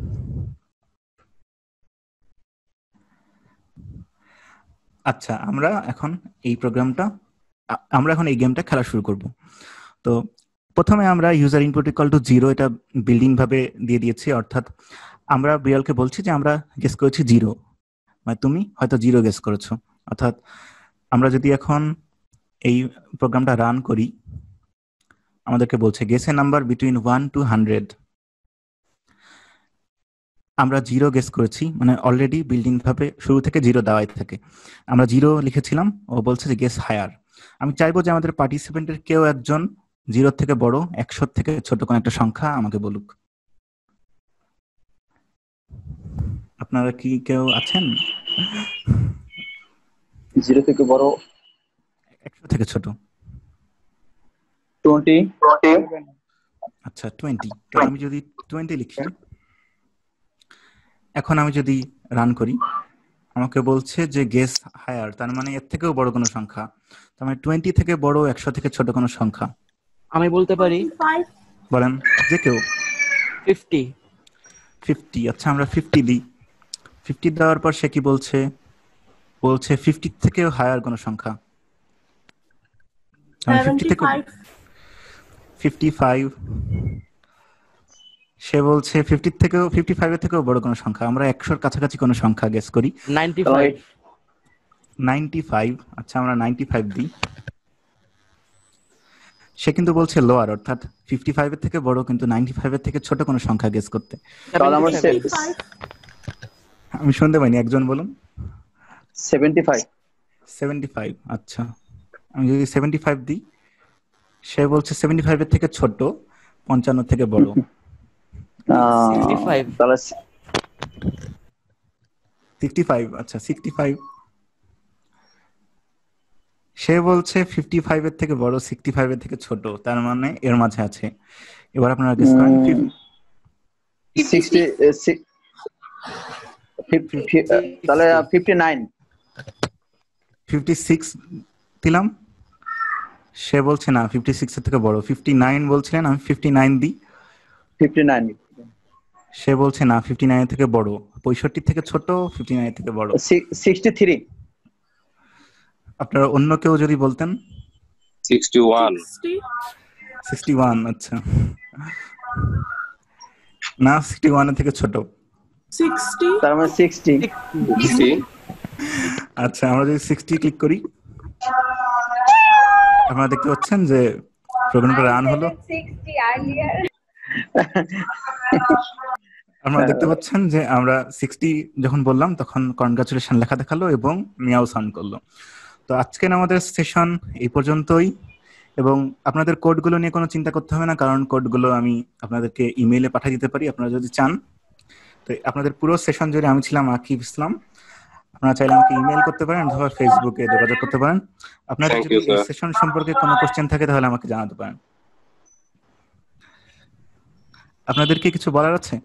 আচ্ছা, আমরা এখন এই গেমটা খেলা শুরু করব। তো প্রথমে আমরা ইউজার ইনপুট ইকুয়াল টু 0 এটা বিল্ডিং ভাবে দিয়ে দিয়েছি, অর্থাৎ আমরা বিড়ালকে বলছি যে আমরা গেস করেছি 0, মানে তুমি হয়তো 0 গেস করেছো। অর্থাৎ আমরা যদি এখন এই প্রোগ্রামটা রান করি, আমাদেরকে বলছে guess a number between 1 to 100। আমরা 0 গেস করেছি, মানে অলরেডি বিল্ডিং ভাবে শুরু থেকে 0 দেওয়াই থাকে। আমরা 0 লিখেছিলাম, ও বলছে যে গেস হায়ার। আমি চাইবো যে আমাদের পার্টিসিপেন্টের কেউ একজন 0 থেকে বড় 100 থেকে ছোট কোন একটা সংখ্যা আমাকে বলুক। আপনারা কি কেউ আছেন? 0 থেকে বড় 100 থেকে ছোট 20। আচ্ছা 20। তো আমি যদি 20 লিখি, এখন আমি যদি রান করি, আমাকে বলছে যে গেস হায়ার, তার মানে এর থেকেও বড় কোনো সংখ্যা। তার মানে 20 থেকে বড় 100 থেকে ছোট কোনো সংখ্যা আমি বলতে পারি। বলেন যে কেউ। 50। আচ্ছা, আমরা 50 দিই। 50 দেওয়ার পর সে কি বলছে 50 থেকেও হায়ার কোনো সংখ্যা। 50 থেকে 55 সে বলছে 50 থেকেও 55 এর থেকেও বড় কোনো সংখ্যা। আমরা 100 এর কাছাকাছি কোনো সংখ্যা গেস করি। 95 আচ্ছা আমরা 95 দিই। সে কিন্তু বলছে লোয়ার, অর্থাৎ 55 এর থেকে বড় কিন্তু 95 এর থেকে ছোট কোনো সংখ্যা গেস করতে। আমি শুনতে পাইনি, একজন বলুন। 75 আচ্ছা আমি যদি 75 দিই, সে বলছে 75 এর থেকে ছোট, 55 থেকে বড়। 65 আচ্ছা 65 সে বলছে 55 এর থেকে বড়, 65 এর থেকে ছোট, তার মানে এর মাঝে আছে। এবার আপনারা গেস করেন। 56 দিলাম, সে বলছে না 56 এর থেকে বড়। 59 বলছিলেন, আমি 59 দিই। 59 সে বলছে না 59 এর থেকে বড়, 65 থেকে ছোট, 59 এর থেকে বড়। 63 আপনারা অন্য কেউ যদি বলতেন। 61 আচ্ছা না 61 এর থেকে ছোট। 60 তার মানে 60 আচ্ছা আমরা যদি 60 ক্লিক করি, আপনারা দেখতে পাচ্ছেন যে প্রোগ্রামটা রান হলো। আপনারা দেখতে পাচ্ছেন যে আমরা 60 যখন বললাম তখন কনগ্রাচুলেশন লেখা দেখালো এবং মিয়াও সাউন্ড করলো। তো আজকের আমাদের সেশন এই পর্যন্তই, এবং আপনাদের কোডগুলো নিয়ে কোনো চিন্তা করতে হবে না, কারণ কোডগুলো আমি আপনাদেরকে ইমেইলে পাঠিয়ে দিতে পারি আপনারা যদি চান। তো আপনাদের পুরো সেশন জুড়ে আমি ছিলাম আকিব ইসলাম। আপনারা চাইলে আমাকে ইমেইল করতে পারেন অথবা ফেসবুকে যোগাযোগ করতে পারেন। আপনাদের যদি এই সেশন সম্পর্কে কোনো কোশ্চেন থাকে তাহলে আমাকে জানাতে পারেন। আপনাদের কি কিছু বলার আছে?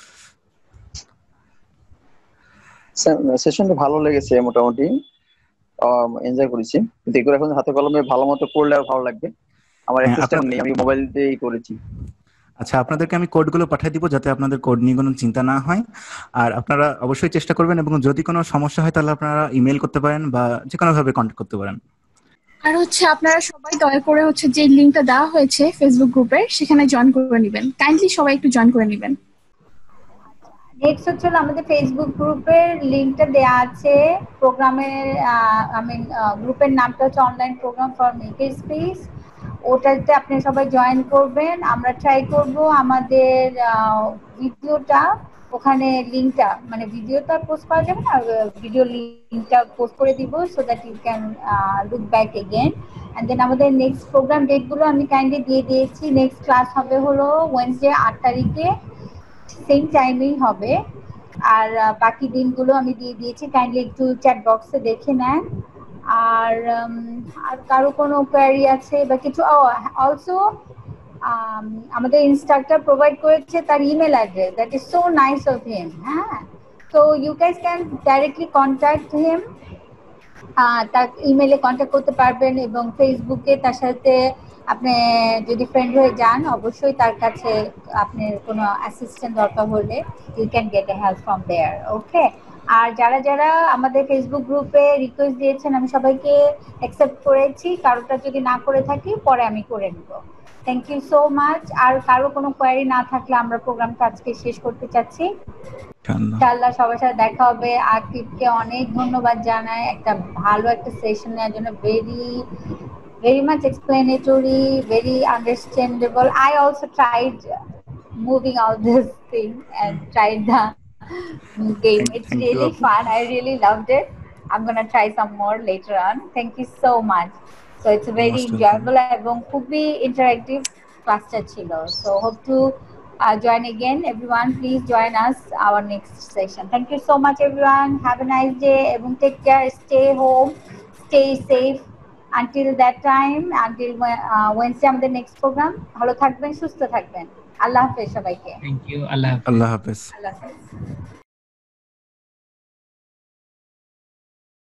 সেশনটা ভালো লেগেছে, মোটামুটি এনজয় করেছি, কিন্তু এগুলো এখন হাতে কলমে ভালো মতো করলে আর ভালো লাগবে। আমার অ্যাক্সেসটা নেই, আমি মোবাইল দিয়েই করেছি। আচ্ছা আপনাদেরকে আমি কোডগুলো পাঠিয়ে দিব যাতে আপনাদের কোড নিয়ে কোনো চিন্তা না হয়। আর আপনারা অবশ্যই চেষ্টা করবেন, এবং যদি কোনো সমস্যা হয় তাহলে আপনারা ইমেল করতে পারেন বা যে কোনো ভাবে কন্টাক্ট করতে পারেন। আর আপনারা সবাই দয়া করে যে লিংকটা দেওয়া হয়েছে ফেসবুক গ্রুপে, সেখানে জয়েন করে নেবেন। কাইন্ডলি সবাই একটু জয়েন করে নেবেন। নেক্সট হচ্ছে আমাদের ফেসবুক গ্রুপের লিংকটা দেয়া আছে প্রোগ্রামের, গ্রুপের নামটা হচ্ছে online program for maker space. ওটাতে আপনি সবাই জয়েন করবেন। আমরা ট্রাই করব আমাদের ভিডিওটা ওখানে লিংকটা, মানে ভিডিওটা পোস্ট করা যাবে না, ভিডিও লিংকটা পোস্ট করে দিব so that you can look back again. And then আমাদের নেক্সট প্রোগ্রাম ডেটগুলো আমি কাইন্ডলি দিয়ে দিয়েছি। নেক্সট ক্লাস হবে হলো ওয়েডনেসডে 8 তারিখে, সেম টাইমেই হবে। আর বাকি দিনগুলো আমি দিয়ে দিয়েছি, কাইন্ডলি একটু চ্যাট বক্সে দেখে নেন। আর কারো কোনো কোয়ারি আছে বা কিছু, অলসো আমাদের ইনস্ট্রাক্টর প্রোভাইড করেছে তার email address, that is so nice of him. হ্যাঁ, so you guys can directly contact him, তার ইমেলে কন্ট্যাক্ট করতে পারবেন। এবং ফেসবুকে তার সাথে আপনি যদি ফ্রেন্ড হয়ে যান, অবশ্যই তার কাছে আপনার কোনো অ্যাসিস্ট্যান্ট দরকার হলে you can get a help from there. Okay, আর যারা যারা আমাদের ফেসবুক গ্রুপে রিকোয়েস্ট দিয়েছেন আমি সবাইকে অ্যাকসেপ্ট করেছি, কারোটা যদি না করে থাকি পরে আমি করে নেব। Thank you so much. আর কারো কোনো কোয়ারি না থাকলে আমরা প্রোগ্রামটা আজকে শেষ করতে চাচ্ছি। ইনশাআল্লাহ সবার সাথে দেখা হবে। আকিবকে অনেক ধন্যবাদ জানাই একটা ভালো একটা সেশন নেওয়ার জন্য। very much explanatory, very understandable. I also tried moving out this thing and tried the game. It's really fun. I really loved it. I'm gonna try some more later on. Thank you so much. So it's very enjoyable এবং খুবই interactive ক্লাসটা ছিল। So hope to join again. Everyone, please join us our next session. Thank you so much, everyone. Have a nice day এবং take care. Stay home. Stay safe. Until that time, until Wednesday আমাদের next program. ভালো থাকবেন, সুস্থ থাকবেন। আল্লাহ হাফেজ সবাইকে। Thank you. আল্লাহ হাফেজ। আল্লাহ হাফেজ। আল্লাহ হাফেজ।